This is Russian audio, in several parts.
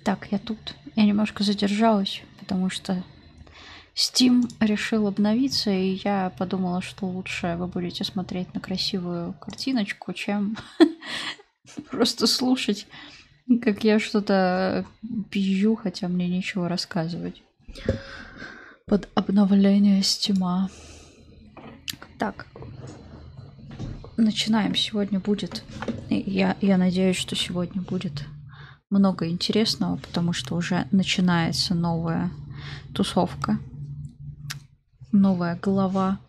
Так, я тут. Я немножко задержалась, потому что Steam решил обновиться, и я подумала, что лучше вы будете смотреть на красивую картиночку, чем просто слушать, как я что-то пизжу, хотя мне нечего рассказывать. Под обновление Steam. Так, начинаем. Сегодня будет... Я надеюсь, что сегодня будет много интересного, потому что уже начинается новая тусовка. Новая глава.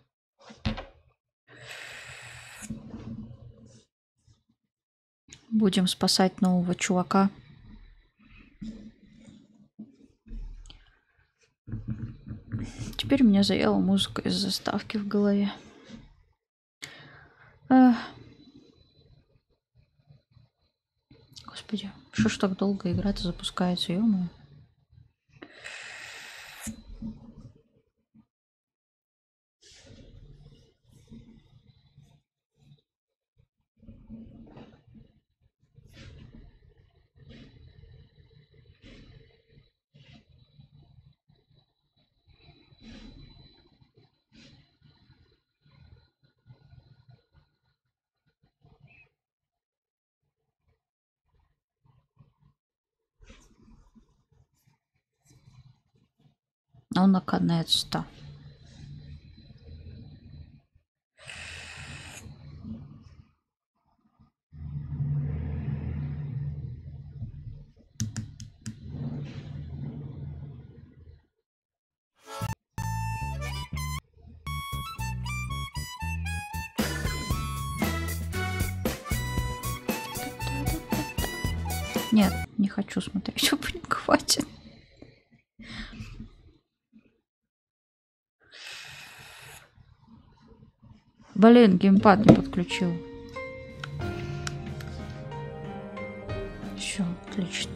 Будем спасать нового чувака. Теперь меня заела музыка из заставки в голове. Господи, что ж так долго игра-то запускается, ё-моё. Ну, наконец-то. Нет, не хочу смотреть. Блин, хватит. Блин, геймпад не подключил. Все, отлично.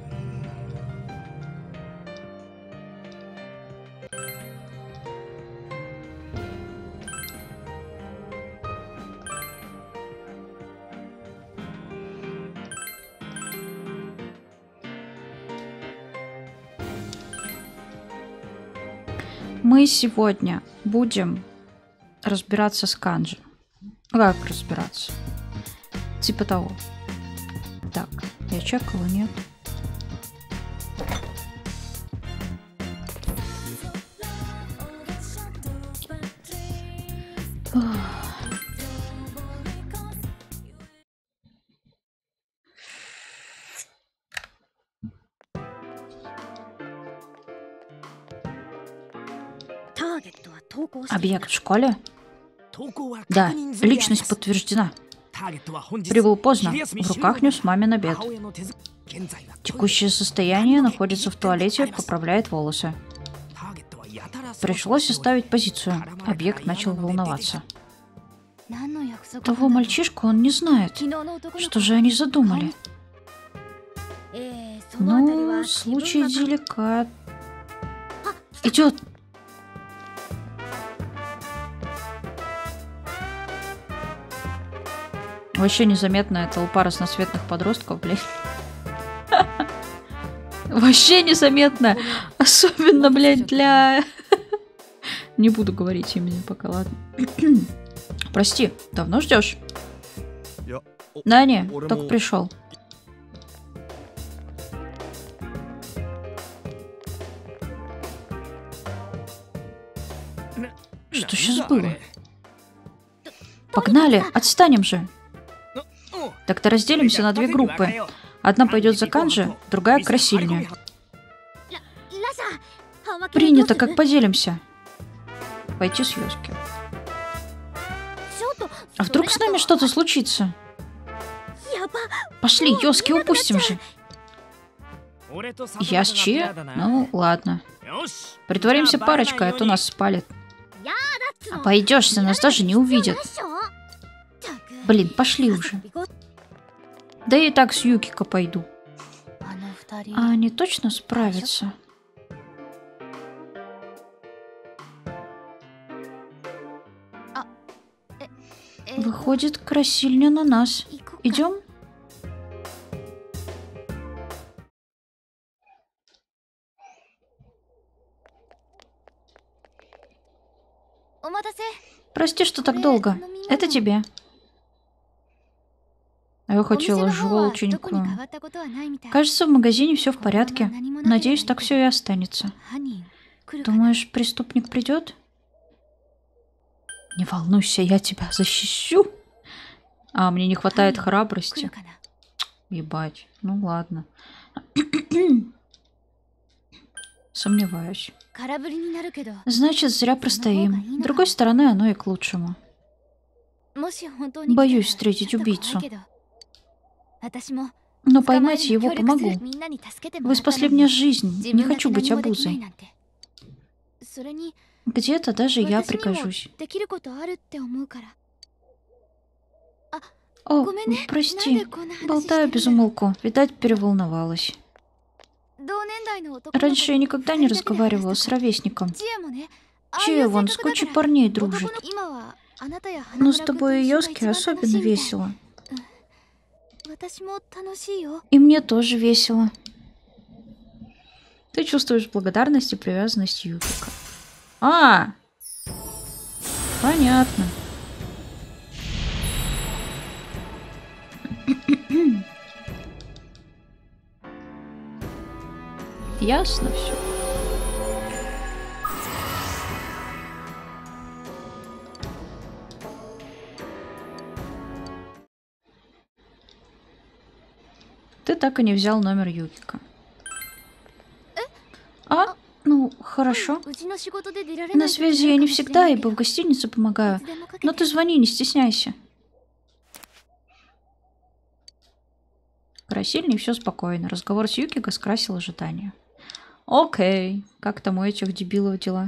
Мы сегодня будем разбираться с канджи. Как разбираться? Типа того. Так, я чекала, нет? Объект в школе? Да, личность подтверждена. Прибыл поздно, в руках нес мамин обед. Текущее состояние находится в туалете, поправляет волосы. Пришлось оставить позицию. Объект начал волноваться. Того мальчишку он не знает. Что же они задумали? Ну, случай деликат. Идет. Вообще незаметная толпа разноцветных подростков, блядь. Вообще незаметно. Особенно, блядь, для... Не буду говорить имени пока, ладно. Прости, давно ждешь? Да не, только пришел. Что сейчас было? Погнали, отстанем же. Так-то разделимся на две группы. Одна пойдет за канджи, другая к Красильне. Принято, как поделимся. Пойти с Йоски. А вдруг с нами что-то случится? Пошли, Йоски, упустим же. Я с Чи? Ну, ладно. Притворимся парочкой, а то нас спалят. Пойдешься, нас даже не увидят. Блин, пошли уже. Да и так с Юкико пойду. А они точно справятся? Выходит, Красильня на нас. Идем? Прости, что так долго. Это тебе. А я хотела желченькую. Кажется, в магазине все в порядке. Надеюсь, так все и останется. Думаешь, преступник придет? Не волнуйся, я тебя защищу. А, мне не хватает храбрости. Ебать. Ну ладно. Сомневаюсь. Значит, зря простоим. С другой стороны, оно и к лучшему. Боюсь встретить убийцу. Но поймать его помогу. Вы спасли мне жизнь. Не хочу быть обузой. Где-то даже я пригожусь. О, прости. Болтаю без умолку. Видать, переволновалась. Раньше я никогда не разговаривала с ровесником. Чия вон с кучей парней дружит. Но с тобой и Йоски особенно весело. И мне тоже весело. Ты чувствуешь благодарность и привязанность Юкика. А, понятно. Ясно все. Ты так и не взял номер Юкика. А? Ну, хорошо. На связи я не всегда, ибо в гостинице помогаю. Но ты звони, не стесняйся. Красильный, все спокойно. Разговор с Юкико скрасил ожидания. Окей. Как там у этих дебилов дела?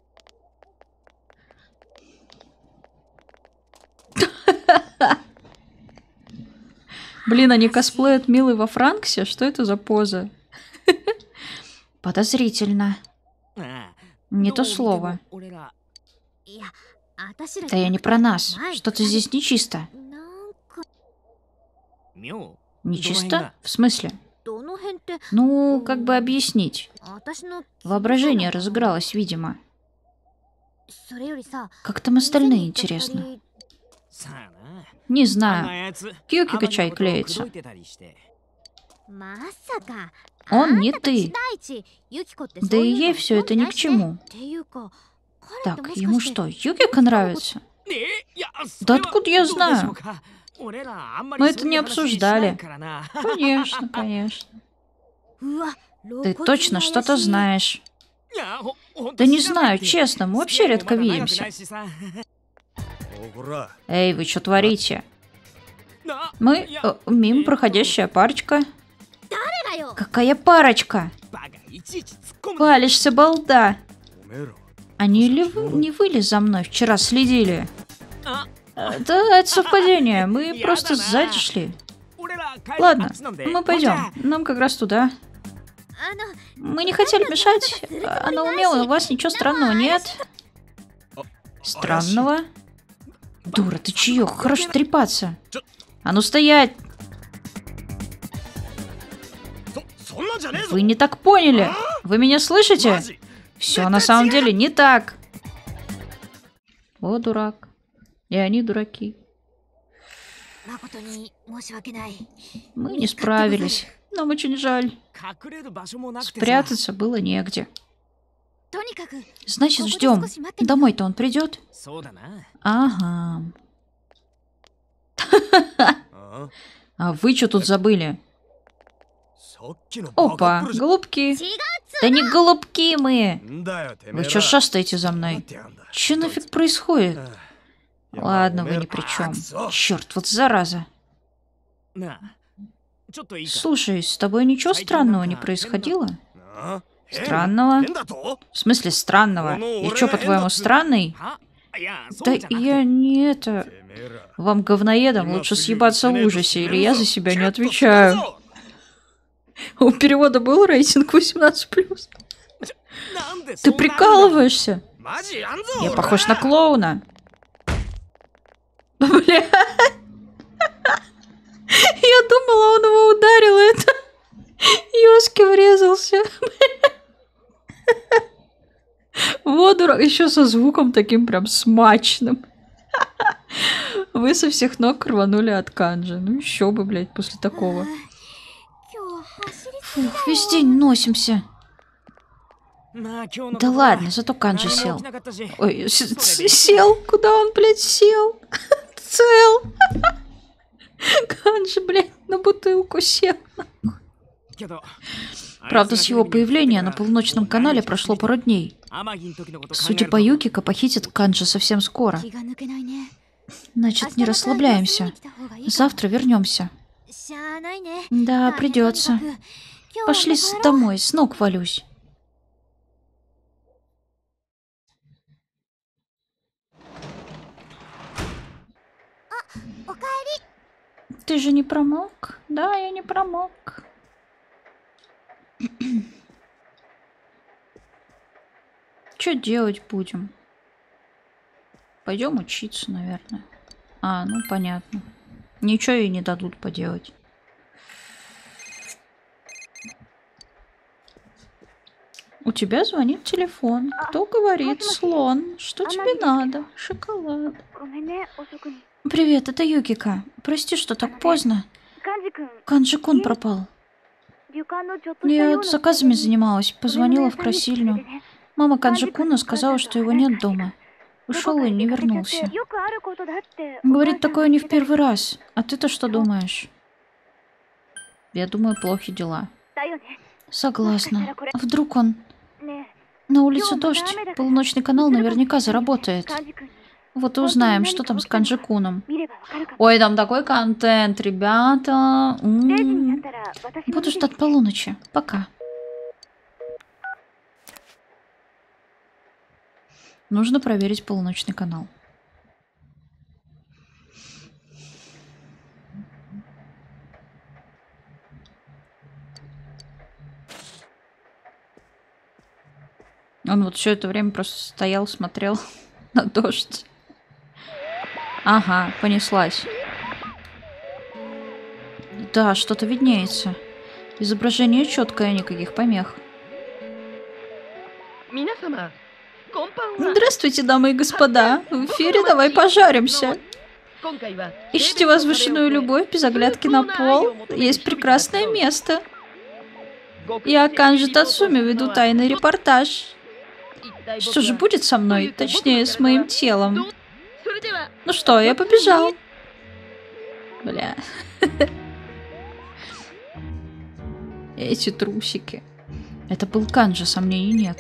Блин, они косплеят Милы во Франксе? Что это за поза? Подозрительно. Не то слово. Да я не про нас. Что-то здесь нечисто. Нечисто? В смысле? Ну, как бы объяснить. Воображение разыгралось, видимо. Как там остальные, интересно? Не знаю. Юкико чай клеится. Он не ты. Да и ей все это ни к чему. Так, ему что, Юкико нравится? Да откуда я знаю? Мы это не обсуждали. Конечно, конечно. Ты точно что-то знаешь. Да не знаю, честно, мы вообще редко видимся. Эй, вы что творите? Мы мимо проходящая парочка. Какая парочка? Палишься, балда. Они не вы за мной вчера следили? Да, это совпадение. Мы просто сзади шли. Ладно, мы пойдем. Нам как раз туда. Мы не хотели мешать. Она умела, у вас ничего странного нет. Странного? Дура, ты чьё? Хорош трепаться. А ну стоять! Вы не так поняли. Вы меня слышите? Все на самом деле не так. О, дурак. И они дураки. Мы не справились. Нам очень жаль. Спрятаться было негде. Значит, ждем. Домой-то он придет? Ага. А вы что тут забыли? Опа, голубки. Да не голубки мы. Вы что шастаете за мной? Че нафиг происходит? Ладно, вы ни при чем. Черт, вот зараза. Слушай, с тобой ничего странного не происходило? Странного? В смысле странного? Я что, по-твоему, странный? Да я не это... Вам, говноедам, лучше съебаться в ужасе, или я за себя не отвечаю. У перевода был рейтинг 18+. Ты прикалываешься? Я похож на клоуна. Бля. Я думала, он его ударил, и это... Йоски врезался. Вот дурак, еще со звуком таким прям смачным. Вы со всех ног рванули от канджи. Ну еще бы, блядь, после такого. Фух, весь день носимся. Да ладно, зато канджи сел. Ой, сел? Куда он, блядь, сел? Цел. Канджи, блядь, на бутылку сел. Правда, с его появления на полуночном канале прошло пару дней. Судя по Юкико, похитят канджи совсем скоро. Значит, не расслабляемся. Завтра вернемся. Да, придется. Пошли домой, с ног валюсь. Ты же не промок? Да, я не промок. Что делать будем? Пойдем учиться, наверное. А, ну понятно. Ничего ей не дадут поделать. У тебя звонит телефон. Кто говорит? Слон. Что тебе надо? Шоколад. Привет, это Юкика. Прости, что так поздно. Канджи-кун пропал. Я заказами занималась. Позвонила в красильню. Мама Канджи-куна сказала, что его нет дома. Ушел и не вернулся. Говорит, такое не в первый раз. А ты-то что думаешь? Я думаю, плохи дела. Согласна. А вдруг он... На улице дождь. Полуночный канал наверняка заработает. Вот и узнаем, что там с Канджи-куном. Ой, там такой контент, ребята. Буду ждать полуночи. Пока. Нужно проверить полуночный канал. Он вот все это время просто стоял, смотрел на дождь. Ага, понеслась. Да, что-то виднеется. Изображение четкое, никаких помех. Здравствуйте, дамы и господа. В эфире «Давай пожаримся». Ищите возвышенную любовь без оглядки на пол. Есть прекрасное место. Я, Канджи Тацуми, веду тайный репортаж. Что же будет со мной? Точнее, с моим телом. Ну что, я побежал. Бля. Эти трусики. Это был Канджи, сомнений нет.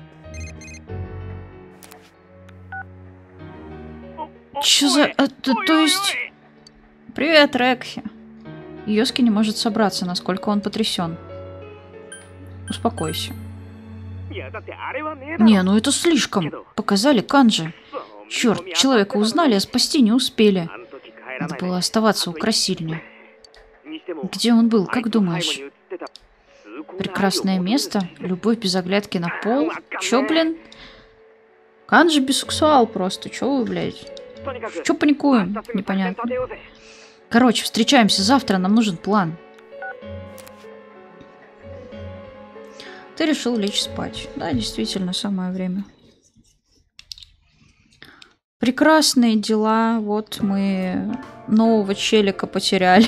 Чё за... то есть... Привет, Рекхи. Йоски не может собраться, насколько он потрясен. Успокойся. Не, ну это слишком. Показали Канджи. Черт, человека узнали, а спасти не успели. Надо было оставаться у красильни. Где он был, как думаешь? Прекрасное место, любовь без оглядки на пол. Чё, блин? Канджи бисексуал просто, чё вы, блядь? Чё паникуем? Непонятно. Короче, встречаемся завтра, нам нужен план. Ты решил лечь спать. Да, действительно, самое время. Прекрасные дела. Вот мы нового челика потеряли.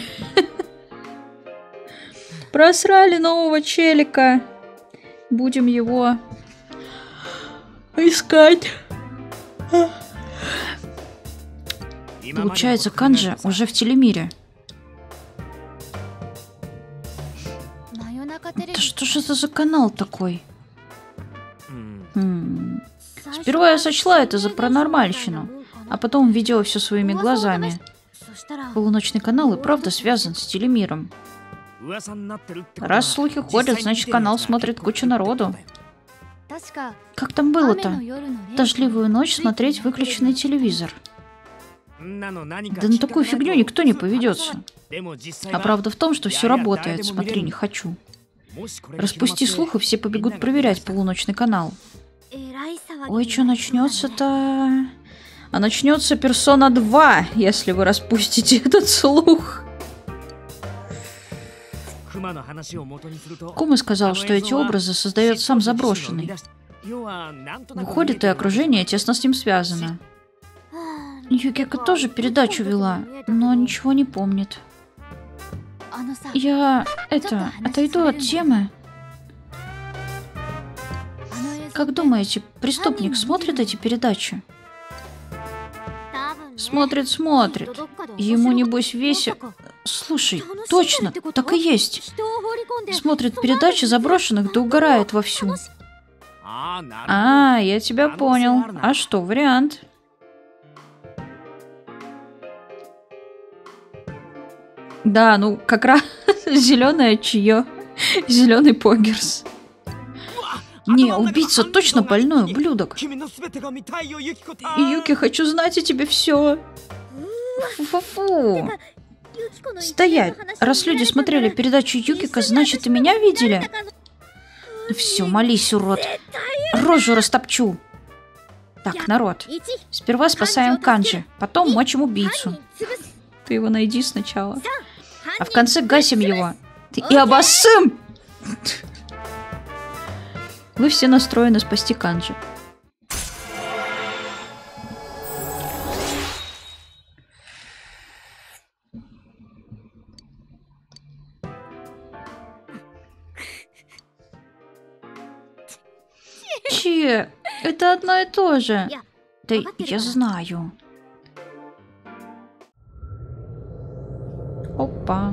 Просрали нового челика. Будем его искать. Получается, Канджи уже в телемире. Да что же это за канал такой? Сперва я сочла это за паранормальщину, а потом видела все своими глазами. Полуночный канал и правда связан с телемиром. Раз слухи ходят, значит канал смотрит куча народу. Как там было-то? Дождливую ночь смотреть выключенный телевизор. Да на такую фигню никто не поведется. А правда в том, что все работает. Смотри, не хочу. Распусти слух, и все побегут проверять полуночный канал. Ой, что начнется-то? А начнется Персона 2, если вы распустите этот слух. Кума сказал, что эти образы создает сам Заброшенный. Выходит, и окружение тесно с ним связано. Юкика тоже передачу вела, но ничего не помнит. Я, отойду от темы. Как думаете, преступник смотрит эти передачи? Смотрит. Ему, небось, весело. Слушай, точно, так и есть. Смотрит передачи заброшенных, да угорает вовсю. А, я тебя понял. А что, вариант? Да, ну как раз зеленое чье. Зеленый погерс. Не, убийца точно больной ублюдок. Юки, хочу знать о тебе все. Фу-фу-фу. Стоять. Раз люди смотрели передачу Юкика, значит и меня видели? Все, молись, урод. Рожу растопчу. Так, народ. Сперва спасаем Канджи, потом мочим убийцу. Ты его найди сначала. А в конце гасим его. И обоссым! Вы все настроены спасти Канджи. Че? Это одно и то же. Да я знаю. Опа.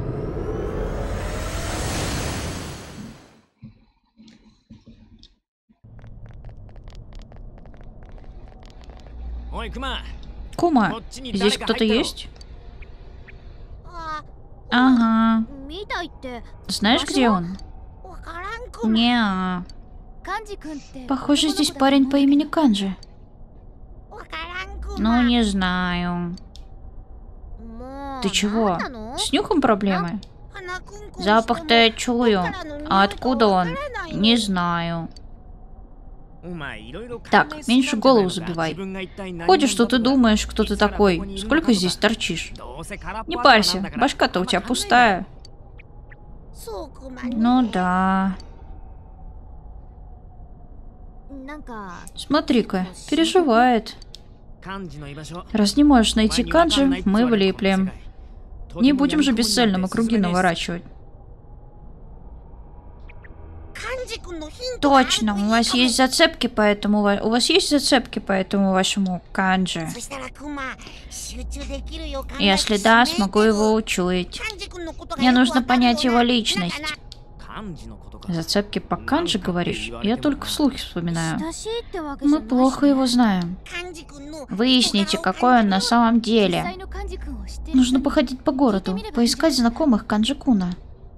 Кума, здесь кто-то есть? Ага. Знаешь, где он? Неа. Похоже, здесь парень по имени Канджи. Ну, не знаю. Ты чего? С нюхом проблемы? Запах-то я чую. А откуда он? Не знаю. Так, меньше голову забивай. Ходишь, что ты думаешь, кто ты такой? Сколько здесь торчишь? Не парься, башка-то у тебя пустая. Ну да. Смотри-ка, переживает. Раз не можешь найти Канджи, мы влиплем. Не будем же бесцельно круги наворачивать. Точно, у вас есть зацепки по этому вашему Канджи? Если да, смогу его учуять. Мне нужно понять его личность. Зацепки по Канджи, говоришь? Я только вслух вспоминаю. Мы плохо его знаем. Выясните, какой он на самом деле. Нужно походить по городу, поискать знакомых Канджи-куна.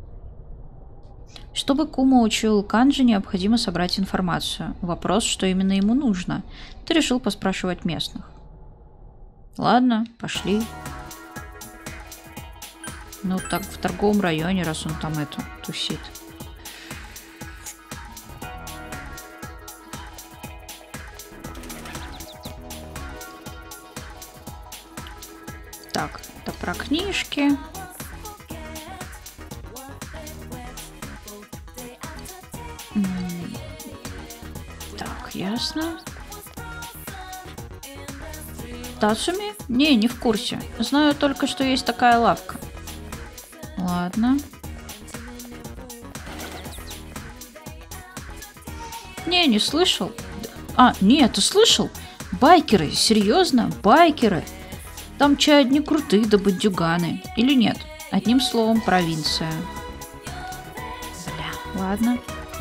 Чтобы Кума учил Канджи, необходимо собрать информацию. Вопрос, что именно ему нужно. Ты решил поспрашивать местных. Ладно, пошли. Ну так, в торговом районе, раз он там тусит. Так, это про книжки. Так, ясно. Тацуми? Не в курсе. Знаю только, что есть такая лавка. Ладно. Не слышал. А, нет, ты слышал? Байкеры, серьезно? Байкеры? Там чай одни крутые да бандюганы. Или нет? Одним словом, провинция. Бля, ладно.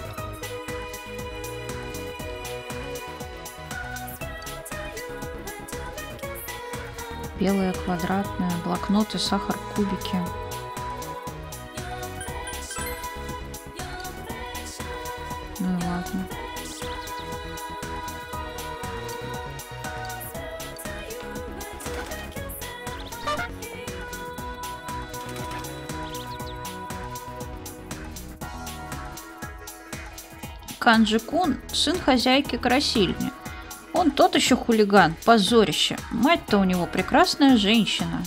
Белые квадратные, блокноты, сахар, кубики. Ну и ладно. Канджи-кун – сын хозяйки красильни. Он тот еще хулиган, позорище. Мать-то у него прекрасная женщина.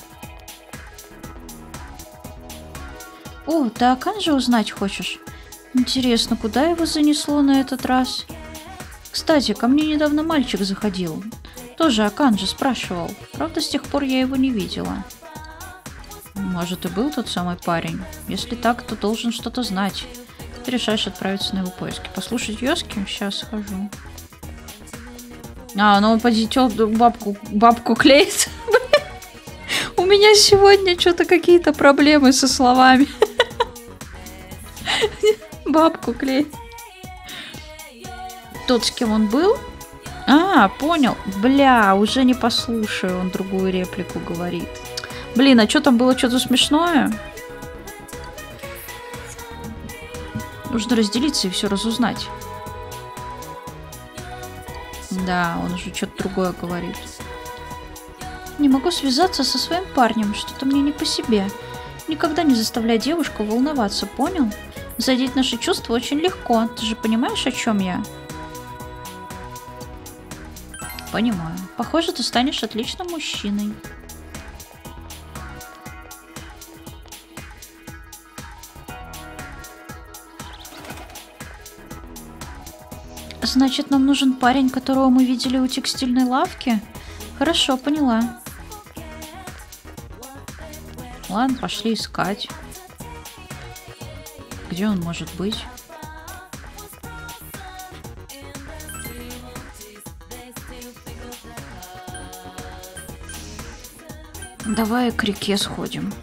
О, ты о Канджи узнать хочешь? Интересно, куда его занесло на этот раз? Кстати, ко мне недавно мальчик заходил. Тоже о Канже спрашивал. Правда, с тех пор я его не видела. Может, и был тот самый парень. Если так, то должен что-то знать. Ты решаешь отправиться на его поиски. Послушать Йоски? Сейчас схожу. А, ну он позитёт бабку клеит. У меня сегодня что-то какие-то проблемы со словами. Бабку клеит. Тот, с кем он был? А, понял. Бля, уже не послушаю. Он другую реплику говорит. Блин, а что там было? Что-то смешное? Нужно разделиться и все разузнать. Да, он уже что-то другое говорит. Не могу связаться со своим парнем. Что-то мне не по себе. Никогда не заставляй девушку волноваться, понял? Задеть наши чувства очень легко. Ты же понимаешь, о чем я? Понимаю. Похоже, ты станешь отличным мужчиной. Значит, нам нужен парень, которого мы видели у текстильной лавки? Хорошо, поняла. Ладно, пошли искать. Где он может быть? Давай к реке сходим.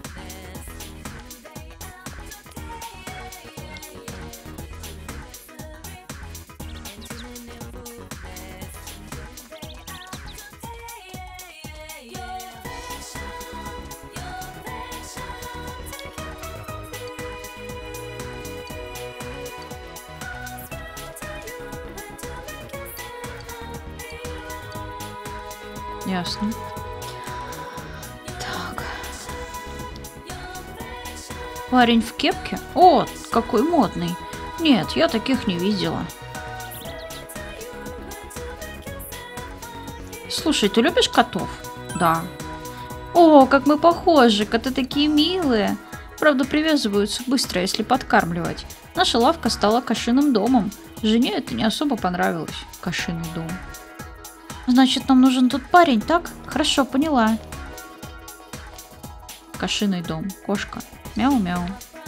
Ясно. Так. Парень в кепке? О, какой модный. Нет, я таких не видела. Слушай, ты любишь котов? Да. О, как мы похожи, коты такие милые. Правда, привязываются быстро, если подкармливать. Наша лавка стала кошиным домом. Жене это не особо понравилось. Кошиный дом. Значит, нам нужен тут парень, так? Хорошо, поняла. Кошиный дом. Кошка. Мяу-мяу.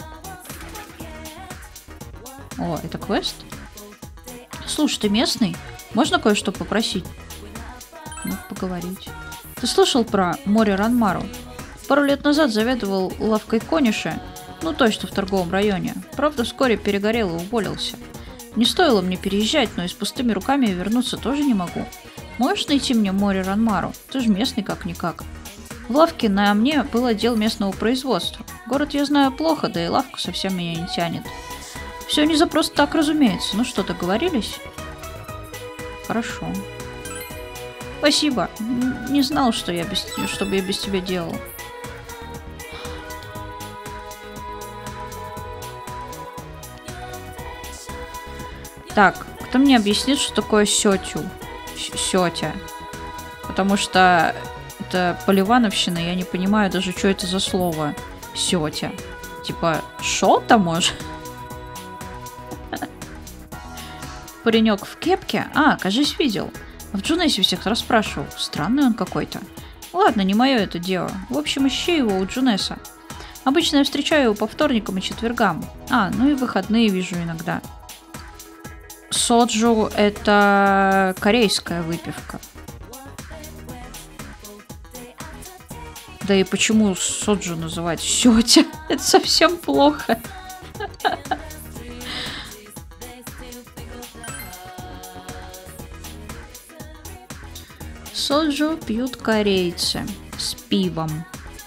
О, это квест? Слушай, ты местный? Можно кое-что попросить? Ну, поговорить. Ты слышал про Мори Ранмару? Пару лет назад заведовал лавкой Кониши. Ну, той, что в торговом районе. Правда, вскоре перегорел и уволился. Не стоило мне переезжать, но и с пустыми руками вернуться тоже не могу. Можешь найти мне Мори Ранмару? Ты же местный как-никак. В лавке на мне был отдел местного производства. Город я знаю плохо, да и лавку совсем меня не тянет. Все не за просто так, разумеется. Ну что, договорились? Хорошо. Спасибо. Не знал, что бы я без тебя делал. Так, кто мне объяснит, что такое сетю? Сетя. Потому что это поливановщина, я не понимаю даже, что это за слово. Сетя. Типа, шо-то, может? Паренек в кепке? А, кажись, видел. В Джунессе всех расспрашивал. Странный он какой-то. Ладно, не мое это дело. В общем, ищи его у Джунесса. Обычно я встречаю его по вторникам и четвергам. А, ну и выходные вижу иногда. Соджу – это корейская выпивка. Да и почему соджу называть сётя? Это совсем плохо. Соджу пьют корейцы с пивом.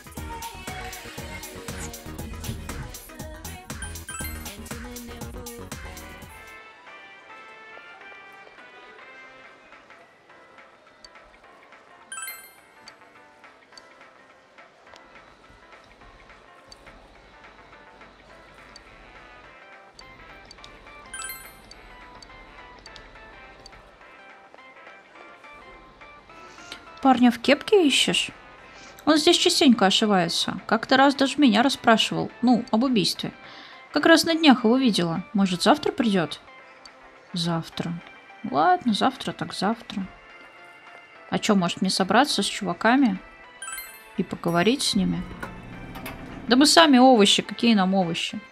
Парня в кепке ищешь? Он здесь частенько ошивается. Как-то раз даже меня расспрашивал. Ну, об убийстве. Как раз на днях его видела. Может, завтра придет? Завтра. Ладно, завтра так завтра. А чё, может мне собраться с чуваками и поговорить с ними? Да мы сами овощи, какие нам овощи?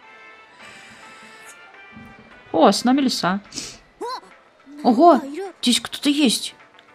О, с нами лиса. Ого, здесь кто-то есть.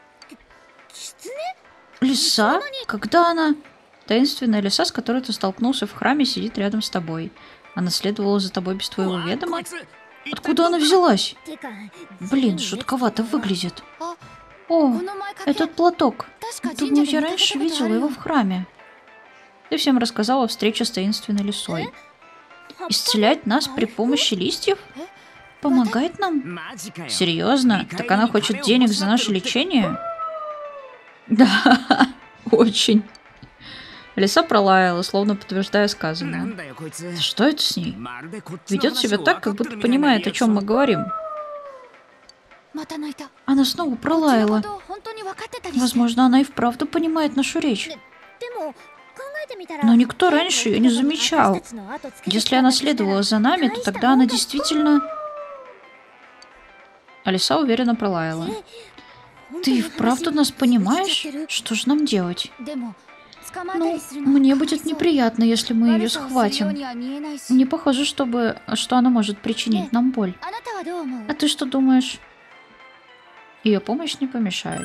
Лиса? Когда она? Таинственная лиса, с которой ты столкнулся в храме, сидит рядом с тобой. Она следовала за тобой без твоего ведома? Откуда она взялась? Блин, жутковато выглядит. О, этот платок. Думаю, я раньше видела его в храме. Ты всем рассказала о встрече с таинственной лисой. Исцелять нас при помощи листьев? Помогает нам? Серьезно? Так она хочет денег за наше лечение? Да, очень. Лиса пролаяла, словно подтверждая сказанное. Что это с ней? Ведет себя так, как будто понимает, о чем мы говорим. Она снова пролаяла. Возможно, она и вправду понимает нашу речь. Но никто раньше ее не замечал. Если она следовала за нами, то тогда она действительно... Алиса уверенно пролаяла. Ты и вправду нас понимаешь? Что же нам делать? Ну, мне будет неприятно, если мы ее схватим. Не похоже, что она может причинить нам боль. А ты что думаешь? Ее помощь не помешает.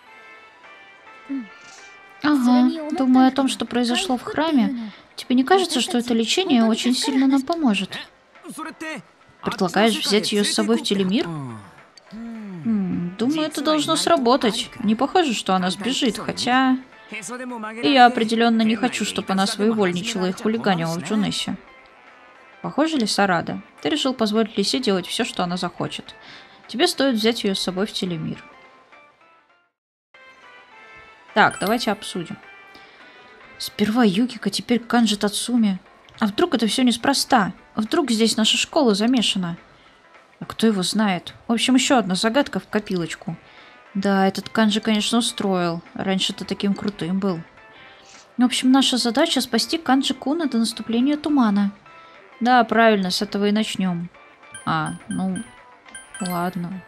Ага, думаю о том, что произошло в храме. Тебе не кажется, что это лечение очень сильно нам поможет? Предлагаешь взять ее с собой в телемир? Думаю, это должно сработать. Не похоже, что она сбежит, хотя... И я определенно не хочу, чтобы она своевольничала и хулиганила в Джунессе. Похоже, лиса рада. Ты решил позволить лисе делать все, что она захочет. Тебе стоит взять ее с собой в телемир. Так, давайте обсудим. Сперва Юкика, теперь Канджи Тацуми. А вдруг это все неспроста? А вдруг здесь наша школа замешана? А кто его знает? В общем, еще одна загадка в копилочку. Да, этот Канджи, конечно, устроил. Раньше-то таким крутым был. В общем, наша задача спасти Канджи Куна до наступления тумана. Да, правильно, с этого и начнем. Ну, ладно.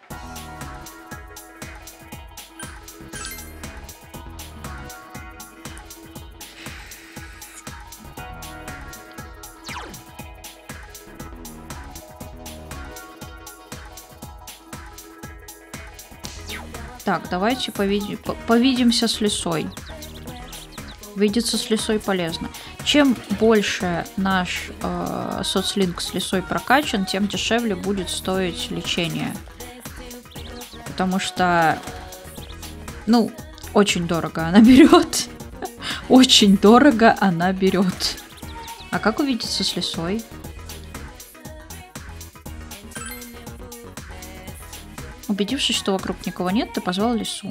Так, давайте повидимся с лисой. Видеться с лисой полезно. Чем больше наш соцлинк с лисой прокачан, тем дешевле будет стоить лечение. Потому что, ну, очень дорого она берет. Очень дорого она берет. А как увидеться с лисой? Убедившись, что вокруг никого нет, ты позвал лису.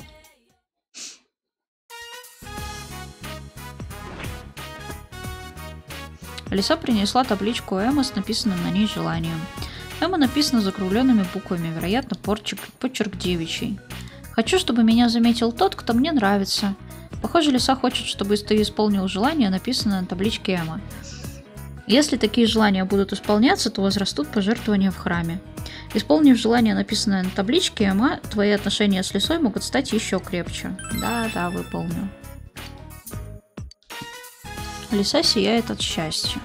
Лиса принесла табличку Эмма с написанным на ней желанием. Эмма написано закругленными буквами, вероятно, почерк девичий. «Хочу, чтобы меня заметил тот, кто мне нравится». Похоже, лиса хочет, чтобы ты исполнил желание, написанное на табличке Эмма. Если такие желания будут исполняться, то возрастут пожертвования в храме. Исполнив желание, написанное на табличке Эмма, твои отношения с лисой могут стать еще крепче. Да, выполню. Лиса сияет от счастья.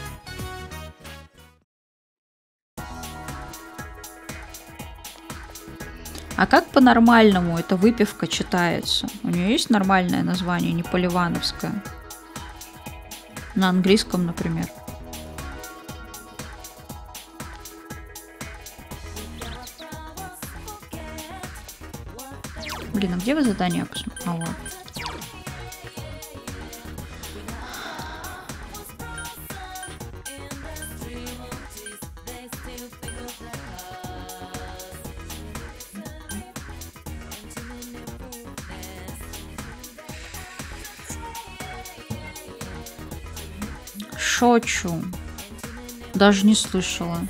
А как по-нормальному эта выпивка читается? У нее есть нормальное название, не поливановское? На английском, например. Блин, а где вы задание посмотрели? Вот. Шочу. Даже не слышала.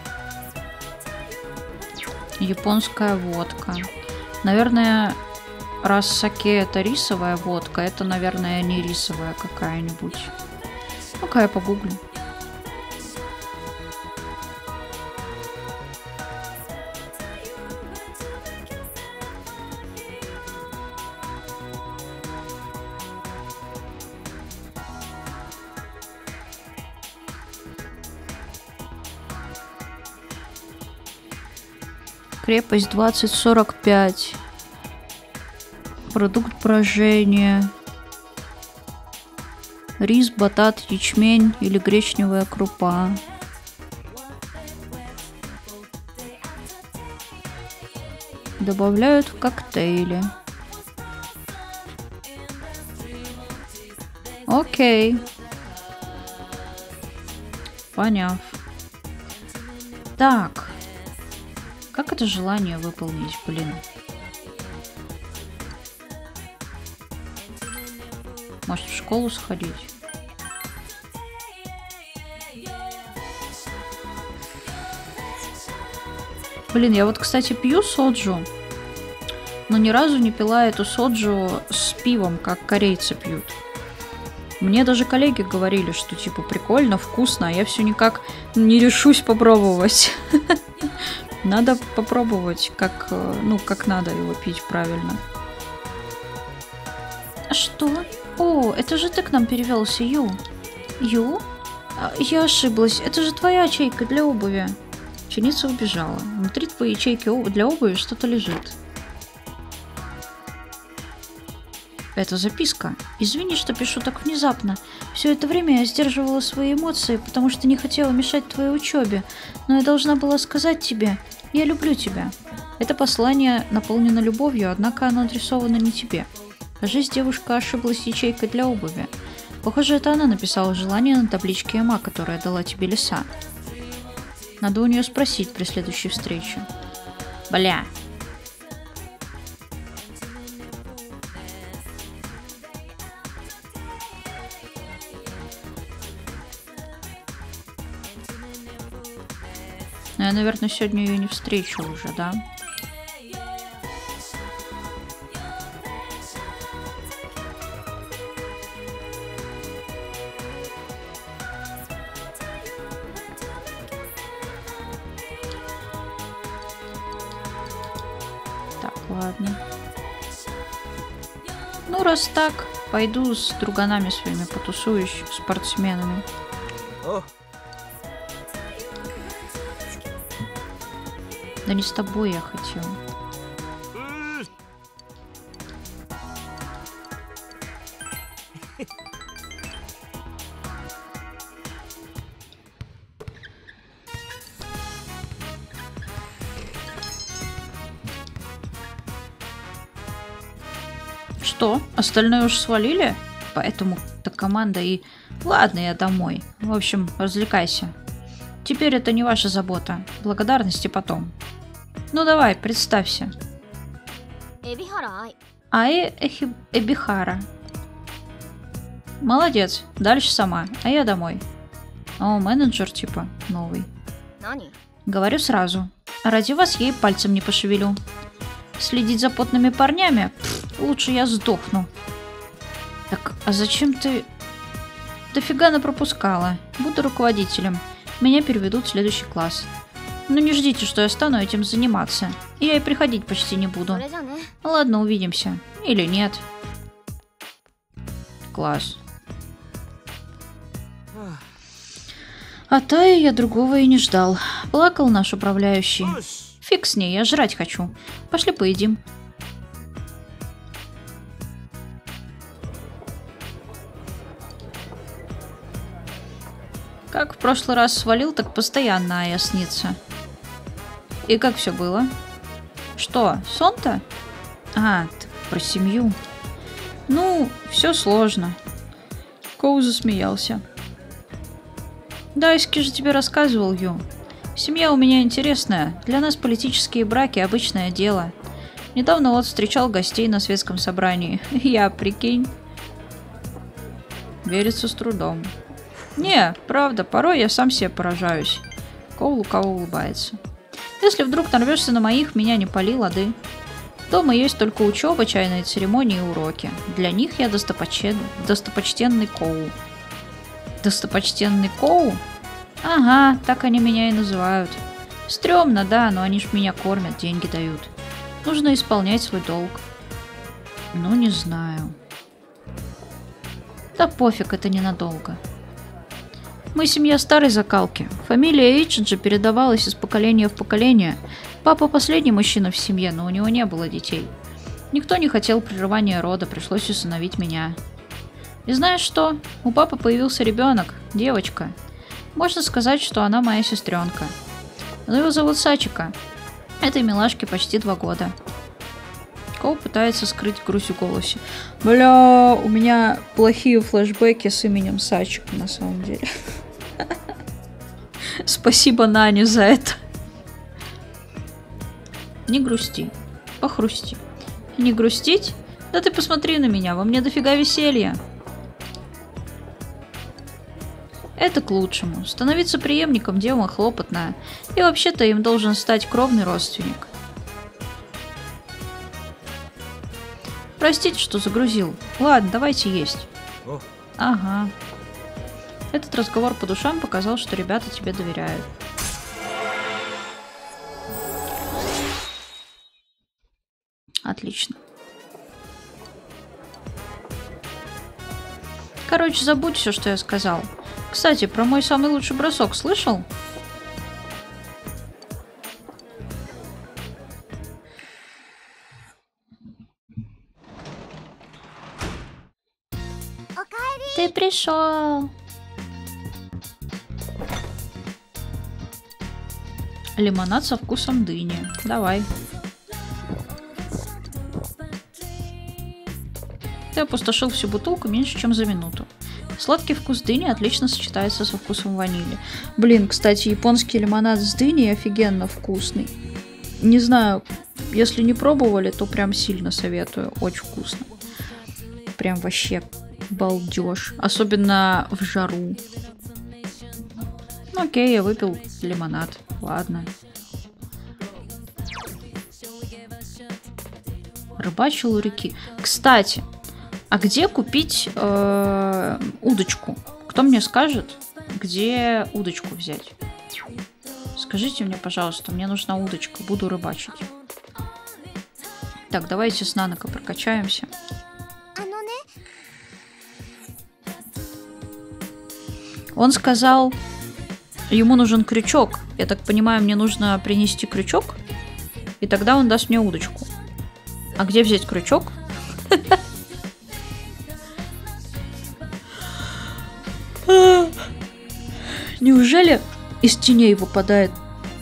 Японская водка. Наверное, Раз саке это рисовая водка, это, наверное, не рисовая какая-нибудь. Ну-ка я погуглю. Крепость 2045. Продукт брожения. Рис, батат, ячмень или гречневая крупа. Добавляют в коктейли. Окей. Поняв. Так. Как это желание выполнить, блин? Может, в школу сходить? Блин, я вот, кстати, пью соджу, но ни разу не пила эту соджу с пивом, как корейцы пьют. Мне даже коллеги говорили, что типа прикольно, вкусно, а я все никак не решусь попробовать. Надо попробовать, как надо его пить правильно. Что? О, это же ты к нам перевелся, Ю. Ю? Я ошиблась. Это же твоя ячейка для обуви. Ученица убежала. Внутри твоей ячейки для обуви что-то лежит. Это записка. Извини, что пишу так внезапно. Все это время я сдерживала свои эмоции, потому что не хотела мешать твоей учебе. Но я должна была сказать тебе: я люблю тебя. Это послание наполнено любовью, однако оно адресовано не тебе. Кажись, девушка ошиблась ячейкой для обуви. Похоже, это она написала желание на табличке Эма, которая дала тебе лиса. Надо у нее спросить при следующей встрече. Бля. Но я, наверное, сегодня ее не встречу уже, да? Ладно. Ну, раз так, пойду с друганами своими потусуюсь, спортсменами. Да не с тобой я хотел. Что? Остальное уж свалили? Поэтому-то команда и... Ладно, я домой. В общем, развлекайся. Теперь это не ваша забота. Благодарности потом. Ну давай, представься. Эбихара. Молодец. Дальше сама. А я домой. О, менеджер типа новый. Говорю сразу. Ради вас я и пальцем не пошевелю. Следить за потными парнями? Лучше я сдохну. Так, а зачем ты... Дофига напропускала. Буду руководителем. Меня переведут в следующий класс. Ну не ждите, что я стану этим заниматься. Я и приходить почти не буду. Ладно, увидимся. Или нет. Класс. А Тая я другого и не ждал. Плакал наш управляющий. Фиг с ней, я жрать хочу. Пошли поедим. Как в прошлый раз свалил, так постоянно Ая снится. И как все было? Что, сон-то? А, про семью. Ну, все сложно. Коу засмеялся. Да, Иски же тебе рассказывал, Ю. Семья у меня интересная. Для нас политические браки – обычное дело. Недавно вот встречал гостей на светском собрании. Я, прикинь. Верится с трудом. Не, правда, порой я сам себе поражаюсь. Коул лукаво улыбается. Если вдруг нарвешься на моих, меня не пали, лады. Дома есть только учеба, чайные церемонии и уроки. Для них я достопочтенный Коу. Достопочтенный Коу? Ага, так они меня и называют. Стремно, да, но они ж меня кормят, деньги дают. Нужно исполнять свой долг. Ну, не знаю. Да пофиг, это ненадолго. Мы семья старой закалки. Фамилия Эйчиджи передавалась из поколения в поколение. Папа последний мужчина в семье, но у него не было детей. Никто не хотел прерывания рода, пришлось усыновить меня. И знаешь что? У папы появился ребенок, девочка. Можно сказать, что она моя сестренка. Но его зовут Сачика. Этой милашке почти 2 года. Коу пытается скрыть грусть в голосе. Бля, у меня плохие флешбеки с именем Сачика на самом деле. Спасибо Нане за это. Не грусти, похрусти. Не грустить? Да ты посмотри на меня, во мне дофига веселья. Это к лучшему. Становиться преемником дело хлопотное. И вообще-то им должен стать кровный родственник. Простите, что загрузил. Ладно, давайте есть. Ага. Этот разговор по душам показал, что ребята тебе доверяют. Отлично. Короче, забудь все, что я сказал. Кстати, про мой самый лучший бросок слышал? Ты пришел. Лимонад со вкусом дыни. Давай. Ты опустошил всю бутылку меньше, чем за минуту. Сладкий вкус дыни отлично сочетается со вкусом ванили. Блин, кстати, японский лимонад с дыней офигенно вкусный. Не знаю, если не пробовали, то прям сильно советую. Очень вкусно. Прям вообще балдеж. Особенно в жару. Ну окей, я выпил лимонад. Ладно. Рыбачил у реки. Кстати, а где купить удочку? Кто мне скажет, где удочку взять? Скажите мне, пожалуйста, мне нужна удочка. Буду рыбачить. Так, давайте с Нанако прокачаемся. Он сказал, ему нужен крючок. Я так понимаю, мне нужно принести крючок, и тогда он даст мне удочку. А где взять крючок? Неужели из теней выпадает?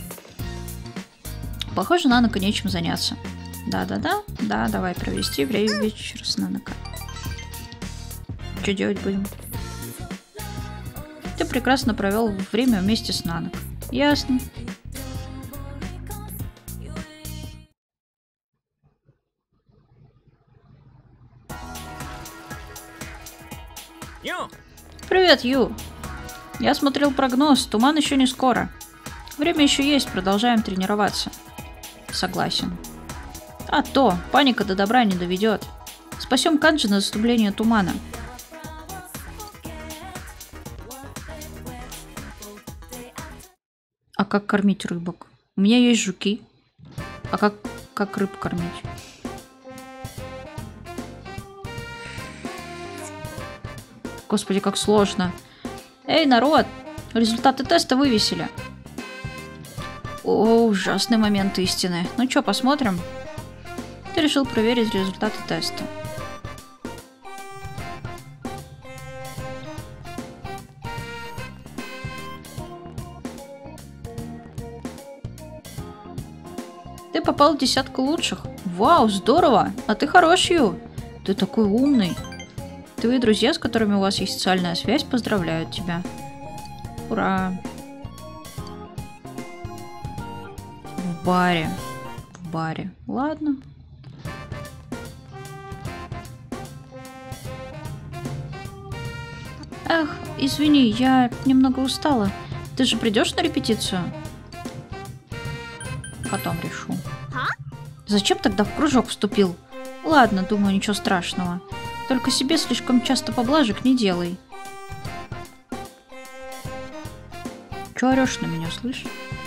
Похоже, Нанако нечем заняться. Да-да-да. Да, давай провести вечер с Нанако. Что делать будем? Ты прекрасно провел время вместе с Нанако. Ясно. Привет, Ю. Я смотрел прогноз. Туман еще не скоро. Время еще есть. Продолжаем тренироваться. Согласен. А то. Паника до добра не доведет. Спасем Канджи на наступление тумана. А как кормить рыбок? У меня есть жуки. А как рыб кормить? Господи, как сложно. Эй, народ! Результаты теста вывесили. О, ужасный момент истины. Ну чё, посмотрим? Ты решил проверить результаты теста. Ты попал в 10 лучших. Вау, здорово! А ты хорош, Ю. Ты такой умный. Твои друзья, с которыми у вас есть социальная связь, поздравляют тебя. Ура! В баре. В баре. Ладно. Эх, извини, я немного устала. Ты же придешь на репетицию? Потом решу. Зачем тогда в кружок вступил? Ладно, думаю, ничего страшного. Только себе слишком часто поблажек не делай. Чё орёшь на меня, слышь?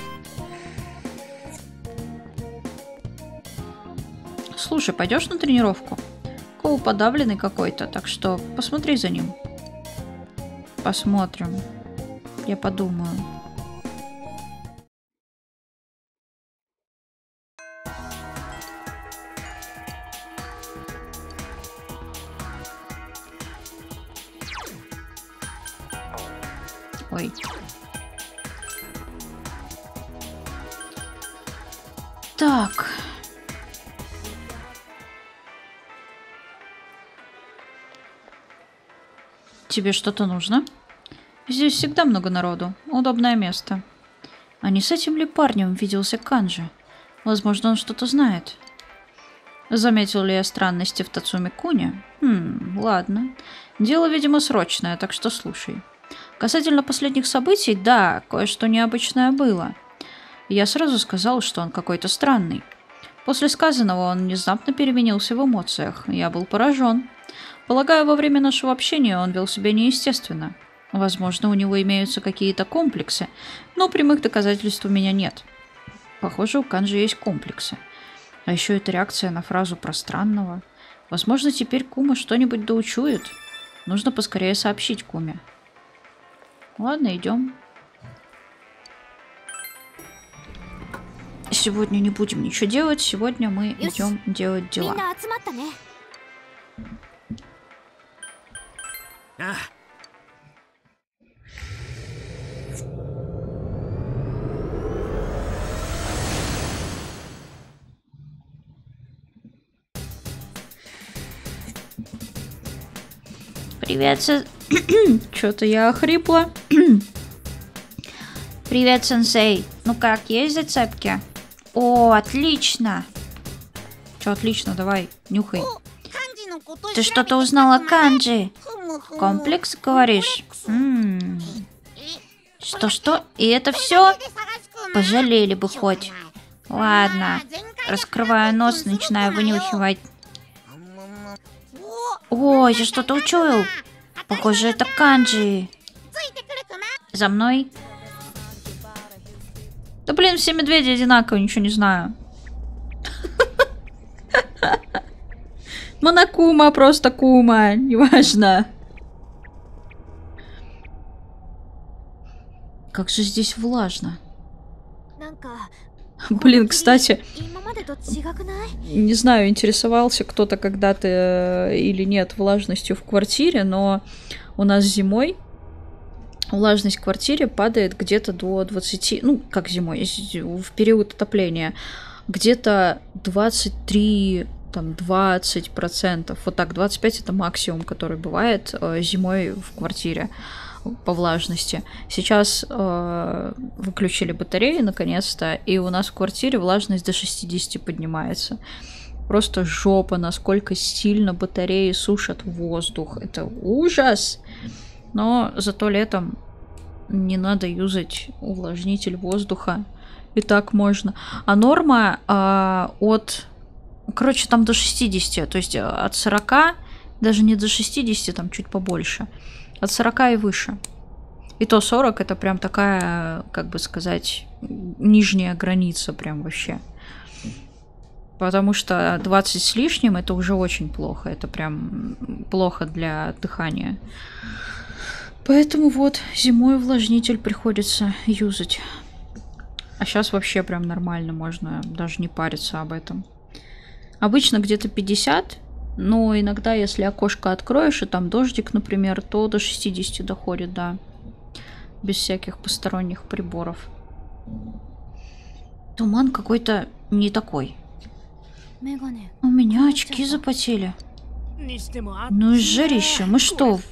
Слушай, пойдешь на тренировку? Коу подавленный какой-то, так что посмотри за ним. Посмотрим. Я подумаю. Ой. Так. Тебе что-то нужно? Здесь всегда много народу. Удобное место. А не с этим ли парнем виделся Канджи? Возможно, он что-то знает. Заметил ли я странности в Тацуми Куне? Ладно. Дело, видимо, срочное, так что слушай. Касательно последних событий, да, кое-что необычное было. Я сразу сказал, что он какой-то странный. После сказанного он внезапно переменился в эмоциях. Я был поражен. Полагаю, во время нашего общения он вел себя неестественно. Возможно, у него имеются какие-то комплексы, но прямых доказательств у меня нет. Похоже, у Канджи есть комплексы. А еще это реакция на фразу про странного. Возможно, теперь Кума что-нибудь доучует. Нужно поскорее сообщить Куме. Ладно, идем. Сегодня не будем ничего делать. Сегодня мы идем делать дела. Привет, Чё-то я охрипла. Привет, сенсей. Ну как, есть зацепки? О, отлично. Чё, отлично, давай, нюхай. Ты что-то узнала о Канджи? Комплекс, говоришь? Что-что? И это все? Пожалели бы хоть. Ладно. Раскрываю нос, начинаю вынюхивать. Ой, я что-то учуял. Похоже, это Канджи. За мной. Да блин, все медведи одинаковые, ничего не знаю. Монокума, просто Кума, неважно. Как же здесь влажно. Блин, кстати, не знаю, интересовался кто-то когда-то или нет влажностью в квартире, но у нас зимой влажность в квартире падает где-то до 20, ну, как зимой, в период отопления, где-то 23, там, 20%, вот так, 25 это максимум, который бывает зимой в квартире по влажности. Сейчас выключили батареи наконец-то, и у нас в квартире влажность до 60 поднимается. Просто жопа, насколько сильно батареи сушат воздух. Это ужас! Но зато летом не надо юзать увлажнитель воздуха. И так можно. А норма от... Короче, там до 60. То есть от 40, даже не до 60, там чуть побольше. От 40 и выше. И то 40 это прям такая, как бы сказать, нижняя граница прям вообще. Потому что 20 с лишним это уже очень плохо. Это прям плохо для дыхания. Поэтому вот зимой увлажнитель приходится юзать. А сейчас вообще прям нормально, можно даже не париться об этом. Обычно где-то 50, но иногда, если окошко откроешь, и там дождик, например, то до 60 доходит, да. Без всяких посторонних приборов. Туман какой-то не такой. У меня очки запотели. Ну и жарище, мы что?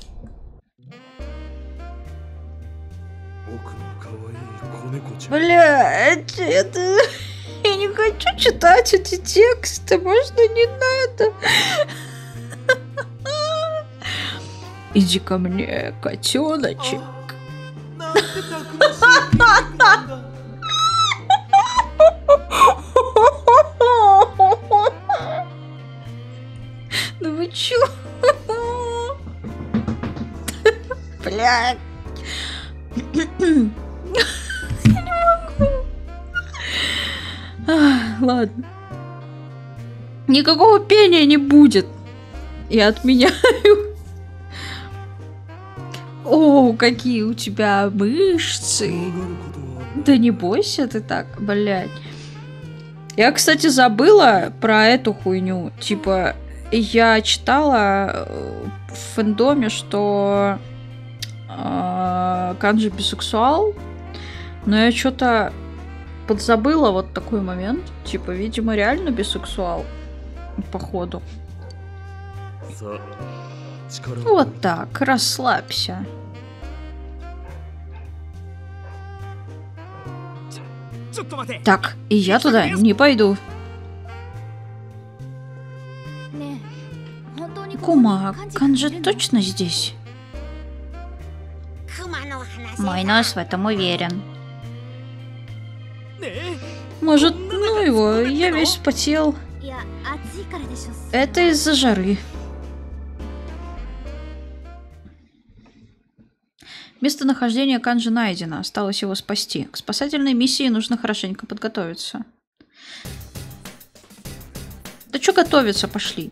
Блядь, это... Я не хочу читать эти тексты, можно не надо? Иди ко мне, котеночек. блядь. Ладно. Никакого пения не будет. Я отменяю. О, какие у тебя мышцы. Да не бойся ты так, блядь. Я, кстати, забыла про эту хуйню. Типа, я читала в фэндоме, что Канджи бисексуал, но я что-то подзабыла вот такой момент. Типа, видимо, реально бисексуал, походу. Вот так, расслабься. Так, и я туда не пойду. Кума, Канджи точно здесь? Мой нос в этом уверен. Может, ну его, я весь вспотел. Это из-за жары. Местонахождение Канджи найдено. Осталось его спасти. К спасательной миссии нужно хорошенько подготовиться. Да чё готовиться? Пошли.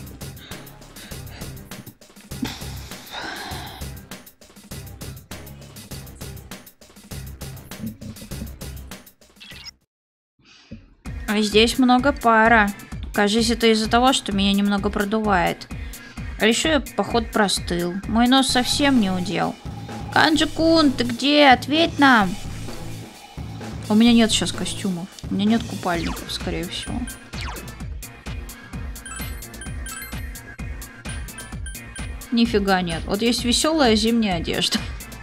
А здесь много пара. Кажется, это из-за того, что меня немного продувает. А еще я, походу, простыл. Мой нос совсем не удел. Канджи-кун, ты где? Ответь нам! У меня нет сейчас костюмов. У меня нет купальников, скорее всего. Нифига нет. Вот есть веселая зимняя одежда.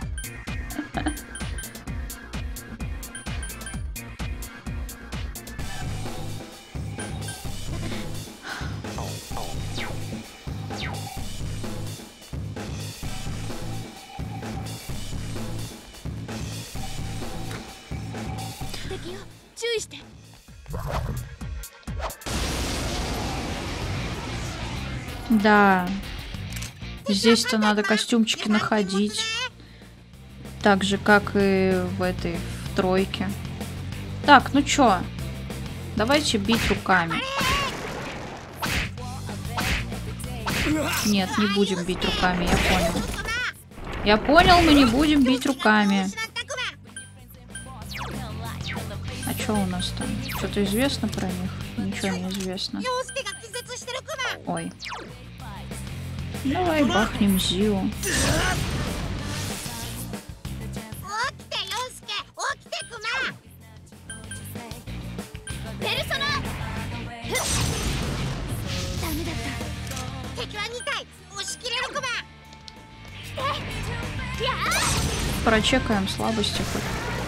Да. Здесь-то надо костюмчики находить. Так же, как и в этой, в тройке. Так, ну чё? Давайте бить руками. Нет, не будем бить руками, я понял. Я понял, мы не будем бить руками. А чё у нас там? Что-то известно про них? Ничего не известно. Ой. Давай бахнем Зиу. Прочекаем слабости хоть.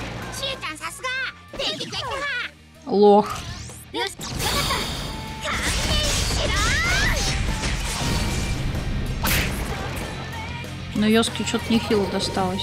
Лох. Но Йоске что-то нехило досталось.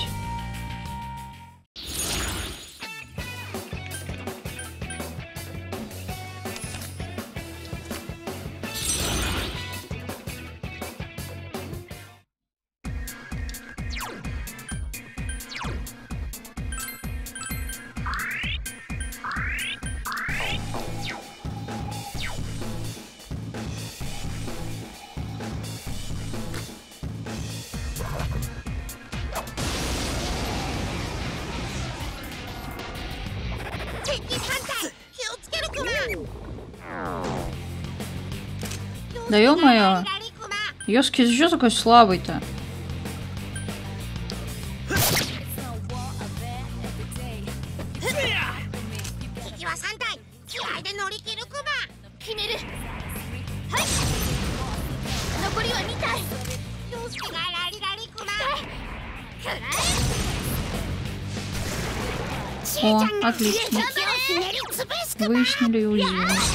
Да ё-моё. Йоски, ты чё такой слабый-то? О, отлично. Выяснили уязвимость.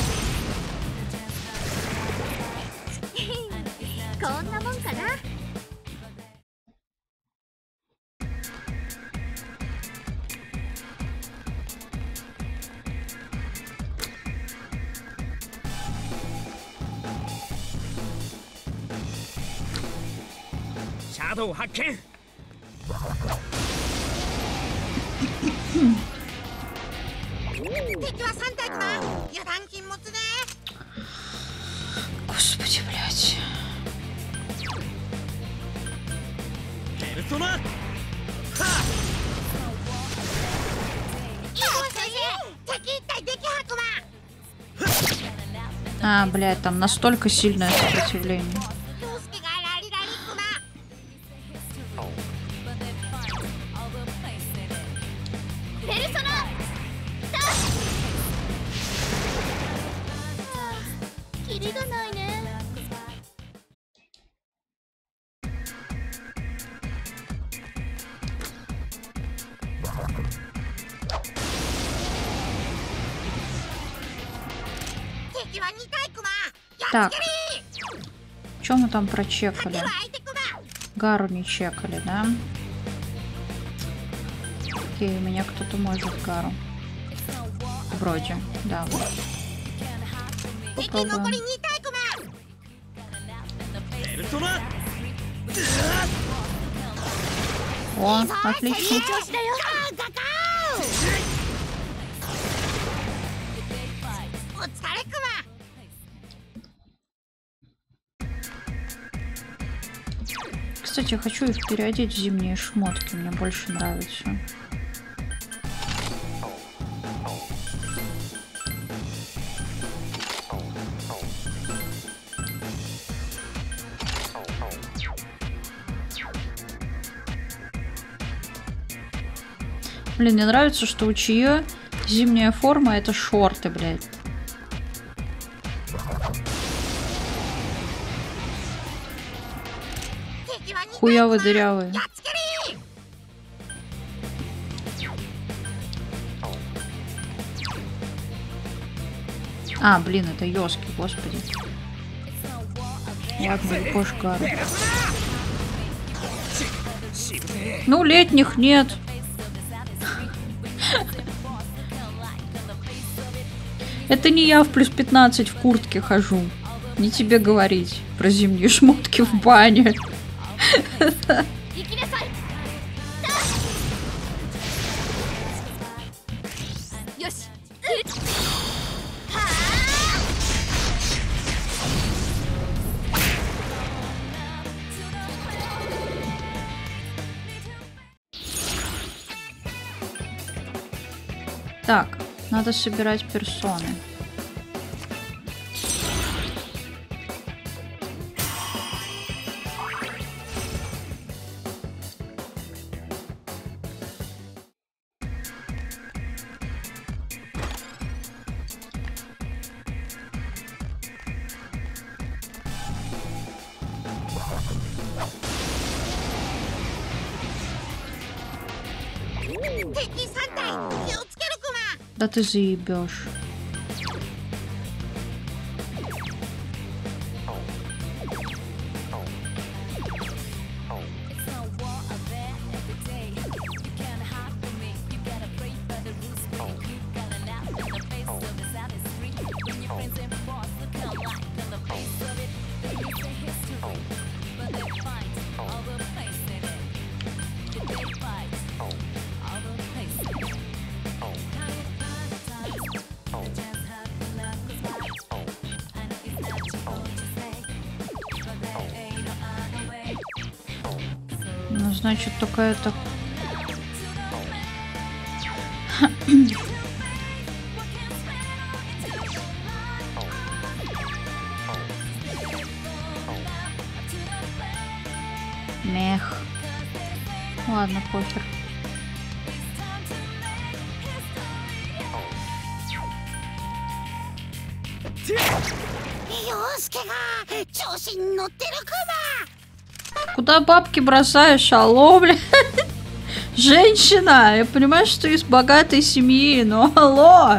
Господи, блядь. А, блядь, там настолько сильное сопротивление. Так, что мы там прочекали? Гару не чекали, да? Окей, у меня кто-то может Гару. Вроде, да. Вот. Попробуем. О, отлично. Кстати, я хочу их переодеть в зимние шмотки, мне больше нравится. Блин, мне нравится, что у Чиё зимняя форма — это шорты, блядь. Хуявый дырявый. А, блин, это Йоски, господи. Ладно, больше Гару. Ну, летних нет. Это не я в плюс 15 в куртке хожу. Не тебе говорить про зимние шмотки в бане. Так, надо собирать персоны. Да ты заебешь. Ну, значит, только это... Мех. Ладно, похер. Куда бабки бросаешь? Алло, блядь. Женщина, я понимаю, что из богатой семьи, но алло.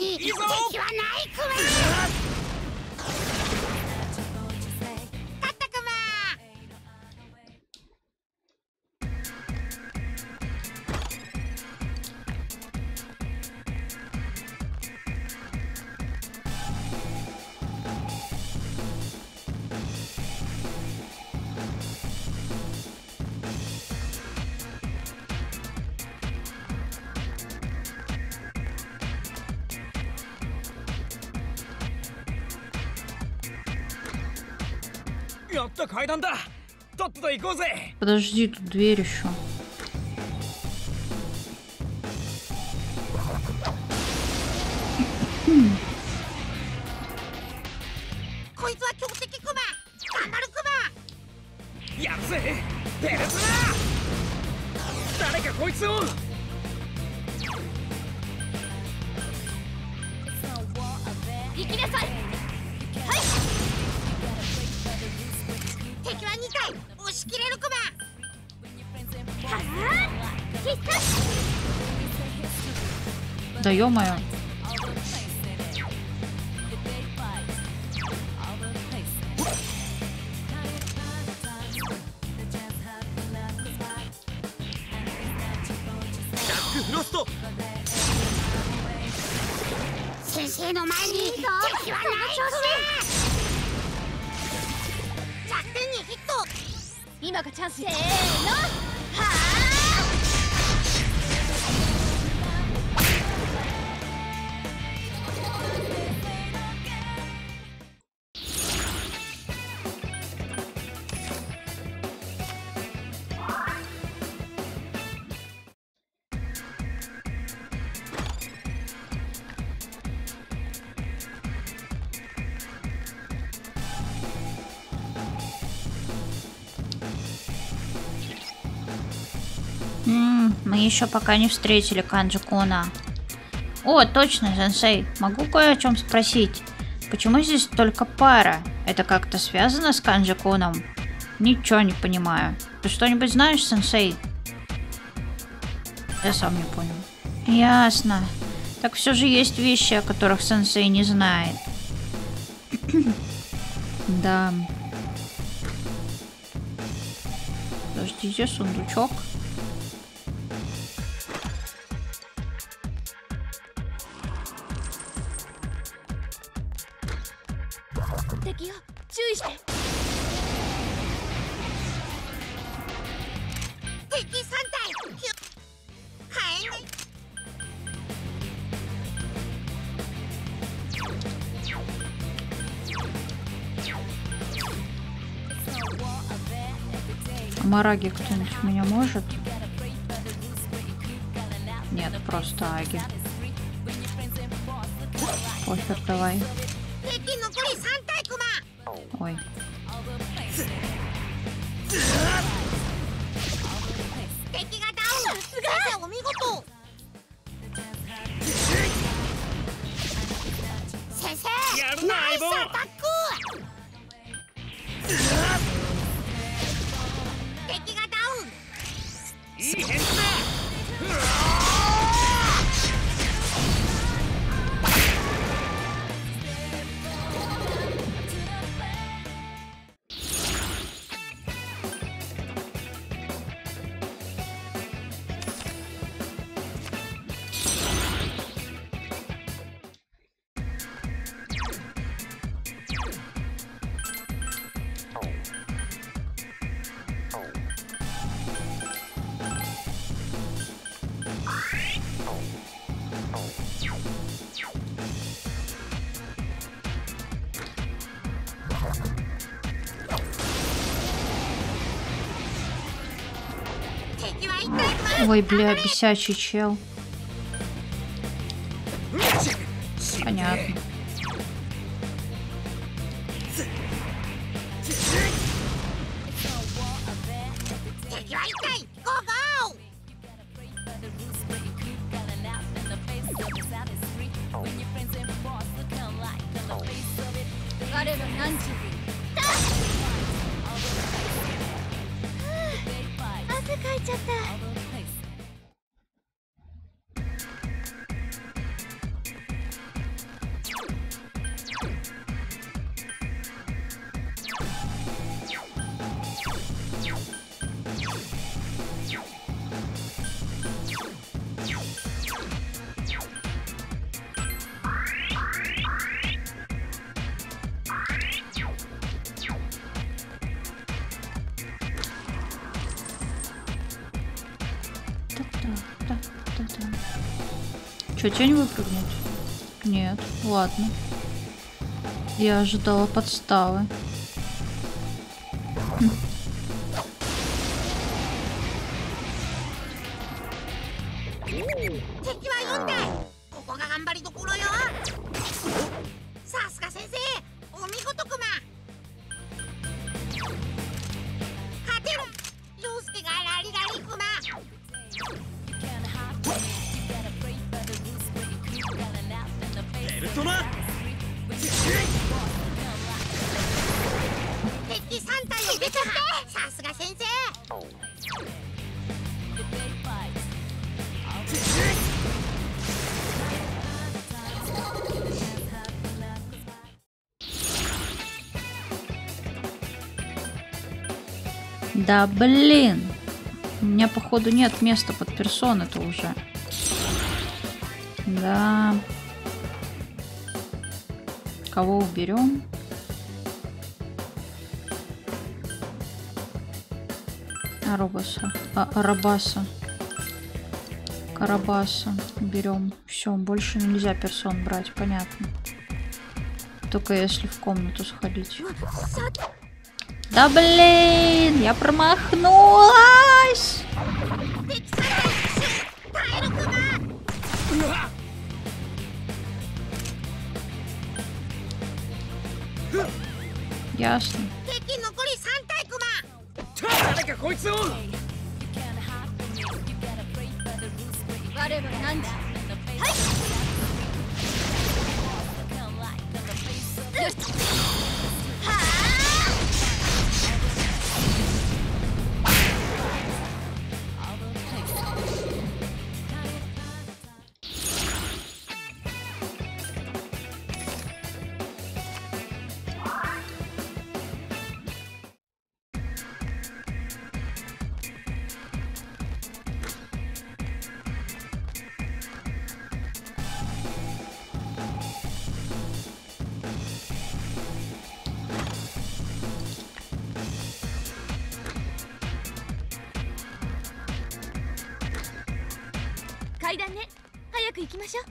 に敵はないクマ。勝ったクマ。 やった階段だ。とっとと行こうぜ。 Подожди, тут дверь еще. こいつは強敵クマ。頑張るクマ。 やるぜペルソナ。誰かこいつを。 行きなさい。はい。敵は2体。押し切れるクマ。はあ、必殺。 Да ё-моё. フロスト。 先生の前に敵はないクマ。弱点にヒット。今がチャンス。せーの。はあ。 Мы еще пока не встретили Канджи-куна. О, точно, сенсей. Могу кое о чем спросить. Почему здесь только пара? Это как-то связано с Канджи-куном? Ничего не понимаю. Ты что-нибудь знаешь, сенсей? Я сам не понял. Ясно. Так все же есть вещи, о которых сенсей не знает. Да. Подождите, сундучок. Мараги кто-нибудь меня может? Нет, просто Аги. Похер, давай. Ой. Ой, бля, бесячий чел. Понятно. Что, тень выпрыгнет? Нет, ладно. Я ожидала подставы. 敵は4体。ここが頑張りどころよ。さすが先生、お見事クマ。勝てる。陽介がラリラリクマ。 ベルトナ敵3体を出た。さすが先生。 Да блин! У меня, походу, нет места под персоны-то уже. Да. Кого уберем? Арабаса. Арабаса. Карабаса. Берем. Все, больше нельзя персон брать, понятно. Только если в комнату сходить. Да блин, я промахнулась! Ясно. 敵残り3体クマ。 誰かこいつを我は何時。はい。階段ね。早く行きましょう。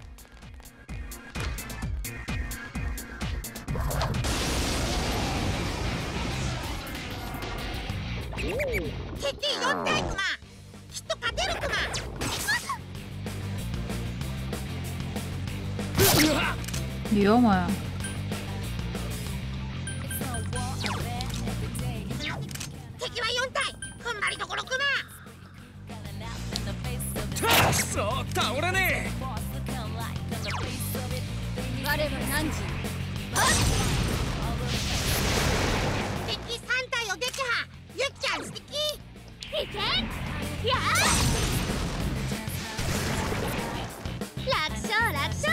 敵4体クマ。きっと勝てるクマ。 Ё-моё. 敵は4体。踏ん張りどころクマ。 そう倒れね我は何時。敵3体を撃破。ゆっちゃん素敵。いけ。やあ。楽勝楽勝。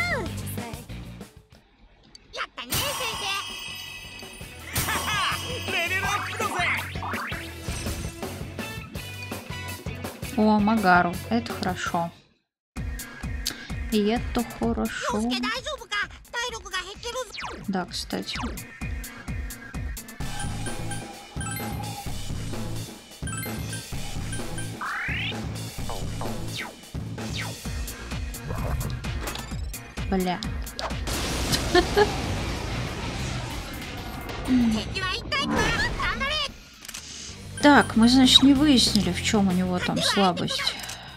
やったね先えレベルアップだぜ О, Магару. Это хорошо. И это хорошо. 生。陽介大丈夫か。体力が減ってるぞ。 Да, кстати. Бля. 敵は1体クマ。頑張れ。 Так, мы, значит, не выяснили, в чем у него там слабость.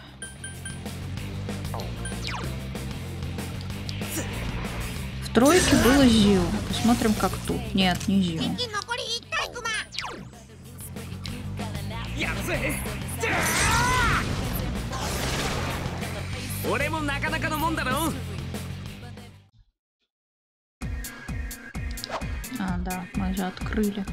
В тройке было Зил. Посмотрим, как тут. Нет, не Зил. 敵残り1体クマ。 やるぜ俺もなかなかのもんだろ А, да, мы же открыли.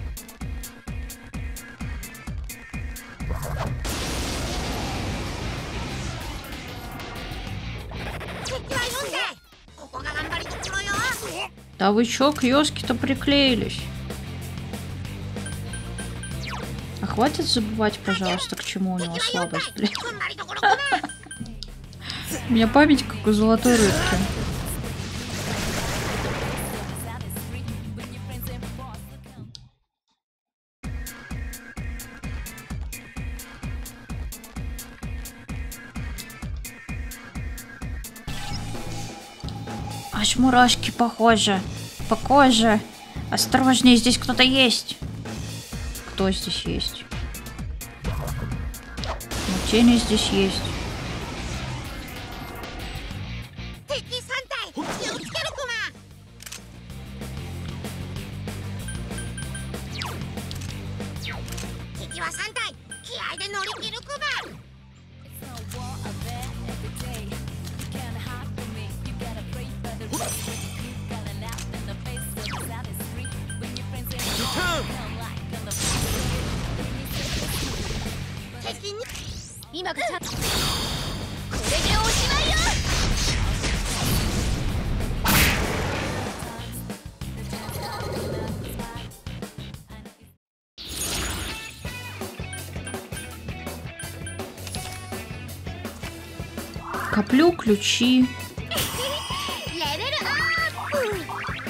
Да вы чё, к Ёске-то приклеились? А хватит забывать, пожалуйста, к чему у него слабость, блин. У меня память как у золотой рыбки. Аж мурашки похожи. Похоже. Осторожнее, здесь кто-то есть. Кто здесь есть? Ну, тени здесь есть. 敵3体気をつけるクマ。敵は3体気合で乗り切るクマ。敵に今がチャンス。これでおしまいよ。 Коплю ключи. レベルアップ。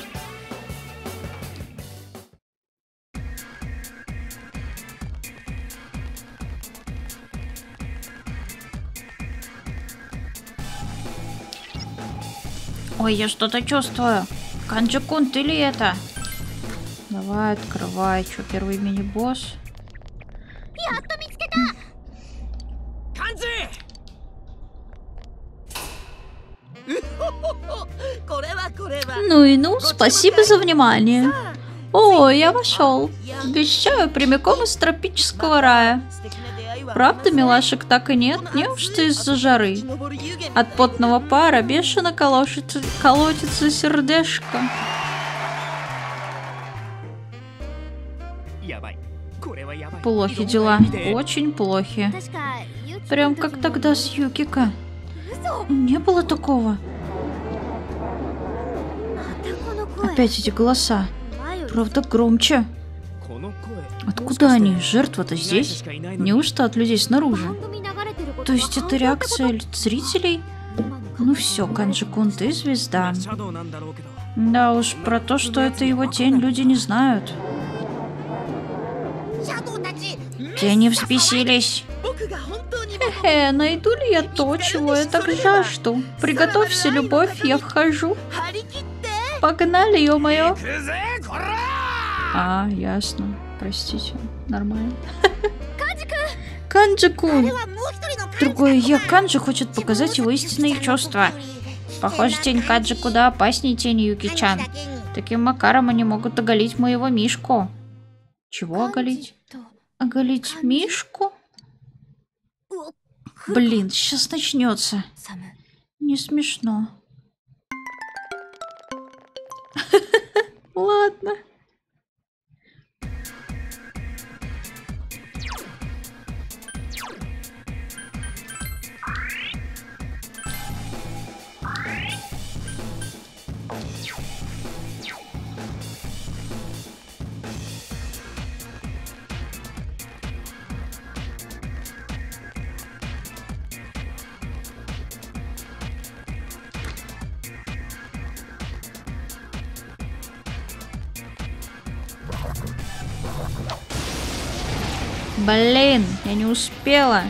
Ой, я что-то чувствую. Канджи-кун, ты ли это? Давай, открывай. Что, первый мини-босс? やっと見つけた。 感じ。 Ну и ну, спасибо за внимание. О, я вошел. Обещаю, прямиком из тропического рая. Правда, милашек так и нет? Неужто из-за жары? От потного пара бешено колотится сердечко. Плохи дела. Очень плохи. Прям как тогда с Юкика. Не было такого. Опять эти голоса. Правда, громче. Откуда они? Жертва-то здесь? Неужто от людей снаружи? То есть это реакция зрителей? Ну все, Канджи-кун, ты звезда. Да уж, про то, что это его тень, люди не знают. Тени взбесились. Хе-хе, найду ли я то, чего я так жажду? Приготовься, любовь, я вхожу. Погнали, ё-моё. А, ясно. Простите, нормально. Канджи-кун! Другое я. Канджи хочет показать его истинные чувства. Похоже, тень Канджи куда опаснее тени Юки-чан. Таким макаром они могут оголить моего Мишку. Чего оголить? Оголить Мишку? Блин, сейчас начнется. Не смешно. Ладно. Блин, я не успела.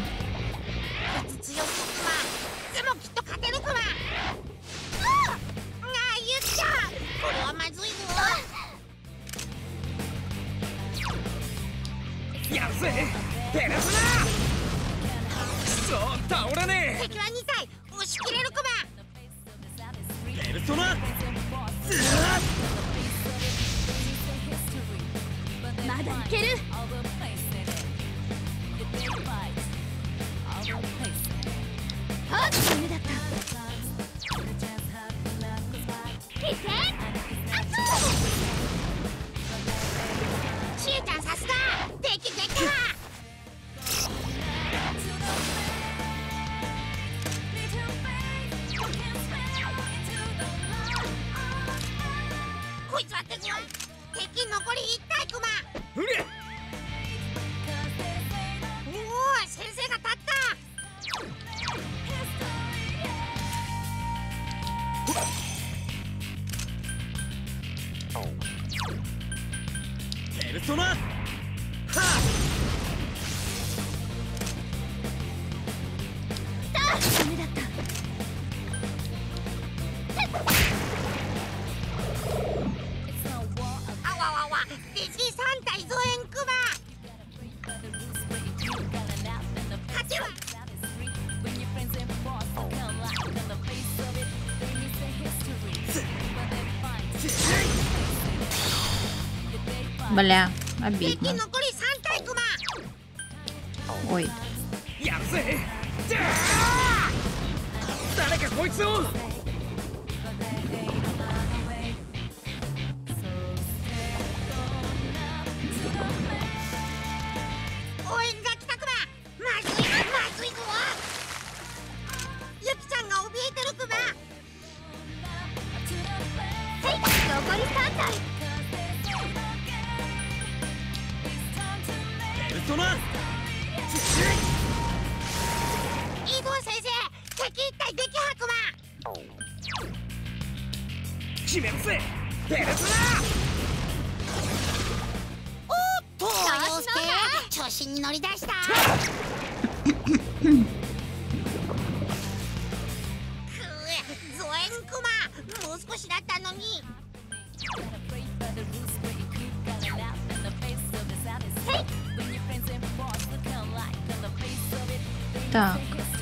Бля, 敵 обидно. 残り3体クマ Ой. やるぜ。じゃあ誰かこいつを。 応援が来たクマまずいまずいぞユキちゃんが怯えてるクマはい残り3体ペルソナ。 イーゴン先生敵一体撃破クマ決めるぜ。ペルソ東洋介調子に乗り出したくゾエンクマもう少しだったのに Так.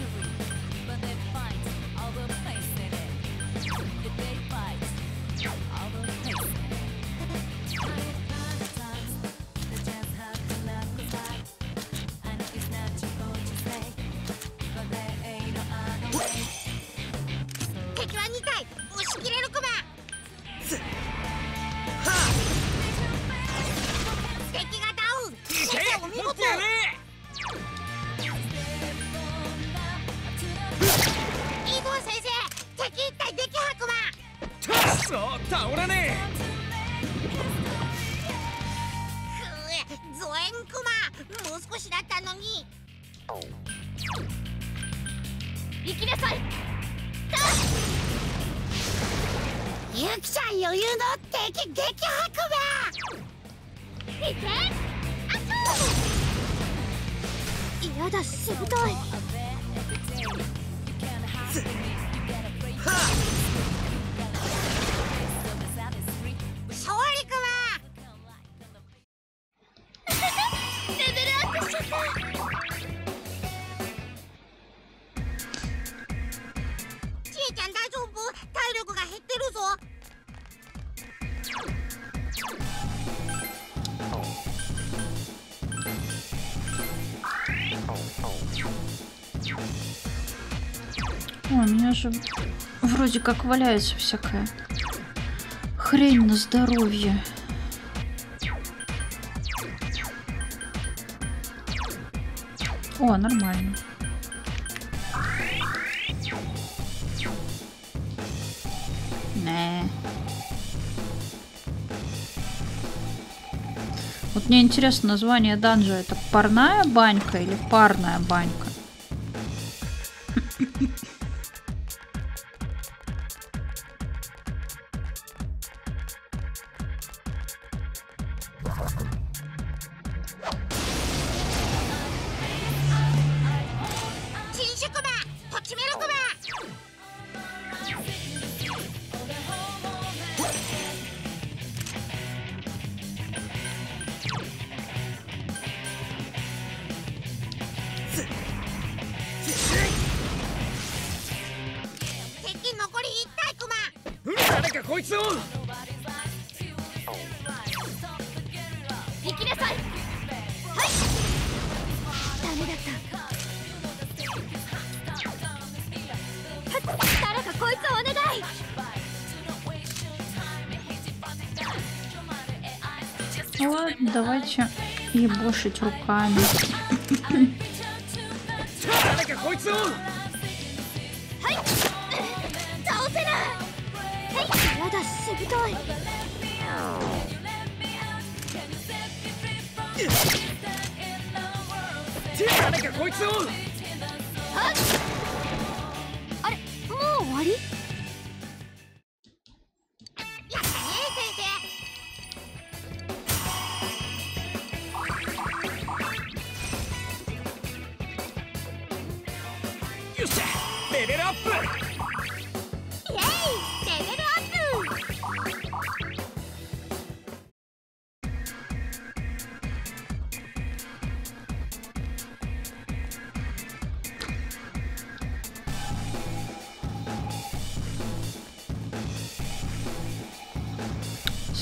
ユキちゃん余裕の敵撃破クマいけあっやだしぶとい勝利クマレベルアップしちゃったちえちゃん大丈夫体力が減ってるぞ О, у меня же вроде как валяется всякая хрень на здоровье. О, нормально. Не. Вот мне интересно, название данжа это парная банька или парная банька? Ладно, давайте ебошить руками.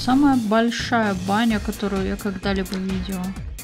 самая большая баня, которую я когда-либо видела.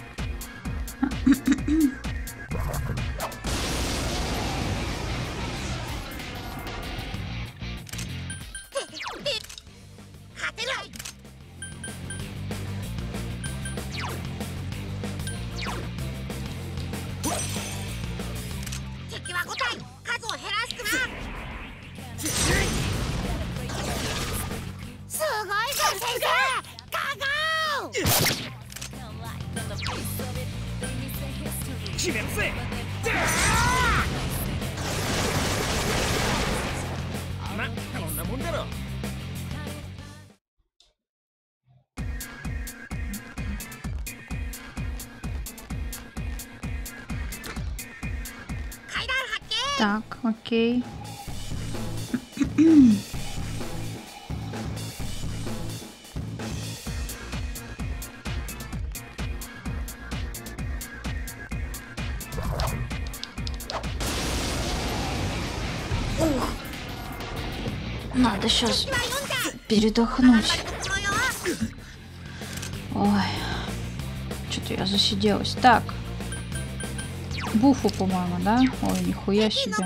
Так, окей. Надо сейчас передохнуть. Ой, что-то я засиделась. Так. Буфу, по-моему, да? Ой, нихуя себе.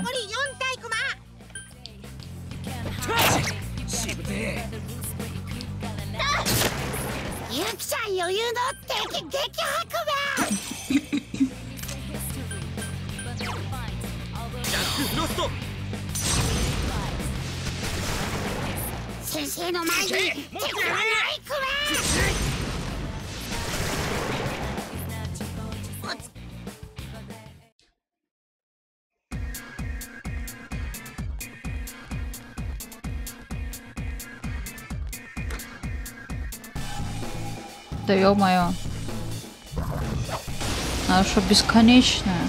Да ё-моё. Она что, бесконечная?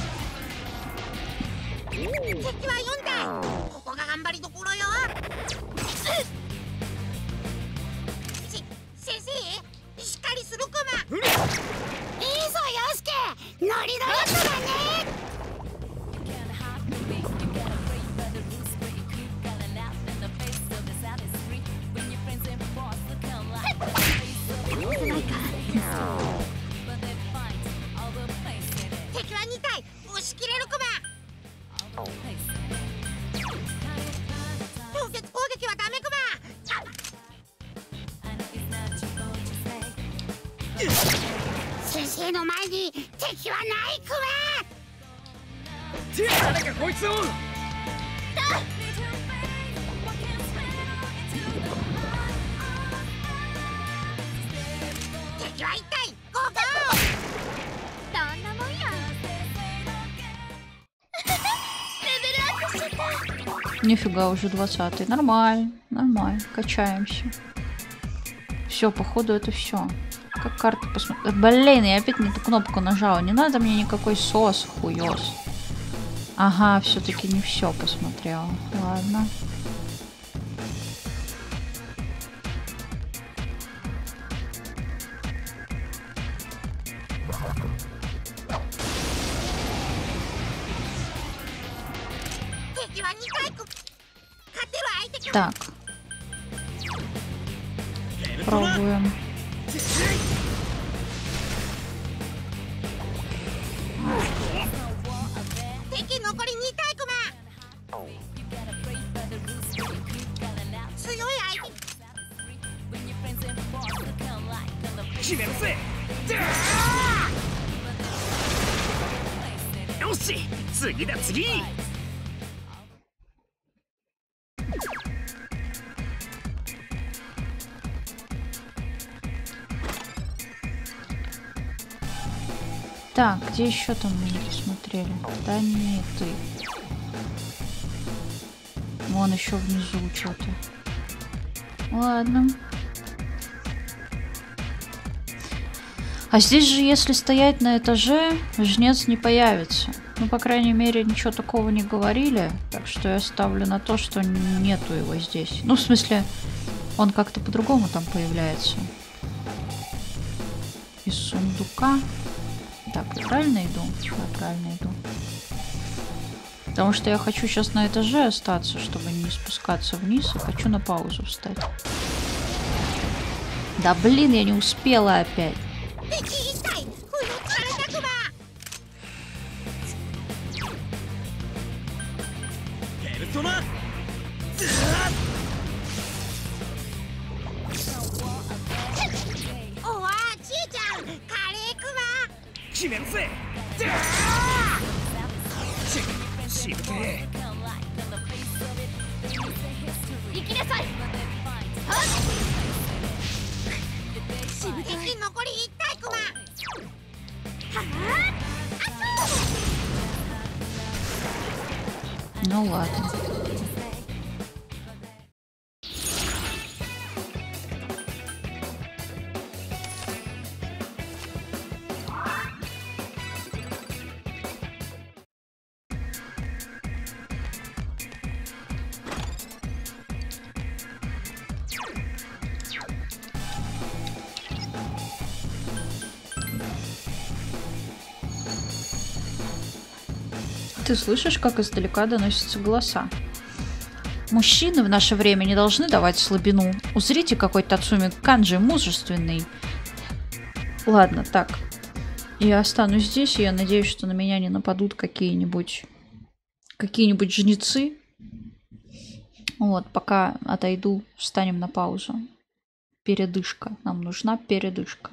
Нифига, уже 20-й. Нормально, нормально. Качаемся. Все, походу, это все. Как карта посмотреть. Блин, я опять не ту кнопку нажала. Не надо мне никакой сос, хуёс. Ага, все-таки не все посмотрела. Ладно. Так. Пробуем. Так, где еще там мы не посмотрели? Да не ты. Вон еще внизу что-то. Ладно. А здесь же, если стоять на этаже, жнец не появится. Ну, по крайней мере, ничего такого не говорили. Так что я ставлю на то, что нету его здесь. Ну, в смысле, он как-то по-другому там появляется. Из сундука. Так, я правильно иду? Да, правильно иду. Потому что я хочу сейчас на этаже остаться, чтобы не спускаться вниз. И хочу на паузу встать. Да блин, я не успела опять. 敵一体不能されたくばペルソナおわちいちゃんカレーくば決めるぜしぶけ行きなさいしぶ敵残り1体くばはああそう Ну ладно. Ты слышишь, как издалека доносятся голоса? Мужчины в наше время не должны давать слабину. Узрите, какой Тацуми Канджи мужественный. Ладно, так. Я останусь здесь, и я надеюсь, что на меня не нападут какие-нибудь жнецы. Вот, пока отойду, встанем на паузу. Передышка. Нам нужна передышка.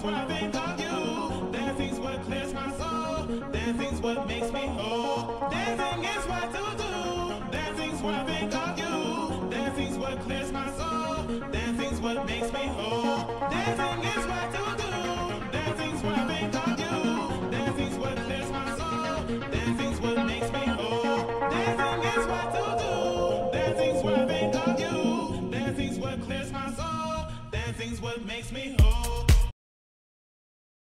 what I think of you. Dancing's what clears my soul. Dancing's what makes me whole. Dancing is what to do. Dancing's what I think of you. Dancing's what clears my soul. Dancing's what makes me whole. Dancing is what to do. Dancing's what I think of you. Dancing's what clears my soul. Dancing's what makes me whole. Dancing is what to do. Dancing's what I think of you. Dancing's what clears my soul. Dancing's what makes me whole.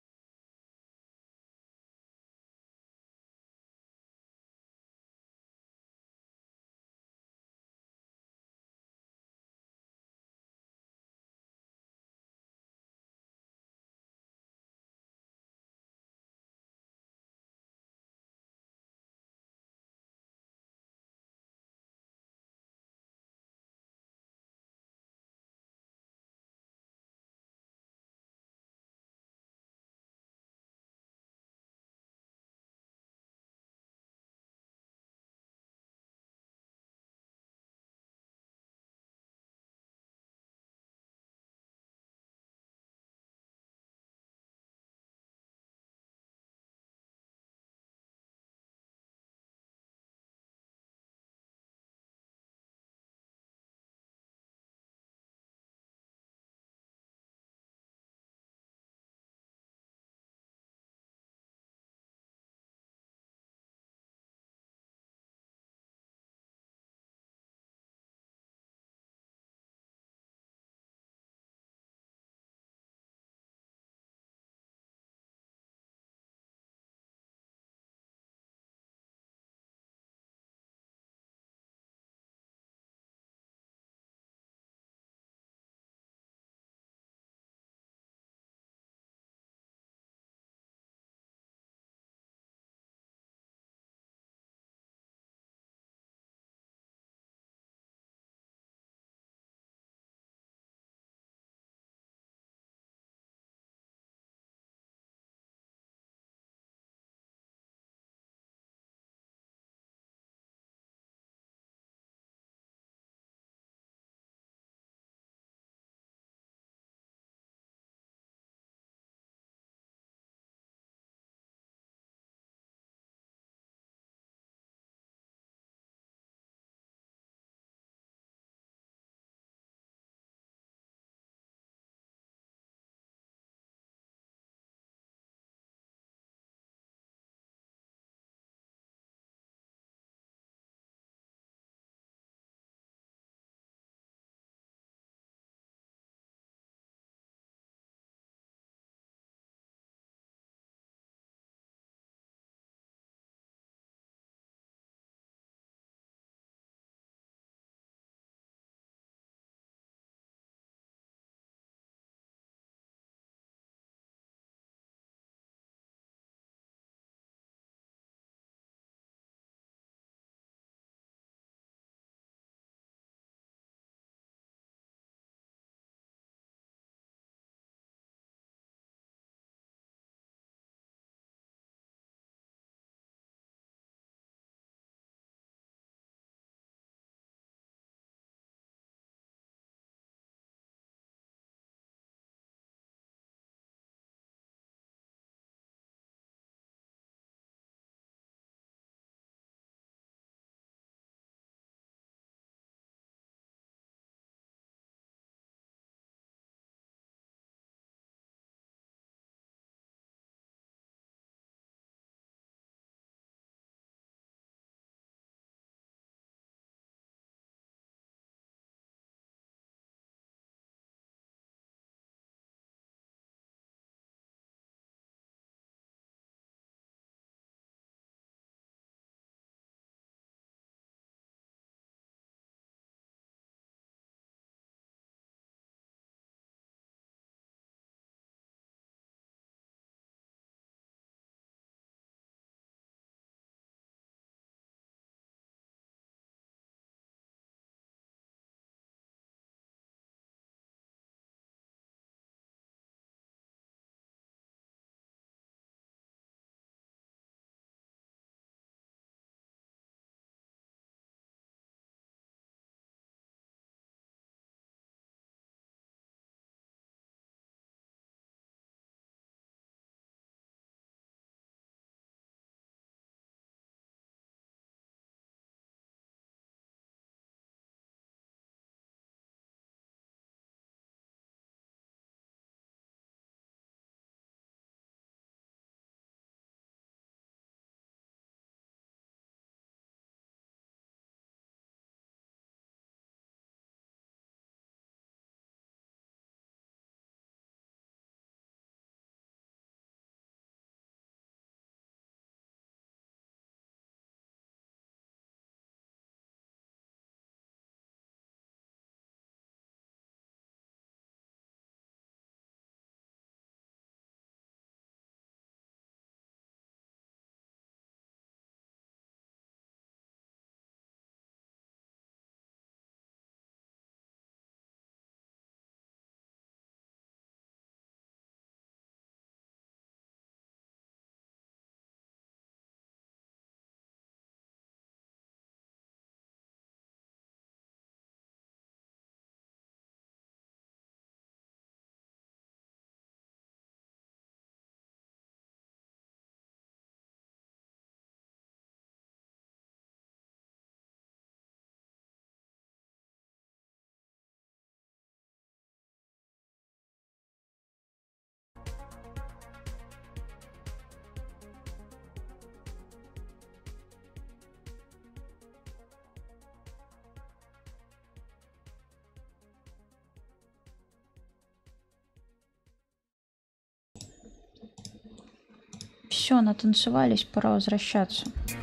Все, натанцевались, пора возвращаться.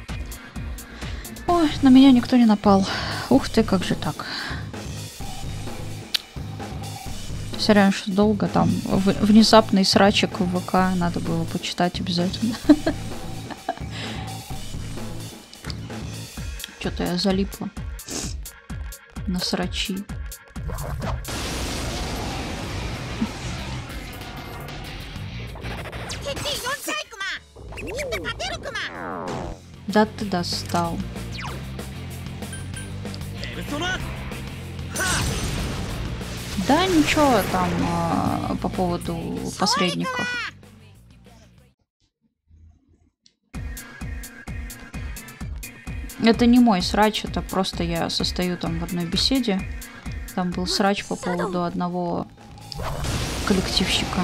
Ой, на меня никто не напал. Ух ты, как же так. Сорян, что долго там. Внезапный срачик в ВК надо было почитать обязательно. Что-то я залипла на срачи. Да ты достал. Да ничего там по поводу посредников. Это не мой срач, это просто я состою там в одной беседе. Там был срач по поводу одного коллективщика.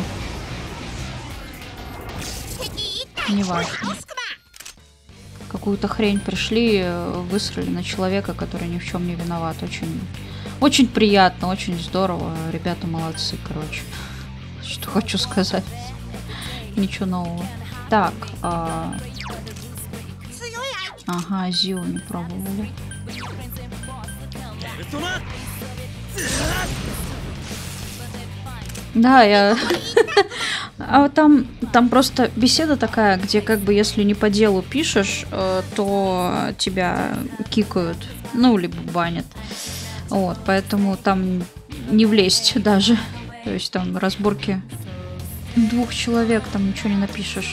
Неважно. Какую-то хрень пришли, высрали на человека, который ни в чем не виноват. Очень приятно, очень здорово. Ребята молодцы, короче. Что хочу сказать. Ничего нового. Так. Ага, Зио не пробовали. Да, я... А там просто беседа такая, где как бы если не по делу пишешь, то тебя кикают, ну, либо банят. Вот, поэтому там не влезть даже. То есть там разборки 2 человек, там ничего не напишешь.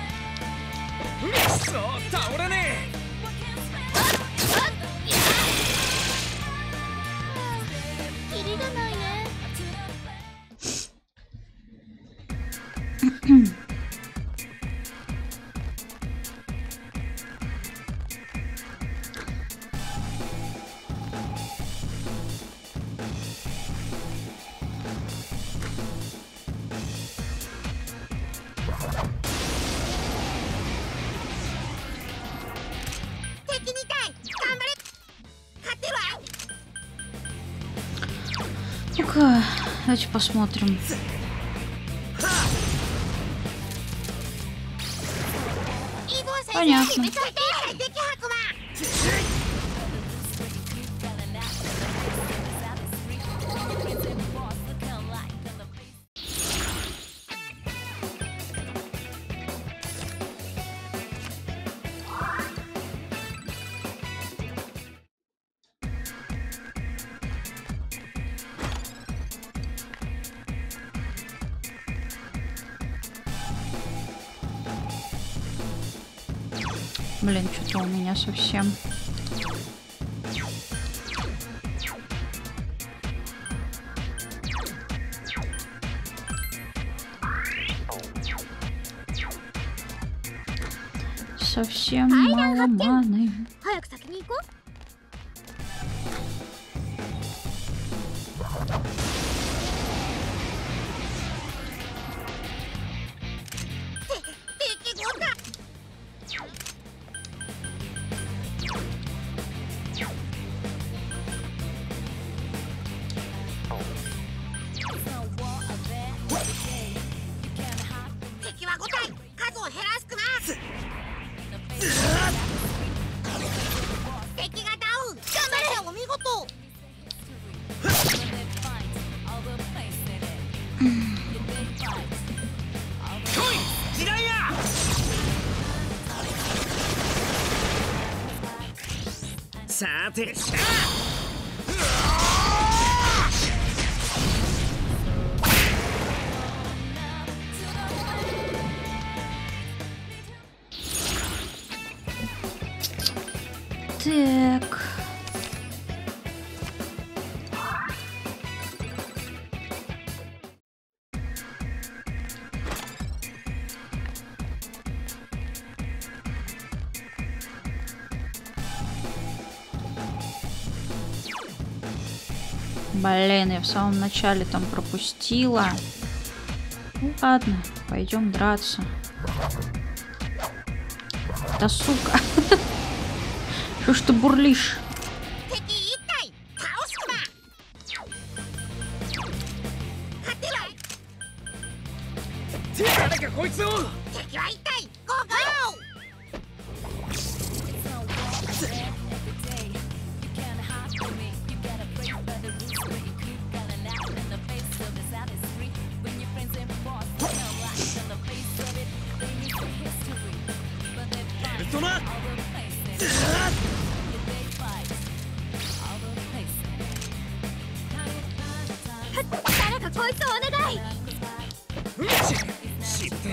Ну-ка, давайте посмотрим. Понятно. Блин, что-то у меня совсем... Совсем мало маны. Так. Блин, я в самом начале там пропустила. Ну ладно, пойдем драться. Да сука. Что ж ты бурлишь? 誰かこいつを。 敵は一体ゴーゴー。 ベルトナ。 誰かこいつをお願い。 知って。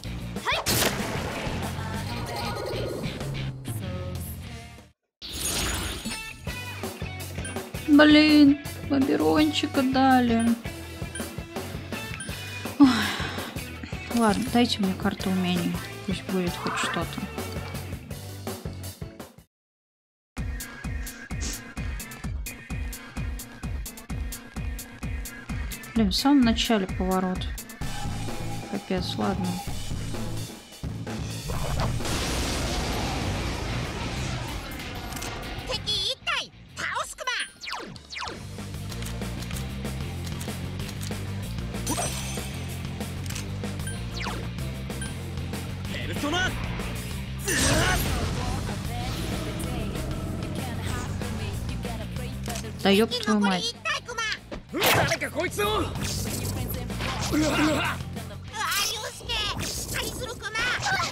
Блин, боберончика дали. Ой. Ладно, дайте мне карту умений. Пусть будет хоть что-то. Блин, в самом начале поворот. Капец, ладно. Да ёб твою мать. 誰かこいつを。 ユウスケ、何するかな。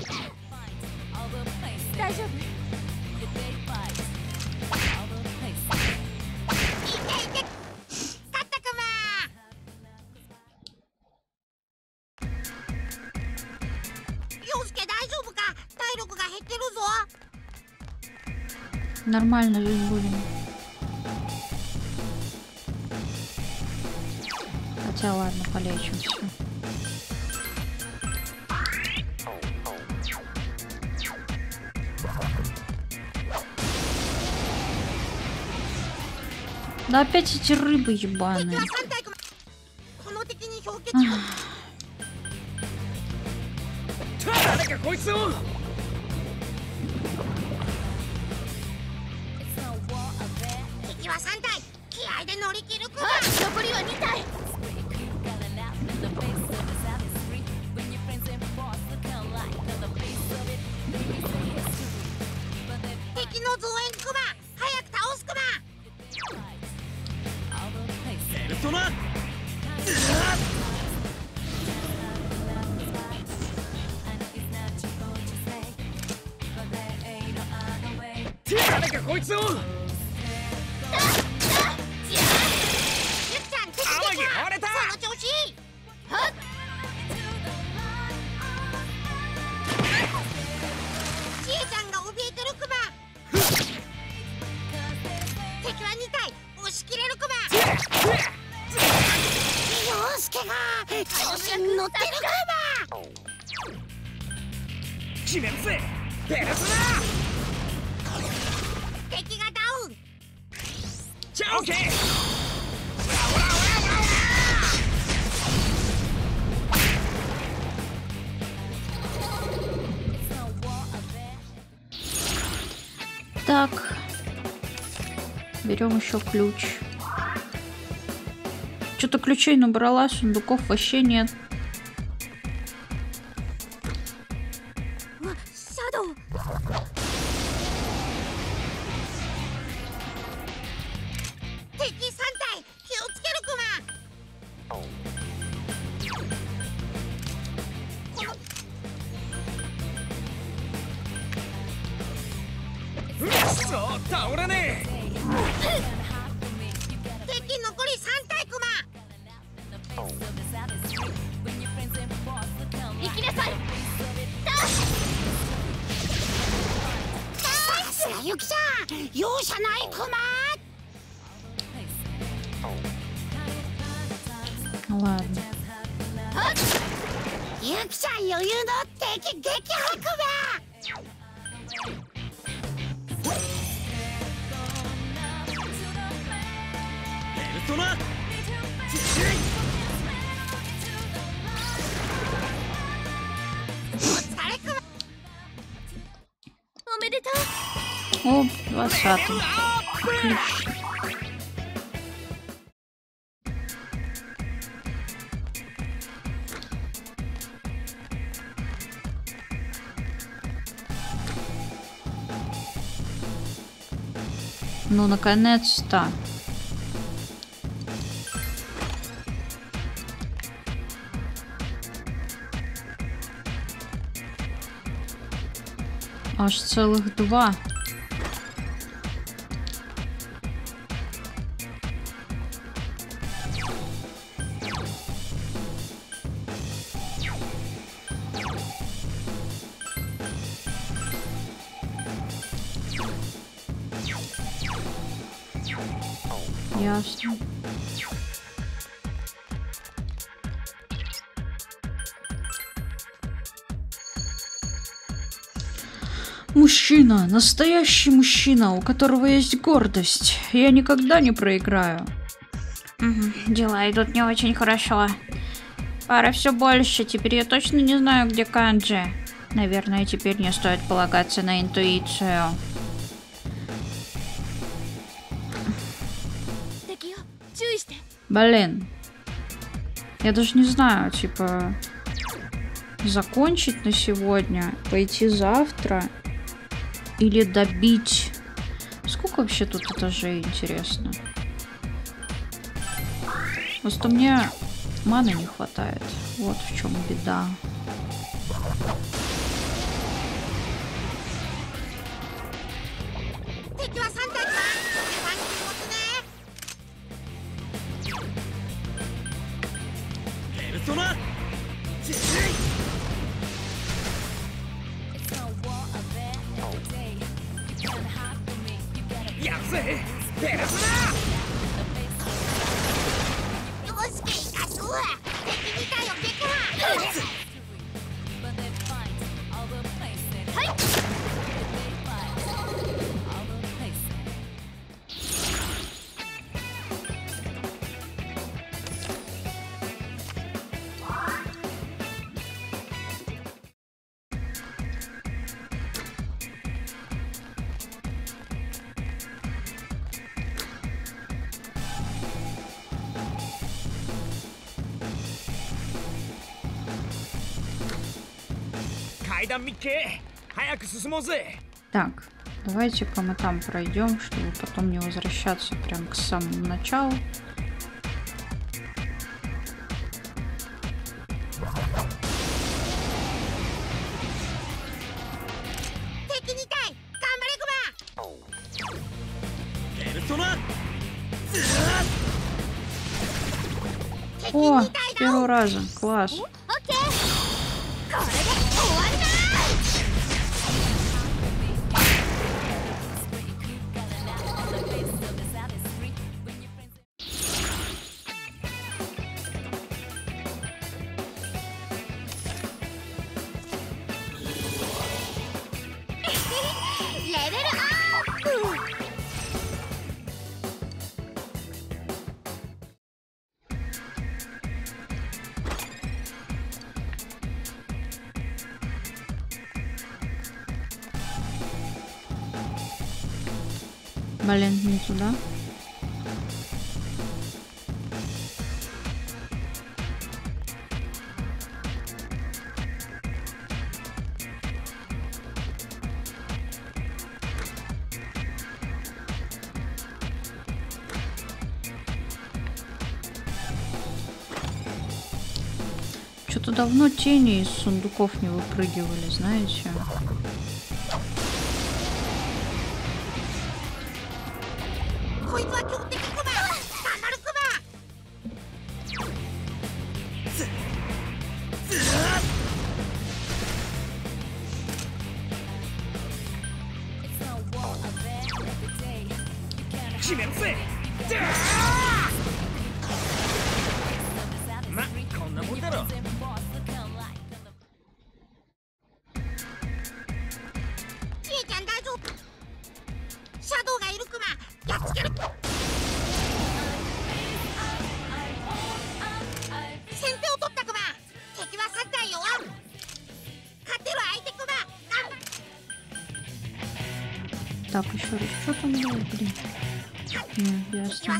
大丈夫。いけいけ。勝ったかま。ユウスケ大丈夫か。体力が減ってるぞ。 Нормально жить будем. Хотя ладно, полечимся. Да опять эти рыбы ебаные. Так, берем еще ключ. Что-то ключей набрала, сундуков вообще нет. Ладно. О, 20-й. Отлично. Ну, наконец-то. Аж целых 2. Ясно. Мужчина, настоящий мужчина, у которого есть гордость. Я никогда не проиграю. Дела идут не очень хорошо. Пара все больше. Теперь я точно не знаю, где Канджи. Наверное, теперь не стоит полагаться на интуицию. Блин. Я даже не знаю, типа, закончить на сегодня, пойти завтра или добить. Сколько вообще тут этажей, интересно? Просто мне маны не хватает. Вот в чем беда. Так, давайте-ка мы там пройдем, чтобы потом не возвращаться прям к самому началу. О, с первого раза, класс. Блин, не туда. Что-то давно тени из сундуков не выпрыгивали, знаете? Так, еще раз, что там было, блин? Не, ясно.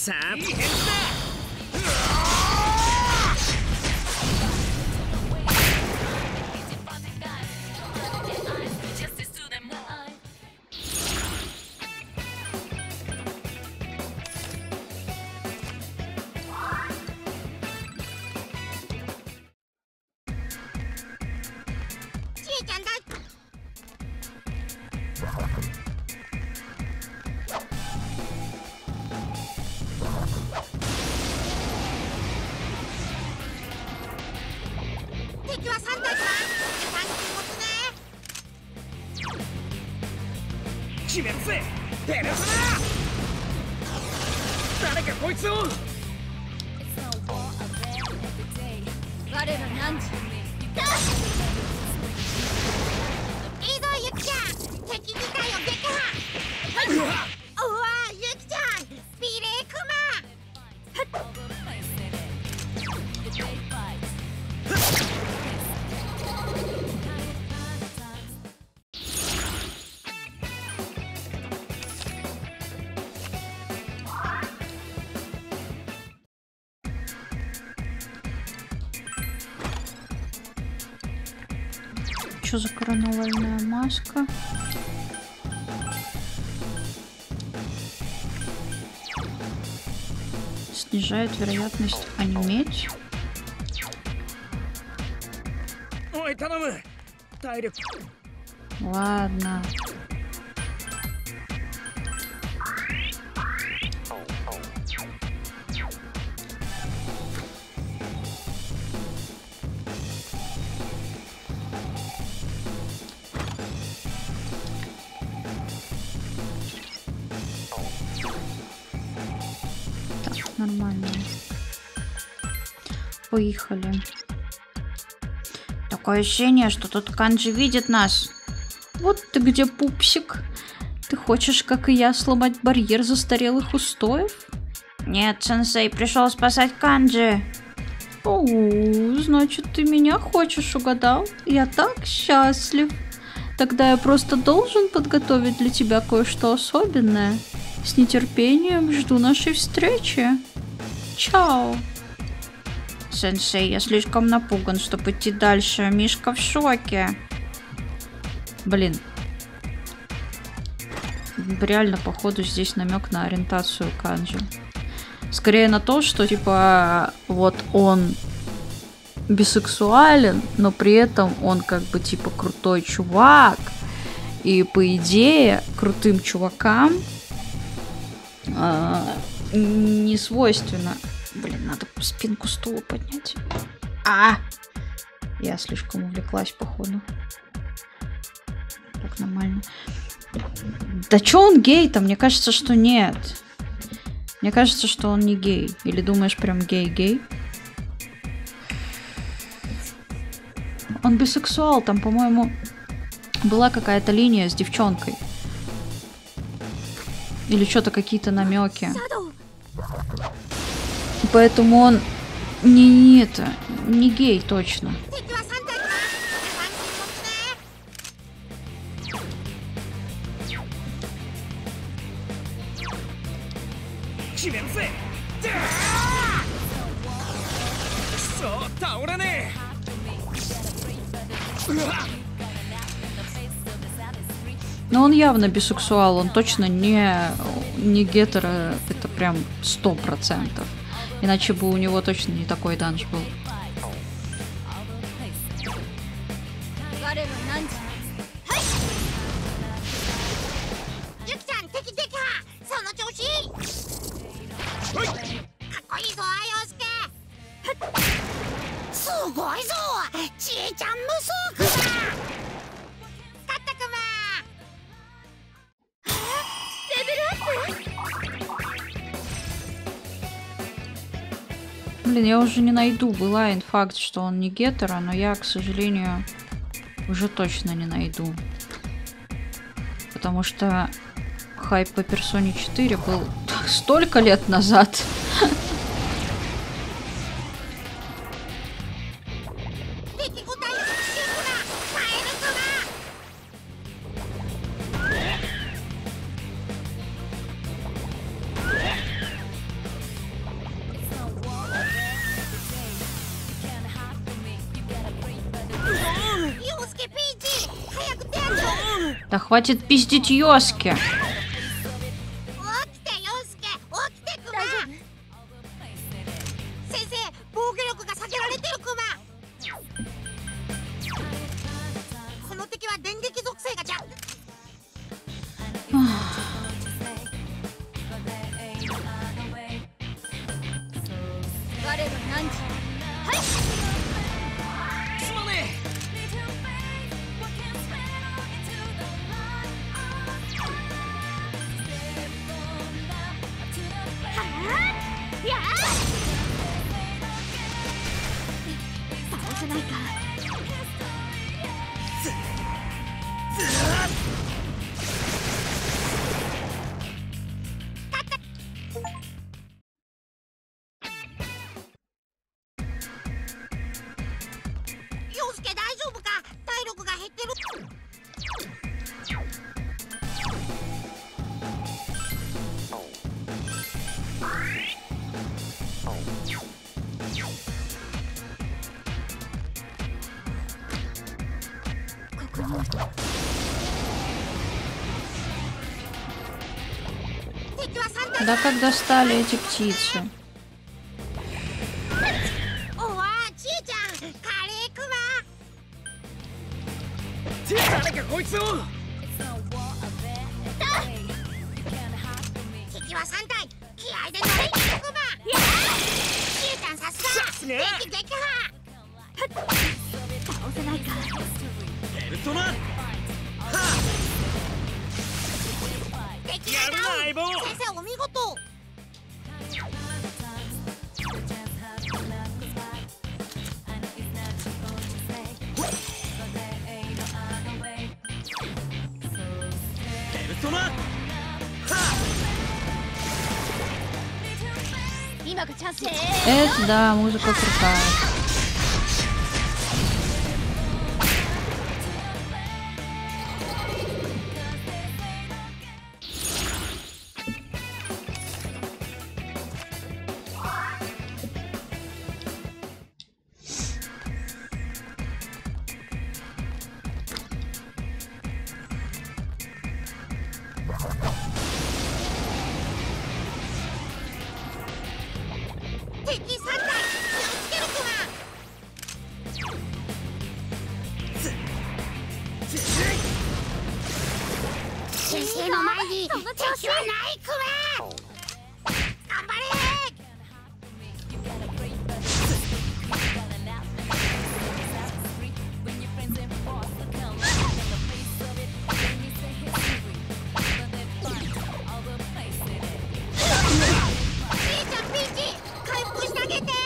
さあいい返事だ。 ちえちゃんだ。敵は3体か。3機持つね。 決めるぜペルソナ。誰かこいつを。 我ら何時いいぞユキちゃん、敵2体を撃破。うわユキちゃん、スピレーク Что за коронавальная маска? Снижает вероятность онеметь. おい頼む。体力。 Ладно. Так, нормально. Поехали. Такое ощущение, что тут Канджи видит нас. Вот ты где, пупсик. Ты хочешь, как и я, сломать барьер застарелых устоев? Нет, сенсей, пришел спасать Канджи. О, значит, ты меня хочешь, угадал? Я так счастлив. Тогда я просто должен подготовить для тебя кое-что особенное. С нетерпением жду нашей встречи. Чао. Сенсей, я слишком напуган, чтобы идти дальше. Мишка в шоке. Блин. Реально, походу, здесь намек на ориентацию Канджи. Скорее на то, что, типа, вот он бисексуален, но при этом он, как бы, типа, крутой чувак. И, по идее, крутым чувакам не свойственно. Блин, надо спинку стула поднять. Я слишком увлеклась, походу. Так, нормально. Да чё он гей-то? Мне кажется, что нет. Мне кажется, что он не гей. Или думаешь, прям гей-гей? Он бисексуал. Там, по-моему, была какая-то линия с девчонкой. Или что-то, какие-то намеки. Поэтому он не гей точно. 敵は3体か。3機持つね。 決めるぜ。くそ倒れねえ。うわ Но он явно бисексуал, он точно не гетеро, это прям 100%. Иначе бы у него точно не такой данж был. 我ら何時はいユキちゃん敵撃破。その調子。かっこいいぞ陽介。すごいぞちえちゃん無双クマ。勝ったクマ。レベルアップ。 Блин, я уже не найду. Была инфакт, что он не гетеро, но я, к сожалению, уже точно не найду. Потому что хайп по Персоне 4 был столько лет назад. Да хватит пиздить Йоске. 起きて陽介、起きてクマ。先生、防御力が下げられてるクマ。この敵は電撃属性がじゃ。我は何時。はい。 すまねやあ。倒せないか。陽介大丈夫か。体力が減ってる。敵は3体。 Да как достали эти птицы? おわー、ちえちゃん、カレークマ。 誰かこいつを。 敵は3体。気合で乗れクマ。ちえちゃんさすが。 ね敵撃破。倒せないか。 ベルトナ。 敵がやるな相棒。 先生お見事。 ベルトナ。 今がチャンス。 Это да, музыка крутая.先生の前に敵はないクマ。頑張れ。じいちゃんピンチ回復してあげて。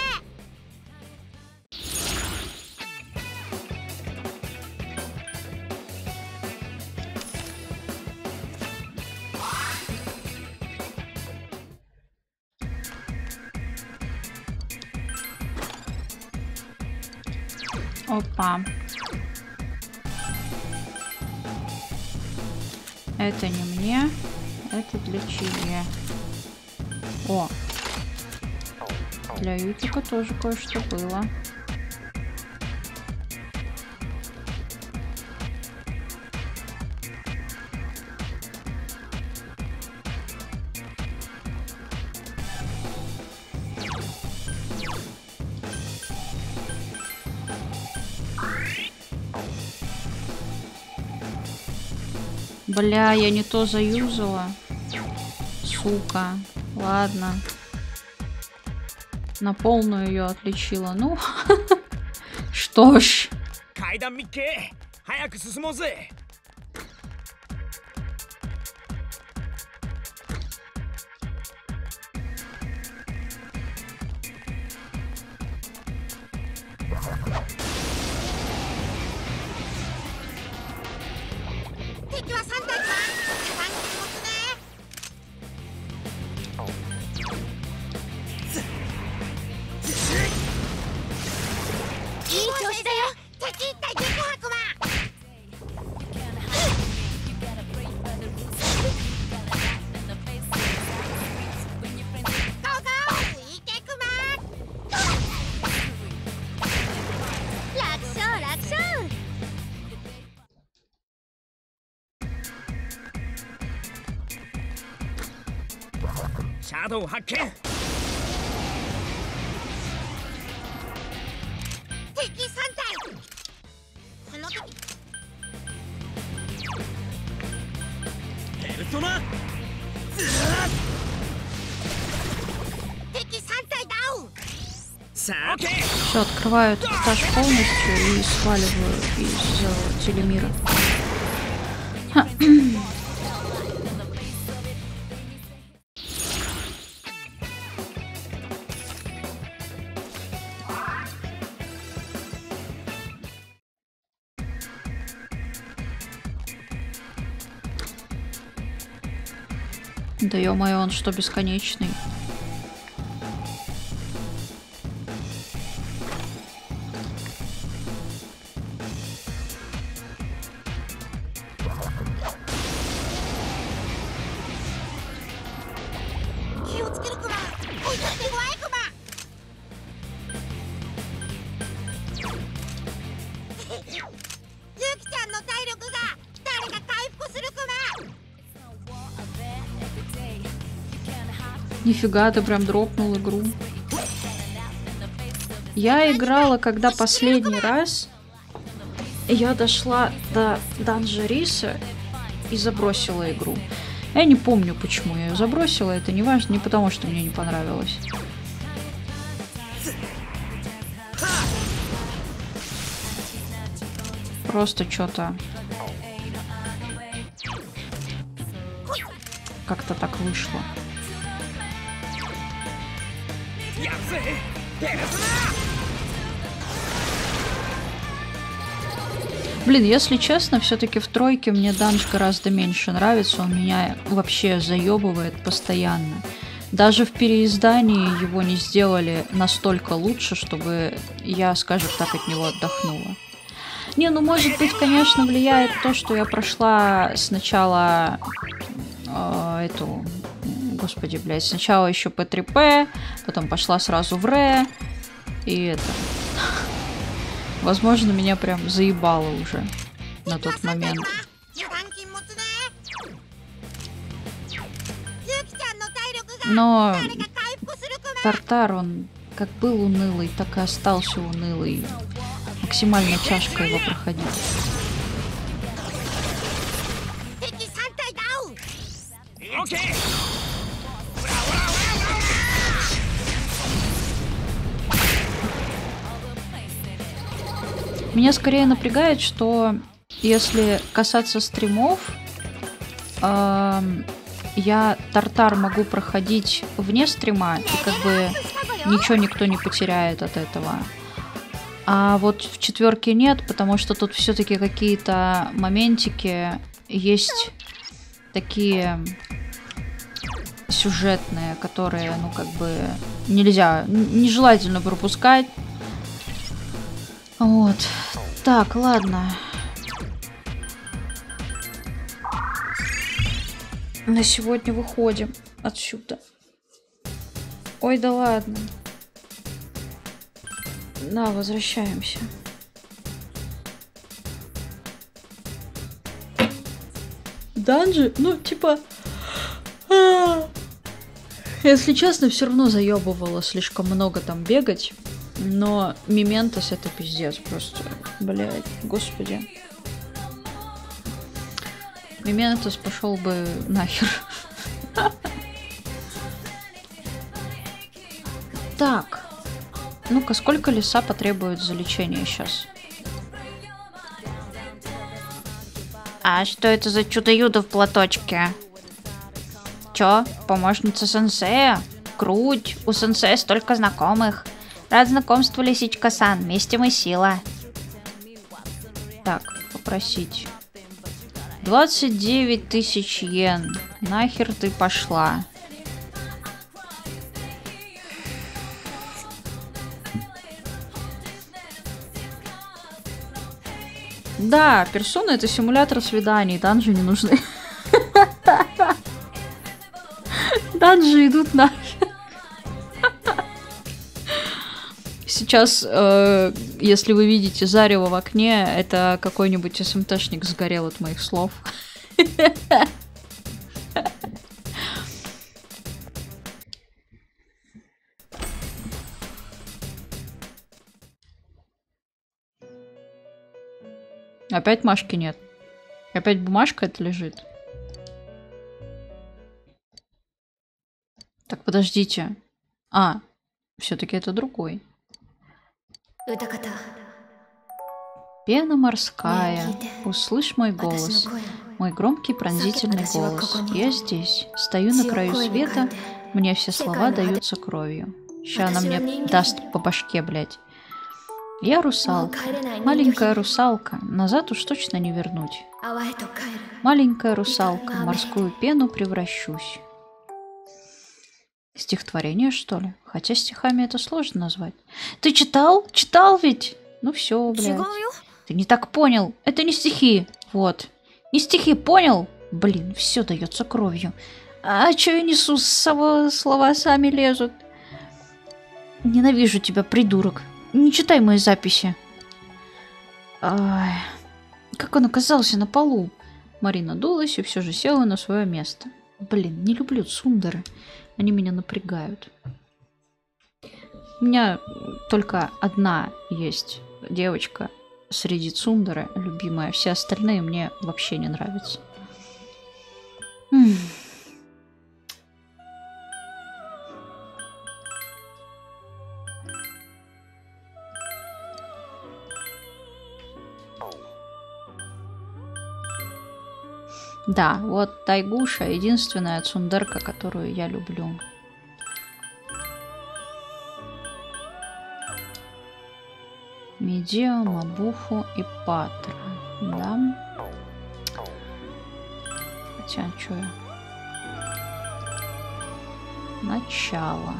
Опа. Это не мне. Это для Чили. О. Для Ютика тоже кое-что было. Бля, я не то заюзала. Сука. Ладно. На полную ее отличила. Ну, что ж. 階段見っけ。早く進もうぜ。 敵は3体か。カバンに持つね。いい調子だよ。敵1体撃破クマ。ゴーゴーいけクマ。楽勝楽勝。 シャドウ発見。 敵3体。その時ペルソナ。 敵3体ダウン。 さあ、オッケー。 Все, открываю этот этаж полностью и сваливаю из телемира. Да ё-моё, он что, бесконечный? Нифига, ты прям дропнул игру. Я играла, когда последний раз я дошла до Данжа Риса и забросила игру. Я не помню, почему я ее забросила, это не важно, не потому, что мне не понравилось. Просто что-то как-то так вышло. Блин, если честно, все-таки в тройке мне данж гораздо меньше нравится. Он меня вообще заебывает постоянно. Даже в переиздании его не сделали настолько лучше, чтобы я, скажем так, от него отдохнула. Не, ну может быть, конечно, влияет то, что я прошла сначала эту... Господи, блядь, сначала еще P3P, потом пошла сразу в Ре, и это... Возможно, меня прям заебало уже на тот момент. Но Тартар, он как был унылый, так и остался унылый. Максимально тяжко его проходить. Меня скорее напрягает, что если касаться стримов, я Тартар могу проходить вне стрима, и как бы ничего никто не потеряет от этого. А вот в четверке нет, потому что тут все-таки какие-то моментики есть такие сюжетные, которые, ну, как бы нельзя, нежелательно пропускать. Вот. Так, ладно. На сегодня выходим отсюда. Ой, да ладно. Да, возвращаемся. Данжи? Ну, типа... Если честно, все равно заебывало слишком много там бегать. Но Мементос это пиздец просто. Блядь, господи. Мементос пошел бы нахер. Так. Ну-ка, сколько леса потребует за лечение сейчас? А что это за чудо-юдо в платочке? Чё, помощница сенсея? Круть, у сенсея столько знакомых. Рад знакомству, лисичка-сан, вместе мы сила. Так, попросить. 29 тысяч йен. Нахер ты пошла? Да, персона это симулятор свиданий, данжи не нужны. Данжи идут нахер. Сейчас, если вы видите зарево в окне, это какой-нибудь СМТшник сгорел от моих слов. Опять Машки нет. Опять бумажка это лежит. Так, подождите. А, все-таки это другой. Пена морская, услышь мой голос, мой громкий пронзительный голос. Я здесь, стою на краю света, мне все слова даются кровью. Ща она мне даст по башке, блядь. Я русалка, маленькая русалка, назад уж точно не вернуть. Маленькая русалка, в морскую пену превращусь. Стихотворение, что ли? Хотя стихами это сложно назвать. Ты читал? Читал ведь? Ну все, блядь. Ты не так понял. Это не стихи. Вот. Не стихи, понял? Блин, все дается кровью. А что я несу? Слова сами лезут. Ненавижу тебя, придурок. Не читай мои записи. Ай, как он оказался на полу? Марина дулась и все же села на свое место. Блин, не люблю цундеры. Они меня напрягают. У меня только одна есть девочка среди цундеры, любимая. Все остальные мне вообще не нравятся. Да, вот Тайгуша единственная цундерка, которую я люблю. Медео, Мабуфу и Патра. Да. Хотя, что я? Начало.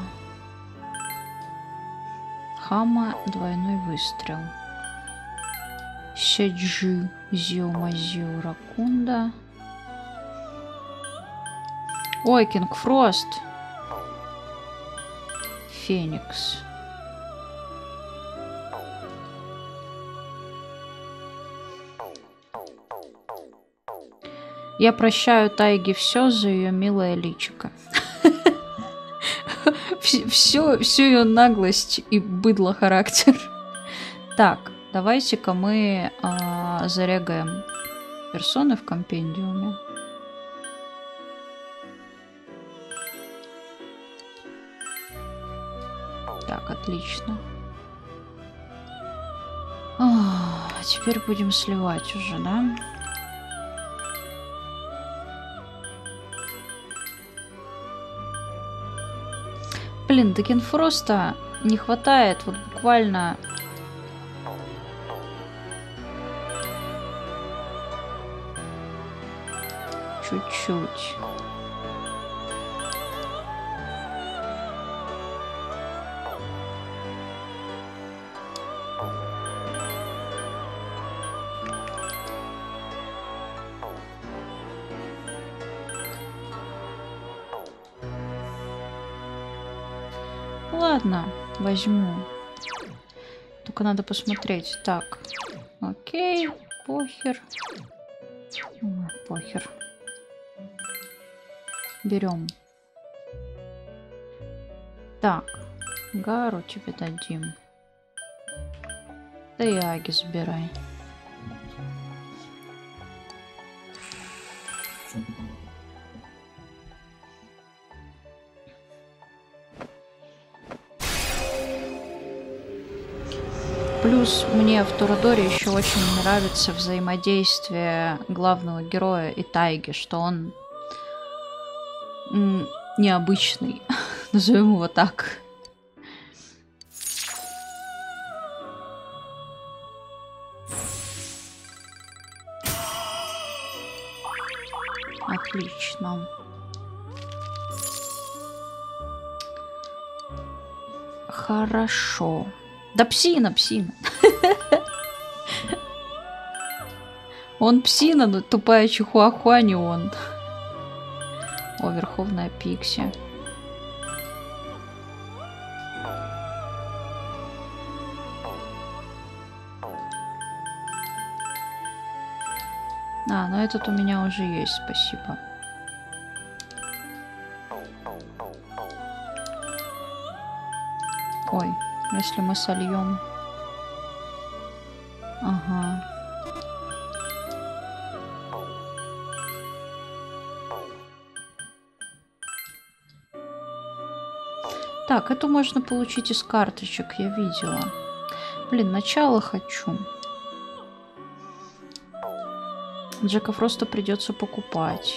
Хама, двойной выстрел. Седжи, Зиомазио, Ракунда. Ой, Кинг Фрост. Феникс. Я прощаю Тайге все за ее милое личико. Всю ее наглость и быдло характер. Так, давайте-ка мы зарегаем персоны в компендиуме. Так, отлично. Теперь будем сливать уже, да? Блин, до Кинфроста не хватает, вот буквально... Чуть-чуть. Ладно, возьму. Только надо посмотреть. Так, окей, похер. Похер. Берем. Так, Гару тебе дадим. Да и Аги забирай. Плюс мне в Торадоре еще очень нравится взаимодействие главного героя и Тайги, что он необычный, назовем его так. Отлично. Хорошо. Да псина, псина. Он псина, но тупая чихуахуа не он. О, Верховная Пикси. А, ну этот у меня уже есть, спасибо. Ой, если мы сольем. Ага. Так, эту можно получить из карточек, я видела. Блин, начало хочу. Джека Фроста придется покупать.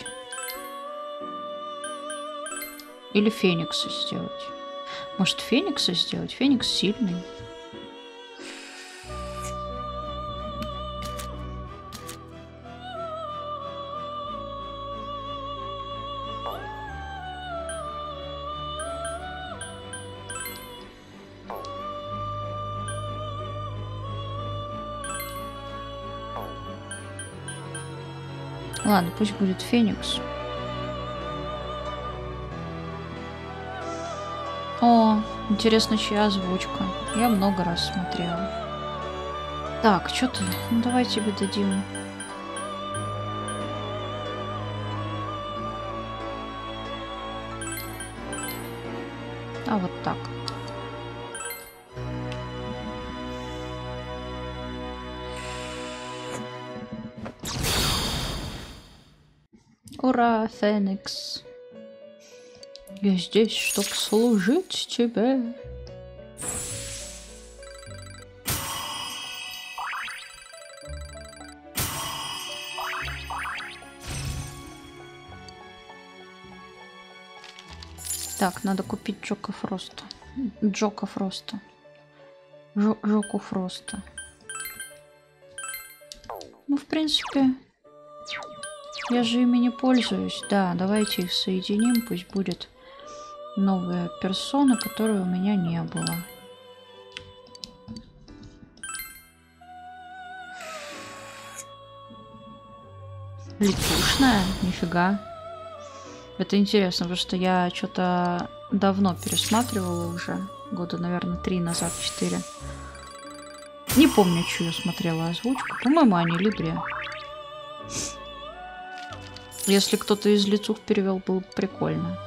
Или Феникса сделать. Может, Феникса сделать? Феникс сильный. Ладно, пусть будет Феникс. О, интересно, чья озвучка. Я много раз смотрела. Так, что ты? Ну, давай тебе дадим. А вот так. Ура, Феникс. Я здесь, чтоб служить тебе. Так, надо купить Джока Фроста. Джока Фроста. Жоку Фроста. Ну, в принципе, я же ими не пользуюсь. Да, давайте их соединим. Пусть будет новая персона, которой у меня не было. Летушная? Нифига. Это интересно, потому что я что-то давно пересматривала уже. Года, наверное, 3 назад, 4. Не помню, чью я смотрела озвучку. По-моему, Ани Либрия. Если кто-то из лицух перевел, было бы прикольно.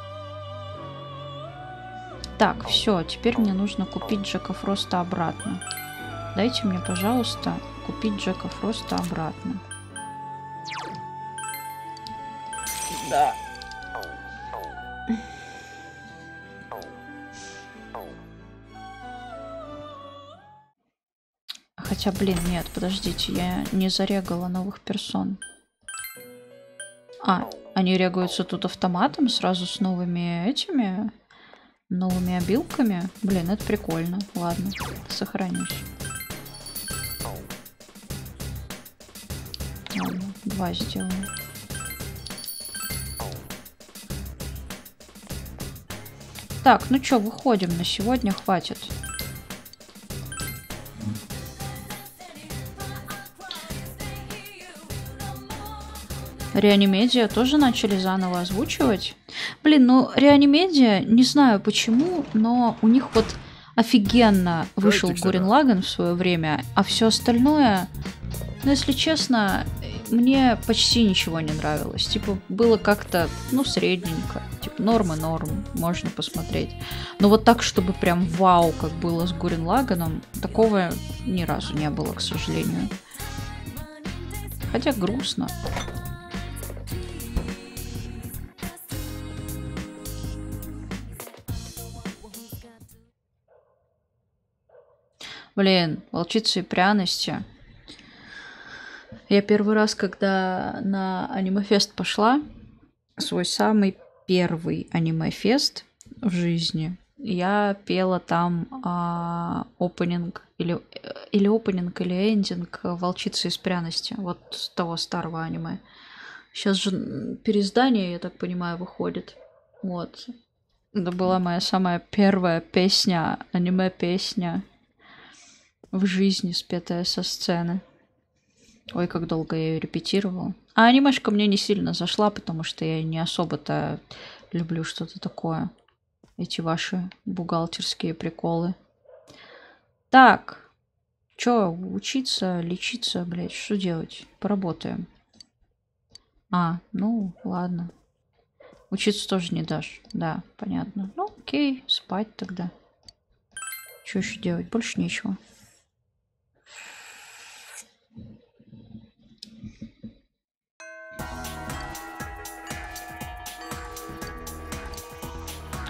Так, все, теперь мне нужно купить Джека Фроста обратно. Дайте мне, пожалуйста, купить Джека Фроста обратно. Да. Хотя, блин, нет, подождите, я не зарегала новых персон. А, они регаются тут автоматом сразу с новыми этими, новыми обилками. Блин, это прикольно. Ладно, сохранюсь. Ладно, 2 сделаем. Так, ну чё, выходим, на сегодня хватит. Реанимедиа тоже начали заново озвучивать. Блин, ну Реанимедиа, не знаю почему, но у них вот офигенно вышел Гуррен Лаганн в свое время, а все остальное, ну если честно, мне почти ничего не нравилось. Типа было как-то, ну средненько, типа норм и норм, можно посмотреть. Но вот так, чтобы прям вау, как было с Гуррен Лаганном, такого ни разу не было, к сожалению. Хотя грустно. Блин, волчицы и пряности. Я первый раз, когда на аниме-фест пошла, свой самый первый аниме-фест в жизни, я пела там опенинг или опенинг, или эндинг «Волчицы из пряности», вот с того старого аниме. Сейчас же переиздание, я так понимаю, выходит. Вот. Это была моя самая первая песня, аниме-песня в жизни, спетая со сцены. Ой, как долго я ее репетировала. А анимешка мне не сильно зашла, потому что я не особо-то люблю что-то такое. Эти ваши бухгалтерские приколы. Так. Чё, учиться, лечиться, блядь, что делать? Поработаем. А, ну, ладно. Учиться тоже не дашь. Да, понятно. Ну, окей, спать тогда. Что еще делать? Больше нечего.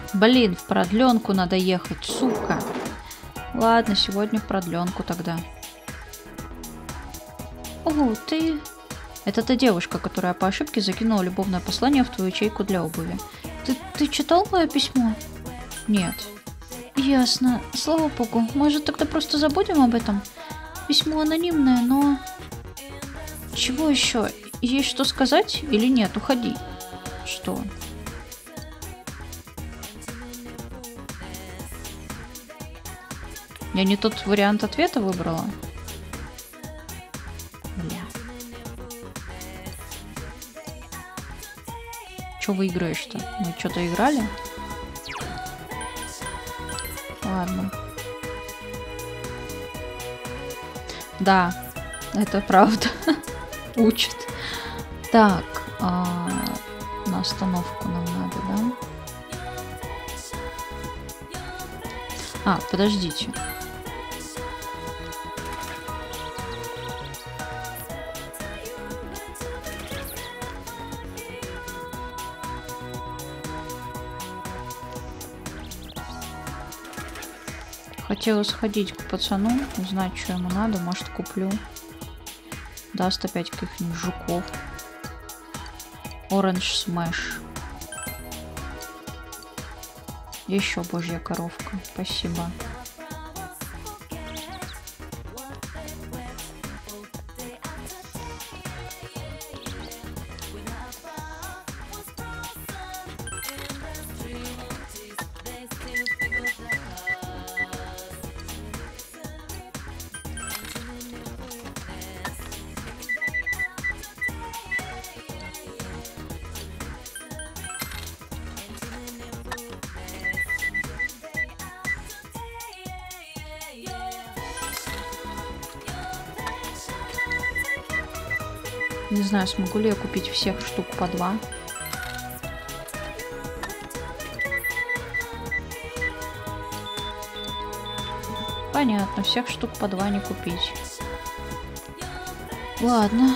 Блин, в продленку надо ехать, сука. Ладно, сегодня в продленку тогда. Ого, ты... Это та девушка, которая по ошибке закинула любовное послание в твою ячейку для обуви. Ты читал мое письмо? Нет. Ясно. Слава богу. Может, тогда просто забудем об этом? Письмо анонимное, но... Чего еще? Есть что сказать или нет? Уходи. Что? Я не тот вариант ответа выбрала? Бля. Че выиграешь-то? Мы что-то играли? Ладно. Да, это правда. Учит. Так, на остановку нам надо, да? А, подождите. Хотела сходить к пацану, узнать, что ему надо, может, куплю. Даст опять каких-нибудь жуков. Orange Smash. Еще божья коровка. Спасибо. Не знаю, смогу ли я купить всех штук по 2. Понятно, всех штук по 2 не купить. Ладно.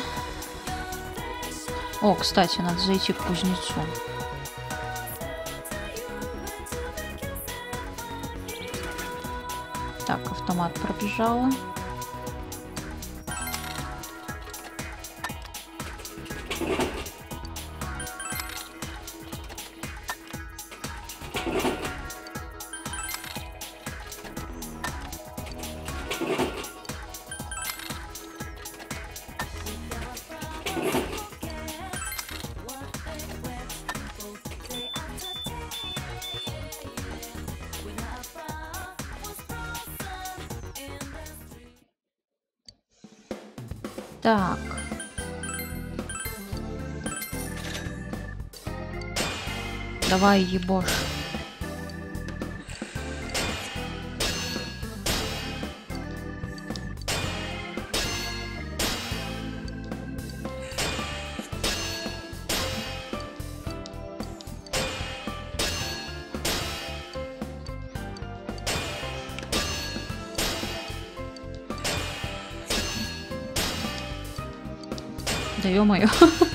О, кстати, надо зайти к кузнецу. Так, автомат пробежала. Так. Давай, ебошь. Да ё-моё.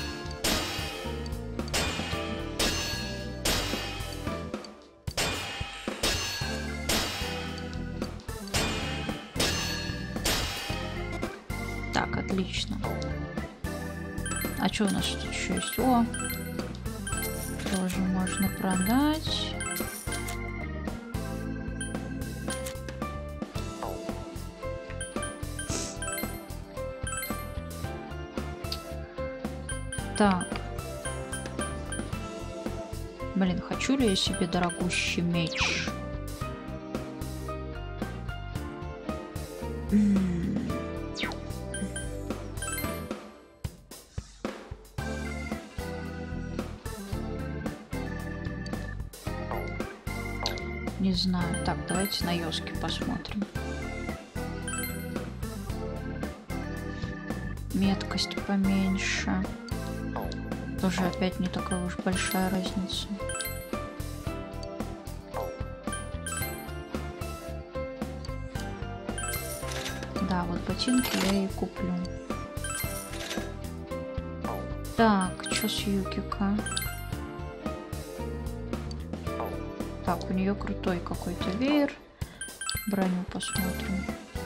Так, отлично. А что у нас тут еще есть? О, тоже можно продать. Так. Блин, хочу ли я себе дорогущий меч? Не знаю. Так, давайте на ёшки посмотрим. Меткость поменьше. Тоже опять не такая уж большая разница. Да, вот ботинки я и куплю. Так, что с Юкика? Так, у нее крутой какой-то веер. Броню посмотрим.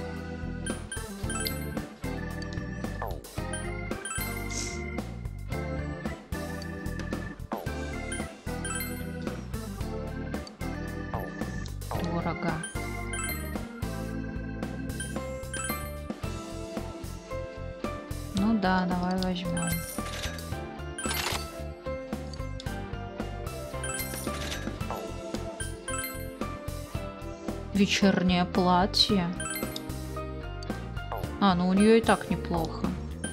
Дорого. Ну да, давай возьмем. Вечернее платье. А, ну у нее и так неплохо.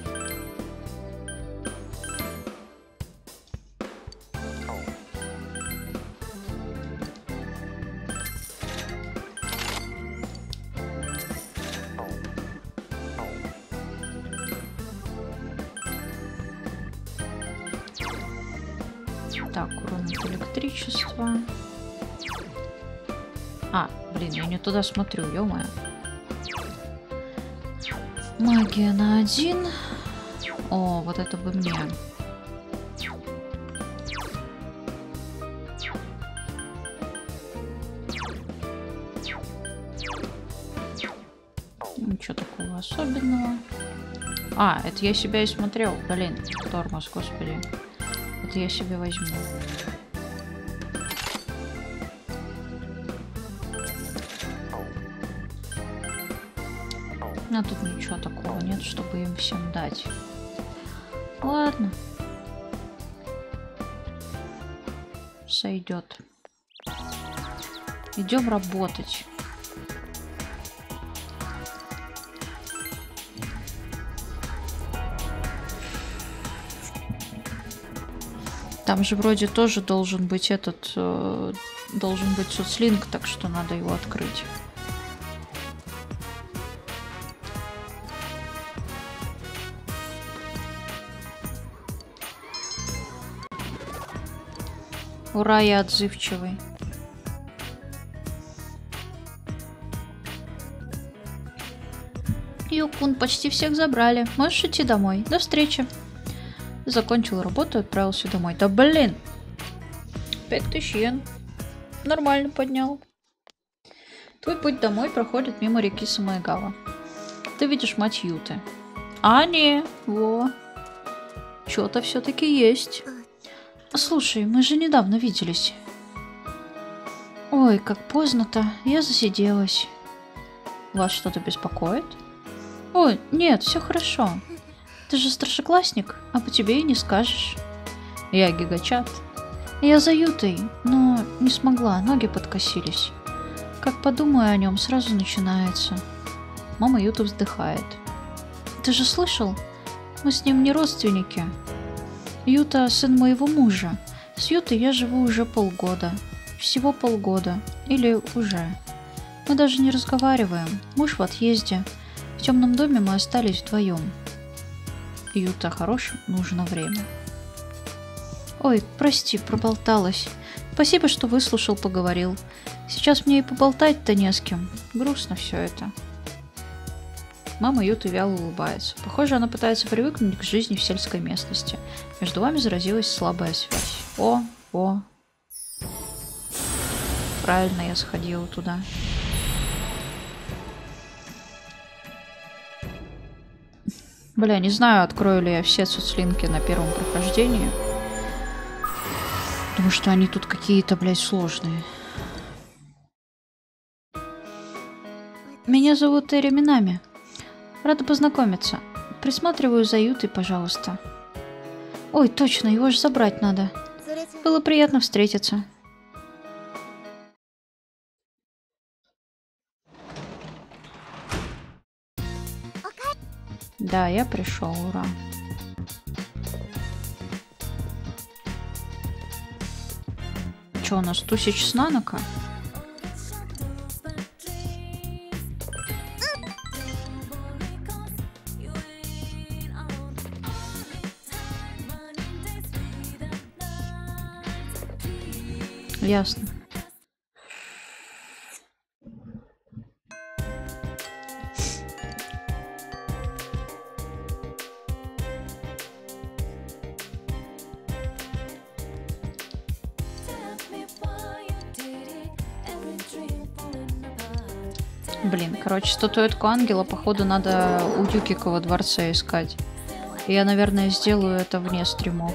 Так, урон от электричества. А, блин, я не туда смотрю, ё-моё. Магия на 1. О, вот это бы мне. Ничего такого особенного. А, это я себя и смотрел. Блин, тормоз, господи. Это я себе возьму. А тут ничего такого нет, чтобы им всем дать. Ладно. Сойдет. Идем работать. Там же вроде тоже должен быть этот... должен быть соцлинк, так что надо его открыть. Ура, я отзывчивый. Юкун, почти всех забрали. Можешь идти домой. До встречи. Закончил работу и отправился домой. Да блин! 5000 йен. Нормально поднял. Твой путь домой проходит мимо реки Самайгава. Ты видишь мать Юты. А, не. Во. Что-то все-таки есть. Слушай, мы же недавно виделись. Ой, как поздно-то. Я засиделась. Вас что-то беспокоит? Ой, нет, все хорошо. Ты же старшеклассник, а по тебе и не скажешь. Я гигачат. Я за Ютой, но не смогла, ноги подкосились. Как подумаю о нем, сразу начинается. Мама Юта вздыхает. Ты же слышал? Мы с ним не родственники. Юта – сын моего мужа. С Ютой я живу уже полгода. Всего полгода. Или уже. Мы даже не разговариваем. Муж в отъезде. В темном доме мы остались вдвоем. Юта хорошим нужно время. Ой, прости, проболталась. Спасибо, что выслушал, поговорил. Сейчас мне и поболтать-то не с кем. Грустно все это. Мама Юты вяло улыбается. Похоже, она пытается привыкнуть к жизни в сельской местности. Между вами заразилась слабая связь. О. Правильно я сходила туда. Бля, не знаю, открою ли я все соцлинки на первом прохождении. Потому что они тут какие-то, блядь, сложные. Меня зовут Эри Минами. Рада познакомиться. Присматриваю за Ютой, пожалуйста. Ой, точно, его же забрать надо. Было приятно встретиться. Да, я пришел, ура. Что у нас, тусич с Нанока? Ясно. Блин, короче, статуэтку ангела, походу, надо у Юкико во дворце искать. И я, наверное, сделаю это вне стримов.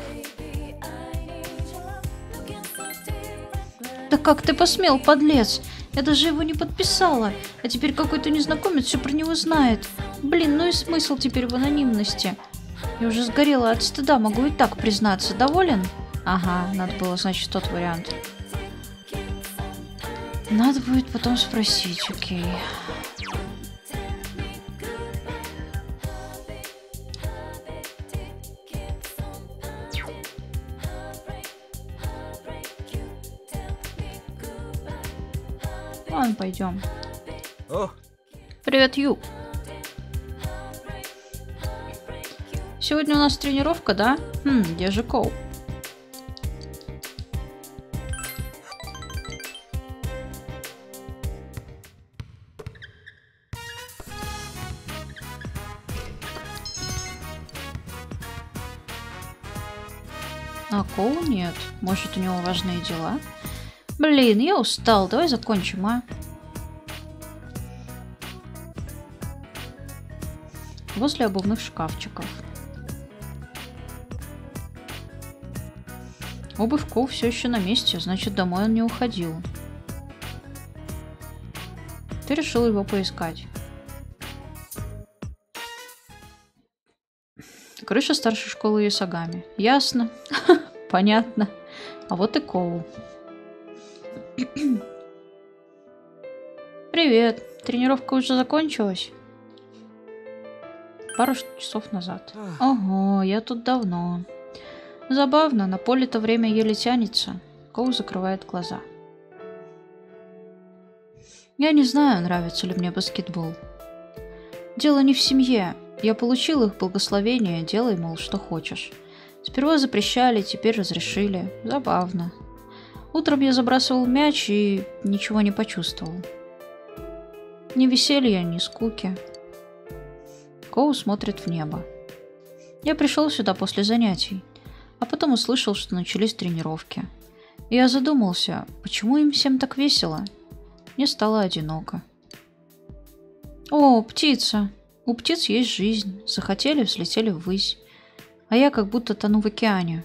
Да как ты посмел, подлец? Я даже его не подписала. А теперь какой-то незнакомец все про него знает. Блин, ну и смысл теперь в анонимности? Я уже сгорела от стыда, могу и так признаться. Доволен? Ага, надо было, значит, тот вариант. Надо будет потом спросить, окей. Ладно, пойдем. О, Привет, Ю. Сегодня у нас тренировка, да? Где же Коу? А Коу нет. Может, у него важные дела? Блин, я устал. Давай закончим, а? Возле обувных шкафчиков. Обувь Коу все еще на месте, значит, домой он не уходил. Ты решил его поискать. Крыша старшей школы Исагами. Ясно. Понятно. А вот и Коу. Привет. Тренировка уже закончилась? Пару часов назад. Ого, я тут давно. Забавно, на поле-то время еле тянется. Коу закрывает глаза. Я не знаю, нравится ли мне баскетбол. Дело не в семье. Я получил их благословение, делай, мол, что хочешь. Сперва запрещали, теперь разрешили. Забавно. Утром я забрасывал мяч и ничего не почувствовал. Ни веселья, ни скуки. Коу смотрит в небо. Я пришел сюда после занятий, а потом услышал, что начались тренировки. И я задумался, почему им всем так весело? Мне стало одиноко. О, птица! У птиц есть жизнь. Захотели, взлетели ввысь. А я как будто тону в океане.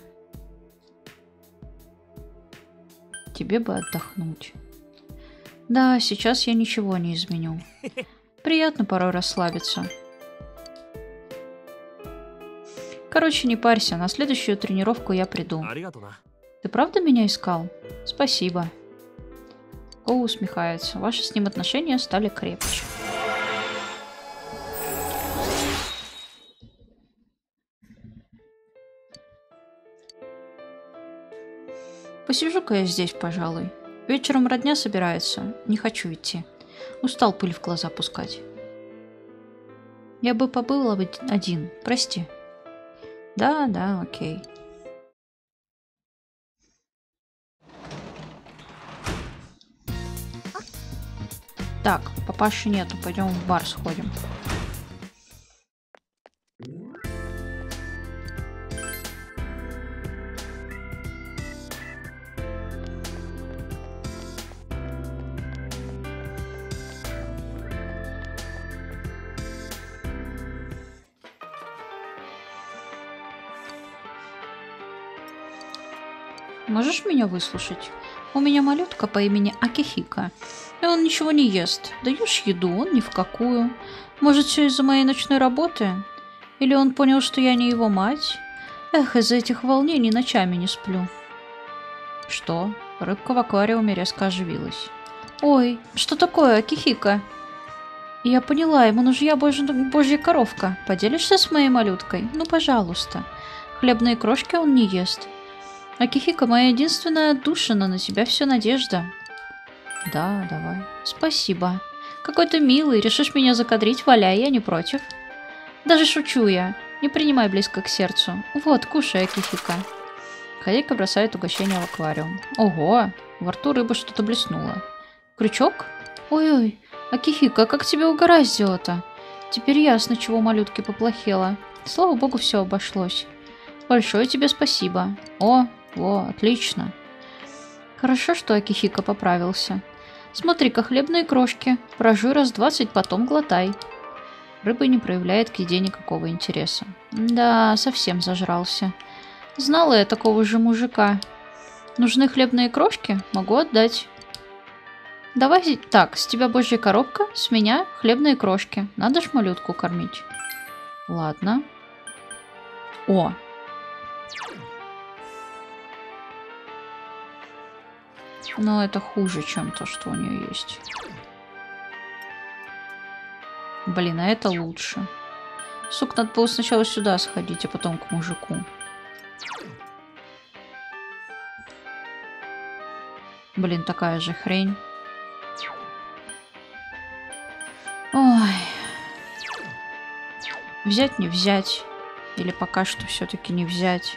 Тебе бы отдохнуть. Да, сейчас я ничего не изменю. Приятно порой расслабиться. Короче, не парься, на следующую тренировку я приду. Ты правда меня искал? Спасибо. Коу усмехается. Ваши с ним отношения стали крепче. Посижу-ка я здесь, пожалуй. Вечером родня собирается. Не хочу идти. Устал пыль в глаза пускать. Я бы побыл один. Прости. Да, окей. Так, папаши нету. Пойдем в бар сходим. Можешь меня выслушать? У меня малютка по имени Акихика, и он ничего не ест. Даешь еду, он ни в какую. Может, все из-за моей ночной работы? Или он понял, что я не его мать? Эх, из-за этих волнений ночами не сплю. Что? Рыбка в аквариуме резко оживилась. Ой, что такое, Акихика? Я поняла, ему нужна божья коровка. Поделишься с моей малюткой? Ну, пожалуйста. Хлебные крошки он не ест. Акихика, моя единственная отдушина, на тебя все надежда. Да, давай. Спасибо. Какой ты милый, решишь меня закадрить, валяй, я не против. Даже шучу я. Не принимай близко к сердцу. Вот, кушай, Акихика. Хозяйка бросает угощение в аквариум. Ого, во рту рыба что-то блеснула. Крючок? Ой-ой, Акихика, как тебе угораздило-то? Теперь ясно, чего малютке поплохело. Слава богу, все обошлось. Большое тебе спасибо. О, отлично. Хорошо, что Акихика поправился. Смотри-ка, хлебные крошки. Прожуй раз 20, потом глотай. Рыба не проявляет к еде никакого интереса. Да, совсем зажрался. Знала я такого же мужика. Нужны хлебные крошки? Могу отдать. Давай так, с тебя божья коробка, с меня хлебные крошки. Надо ж малютку кормить. Ладно. О! Но это хуже, чем то, что у нее есть. Блин, а это лучше. Сука, надо было сначала сюда сходить, а потом к мужику. Блин, такая же хрень. Ой. Взять, не взять. Или пока что все-таки не взять.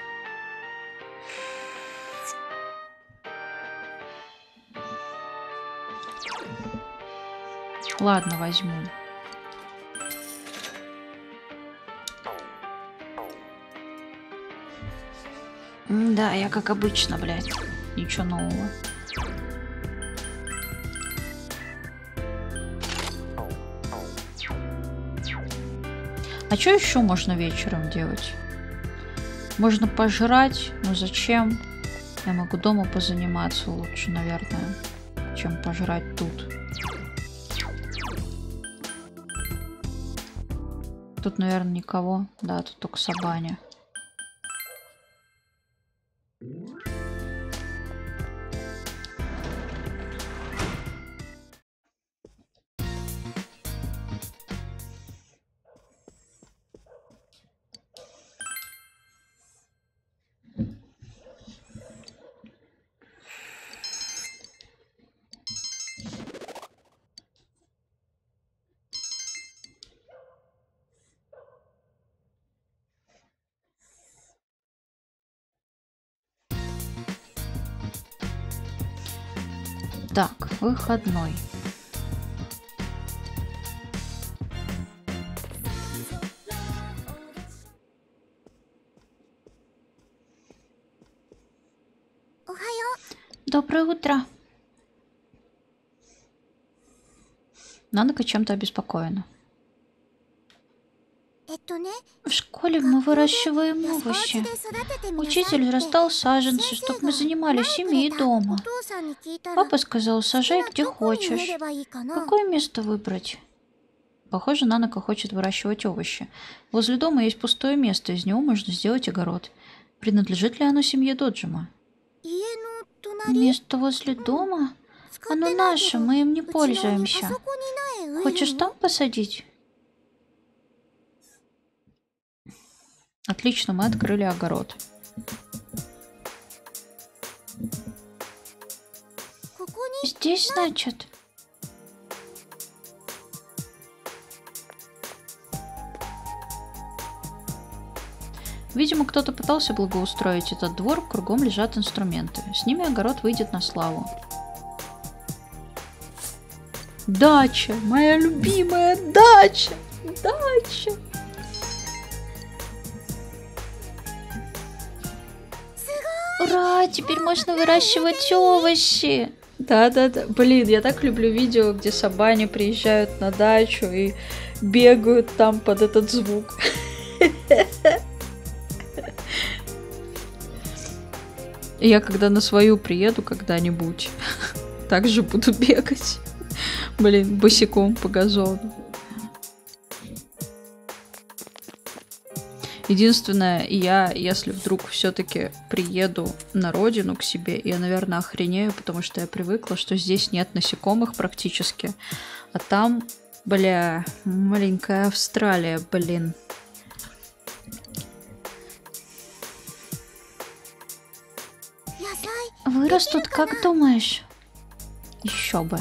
Ладно, возьму. Да, я как обычно, блядь. Ничего нового. А что еще можно вечером делать? Можно пожрать, но зачем? Я могу дома позаниматься лучше, наверное, чем пожрать тут. Тут, наверное, никого. Да, тут только Сабаня. Так, выходной. Доброе утро. Нанака чем-то обеспокоена. В школе мы выращиваем овощи. Учитель раздал саженцы, чтобы мы занимались ими и дома. Папа сказал, сажай где хочешь. Какое место выбрать? Похоже, Нанака хочет выращивать овощи. Возле дома есть пустое место, из него можно сделать огород. Принадлежит ли оно семье Доджима? Место возле дома? Оно наше, мы им не пользуемся. Хочешь там посадить? Отлично, мы открыли огород. Здесь, значит? Видимо, кто-то пытался благоустроить этот двор, кругом лежат инструменты. С ними огород выйдет на славу. Дача! Моя любимая дача! Дача! Ура! Теперь можно выращивать овощи! Да-да-да. Блин, я так люблю видео, где Сабани приезжают на дачу и бегают там под этот звук. Я когда на свою приеду когда-нибудь, также буду бегать. Блин, босиком по газону. Единственное, я, если вдруг все-таки приеду на родину к себе, я, наверное, охренею, потому что я привыкла, что здесь нет насекомых практически. А там, бля, маленькая Австралия, блин. Вырастут, как думаешь? Еще бы.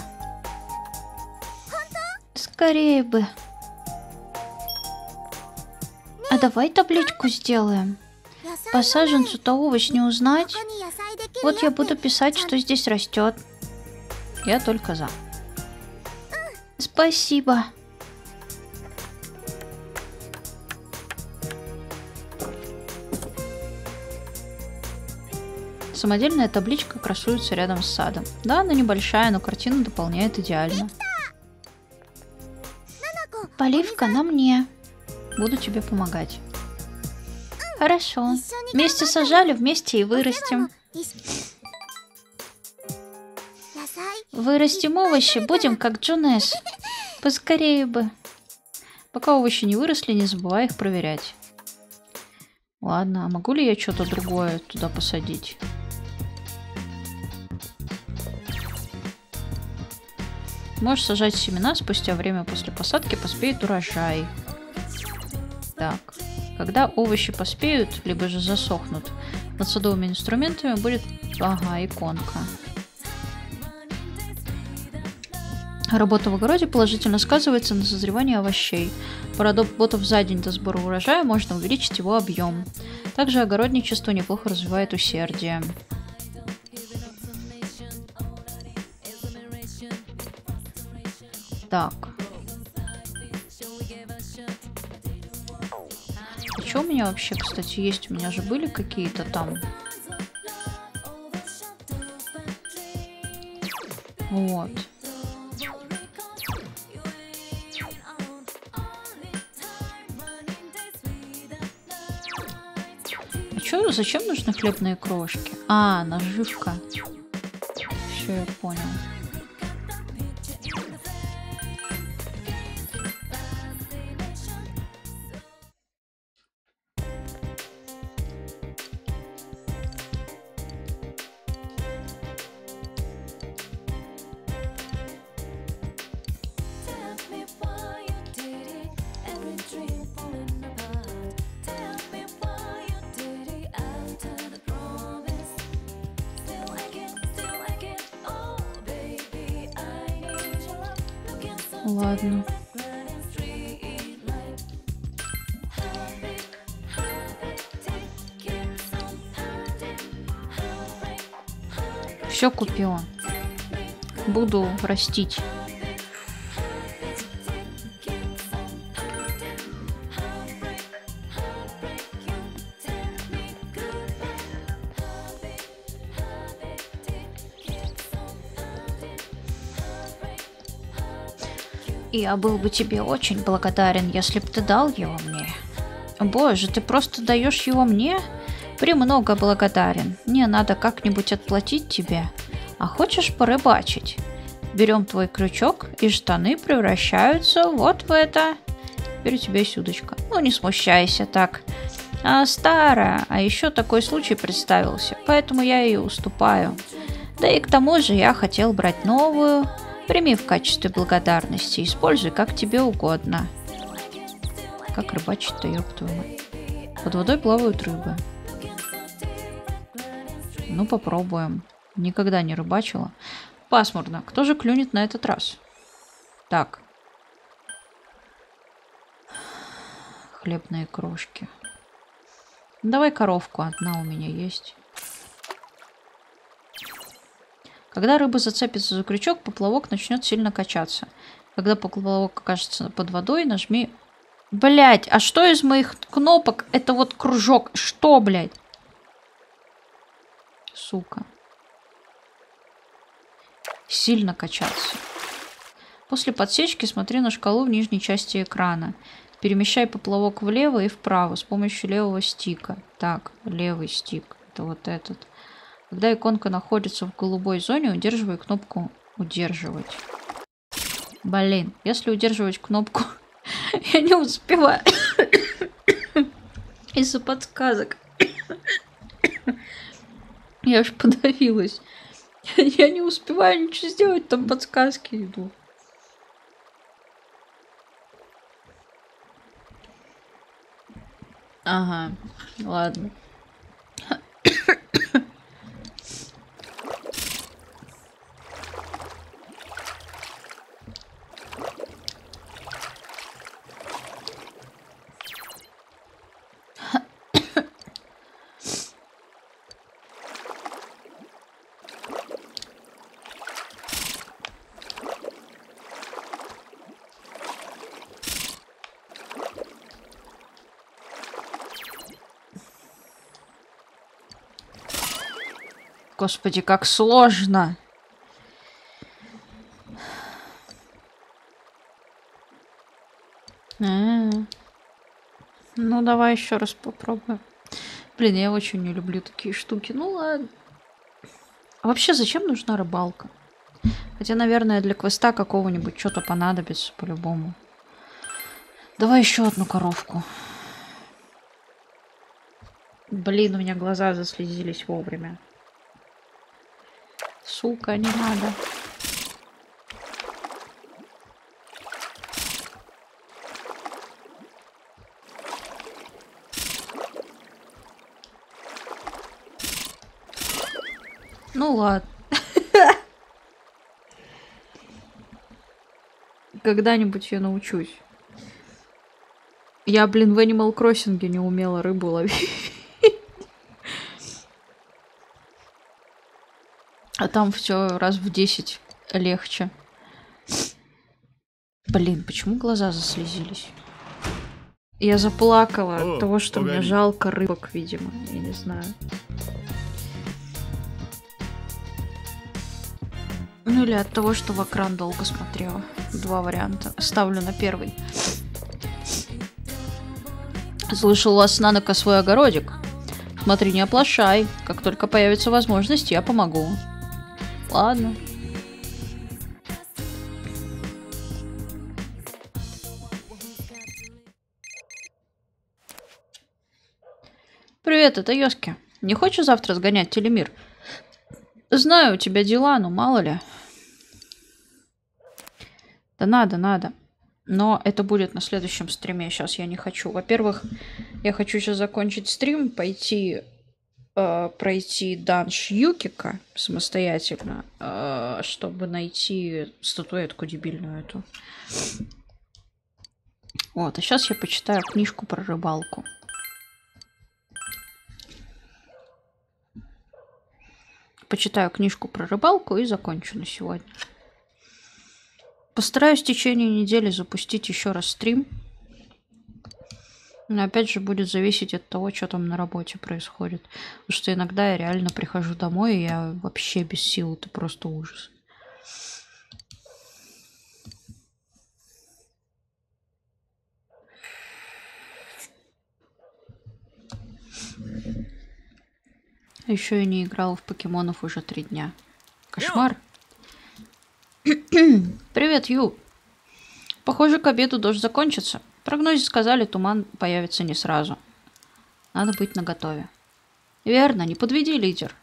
Скорее бы. А давай табличку сделаем. По саженцу-то овощ не узнать. Вот я буду писать, что здесь растет. Я только за. Спасибо. Самодельная табличка красуется рядом с садом. Да, она небольшая, но картину дополняет идеально. Поливка на мне. Буду тебе помогать. Хорошо. Вместе сажали, вместе и вырастим. Вырастим овощи, будем как Джунес. Поскорее бы. Пока овощи не выросли, не забывай их проверять. Ладно, а могу ли я что-то другое туда посадить? Можешь сажать семена, спустя время после посадки поспеет урожай. Так, когда овощи поспеют, либо же засохнут, над садовыми инструментами будет, ага, иконка. Работа в огороде положительно сказывается на созревании овощей. Поработав за день до сбора урожая, можно увеличить его объем. Также огородничество неплохо развивает усердие. Так. А что у меня вообще, кстати, есть? У меня же были какие-то там... Вот. А чё, зачем нужны хлебные крошки? А, наживка. Все, я понял. Ладно. Все купила. Буду растить. Я был бы тебе очень благодарен, если бы ты дал его мне. Боже, ты просто даешь его мне? Премного благодарен. Мне надо как-нибудь отплатить тебе. А хочешь порыбачить? Берем твой крючок, и штаны превращаются вот в это. Теперь у тебя есть удочка. Ну, не смущайся так. Старая, а еще такой случай представился, поэтому я ее уступаю. Да и к тому же я хотел брать новую. Прими в качестве благодарности, используй как тебе угодно. Как рыбачить-то, ёб твою мать. Под водой плавают рыбы. Ну, попробуем. Никогда не рыбачила. Пасмурно. Кто же клюнет на этот раз? Так. Хлебные крошки. Давай коровку. Одна у меня есть. Когда рыба зацепится за крючок, поплавок начнет сильно качаться. Когда поплавок окажется под водой, нажми... Блять, а что из моих кнопок? Это вот кружок. Что, блядь? Сука. Сильно качаться. После подсечки смотри на шкалу в нижней части экрана. Перемещай поплавок влево и вправо с помощью левого стика. Так, левый стик. Это вот этот. Когда иконка находится в голубой зоне, удерживай кнопку «Удерживать». Блин, если удерживать кнопку, я не успеваю. Из-за подсказок. Я аж подавилась. Я не успеваю ничего сделать, там подсказки идут. Ага, ладно. Господи, как сложно. Ну, давай еще раз попробуем. Блин, я очень не люблю такие штуки. Ну ладно. А вообще, зачем нужна рыбалка? Хотя, наверное, для квеста какого-нибудь что-то понадобится по-любому. Давай еще одну коровку. Блин, у меня глаза заслезились вовремя. Сука, не надо. Ну ладно. Когда-нибудь я научусь. Я, блин, в Animal Crossing не умела рыбу ловить. А там все раз в 10 легче. Блин, почему глаза заслезились? Я заплакала от того, что мне жалко рыбок, видимо. Я не знаю. Ну или от того, что в экран долго смотрела. Два варианта. Ставлю на первый. Слышал, у вас с Нанока свой огородик. Смотри, не оплошай. Как только появится возможность, я помогу. Ладно. Привет, это Йоски. Не хочешь завтра сгонять телемир? Знаю, у тебя дела, но мало ли. Да надо. Но это будет на следующем стриме. Сейчас я не хочу. Во-первых, я хочу сейчас закончить стрим, пойти пройти данж Юкика самостоятельно, чтобы найти статуэтку дебильную эту. Вот, а сейчас я почитаю книжку про рыбалку. Почитаю книжку про рыбалку и закончу на сегодня. Постараюсь в течение недели запустить еще раз стрим. Но опять же будет зависеть от того, что там на работе происходит. Потому что иногда я реально прихожу домой, и я вообще без сил. Это просто ужас. Еще я не играла в покемонов уже 3 дня. Кошмар. Привет, Ю. Похоже, к обеду дождь закончится. В прогнозе сказали, туман появится не сразу. Надо быть наготове. Верно, не подведи, лидер.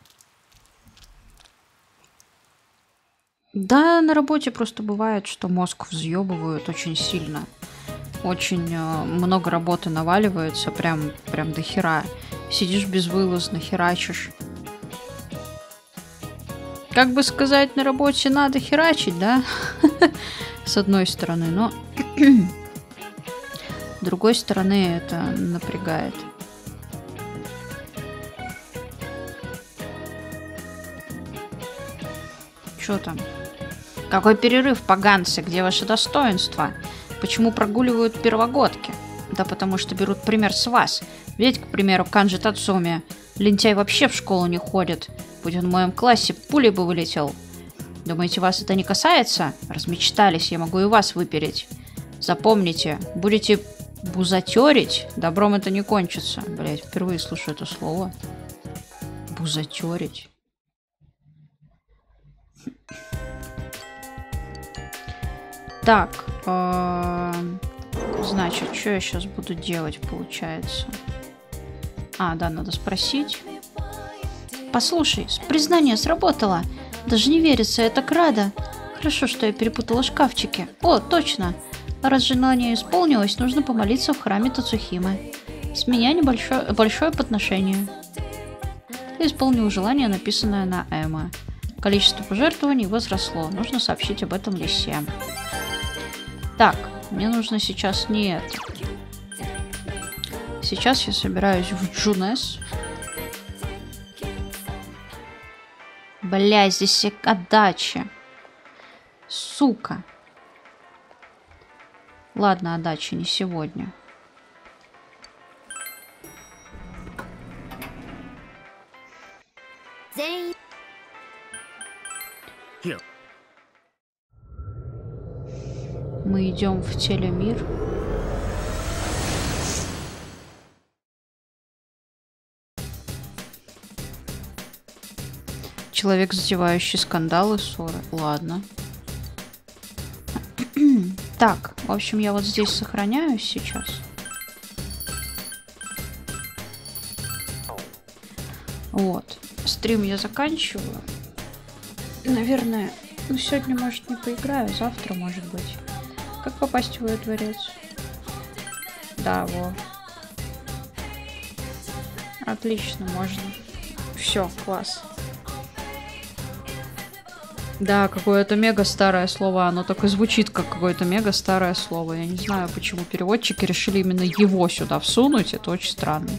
Да, на работе просто бывает, что мозг взъебывают очень сильно. Очень много работы наваливается, прям до хера. Сидишь безвылазно, херачишь. Как бы сказать, на работе надо херачить, да? С одной стороны, но... С другой стороны, это напрягает. Чё там? Какой перерыв, поганцы? Где ваше достоинство? Почему прогуливают первогодки? Да потому что берут пример с вас. Ведь, к примеру, Канджи Тацуми. Лентяй вообще в школу не ходит. Будь он в моем классе, пулей бы вылетел. Думаете, вас это не касается? Размечтались, я могу и вас выпереть. Запомните, будете бузатерить, добром это не кончится. Блять, впервые слышу это слово. Бузатерить. Так, значит, что я сейчас буду делать, получается? А, да, надо спросить. Послушай, признание сработало. Даже не верится, я так рада. Хорошо, что я перепутала шкафчики. О, точно. Раз желание исполнилось, нужно помолиться в храме Тацухимы. С меня большое подношение. Ты исполнил желание, написанное на Эма. Количество пожертвований возросло. Нужно сообщить об этом лисе. Так, мне нужно сейчас не это. Сейчас я собираюсь в Джунес. Бля, здесь все отдачи. Сука. Ладно, отдачи не сегодня. Мы идем в телемир. Человек, затевающий скандалы, ссоры. Ладно. Так, в общем, я вот здесь сохраняюсь сейчас. Вот. Стрим я заканчиваю. Наверное, ну, сегодня, может, не поиграю, завтра, может быть. Как попасть в ее дворец? Да, во. Отлично, можно. Все, класс. Да, какое-то мега старое слово. Оно так и звучит, как какое-то мега старое слово. Я не знаю, почему переводчики решили именно его сюда всунуть. Это очень странно.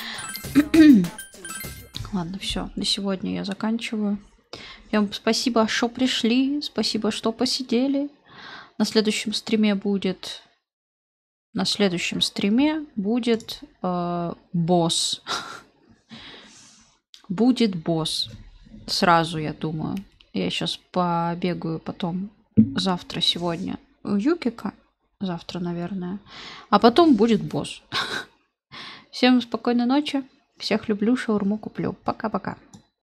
Ладно, все. На сегодня я заканчиваю. Всем спасибо, что пришли. Спасибо, что посидели. На следующем стриме будет... босс. Будет босс. Сразу, я думаю. Я сейчас побегаю потом завтра, сегодня у Юкика. Завтра, наверное. А потом будет босс. Всем спокойной ночи. Всех люблю, шаурму куплю. Пока-пока.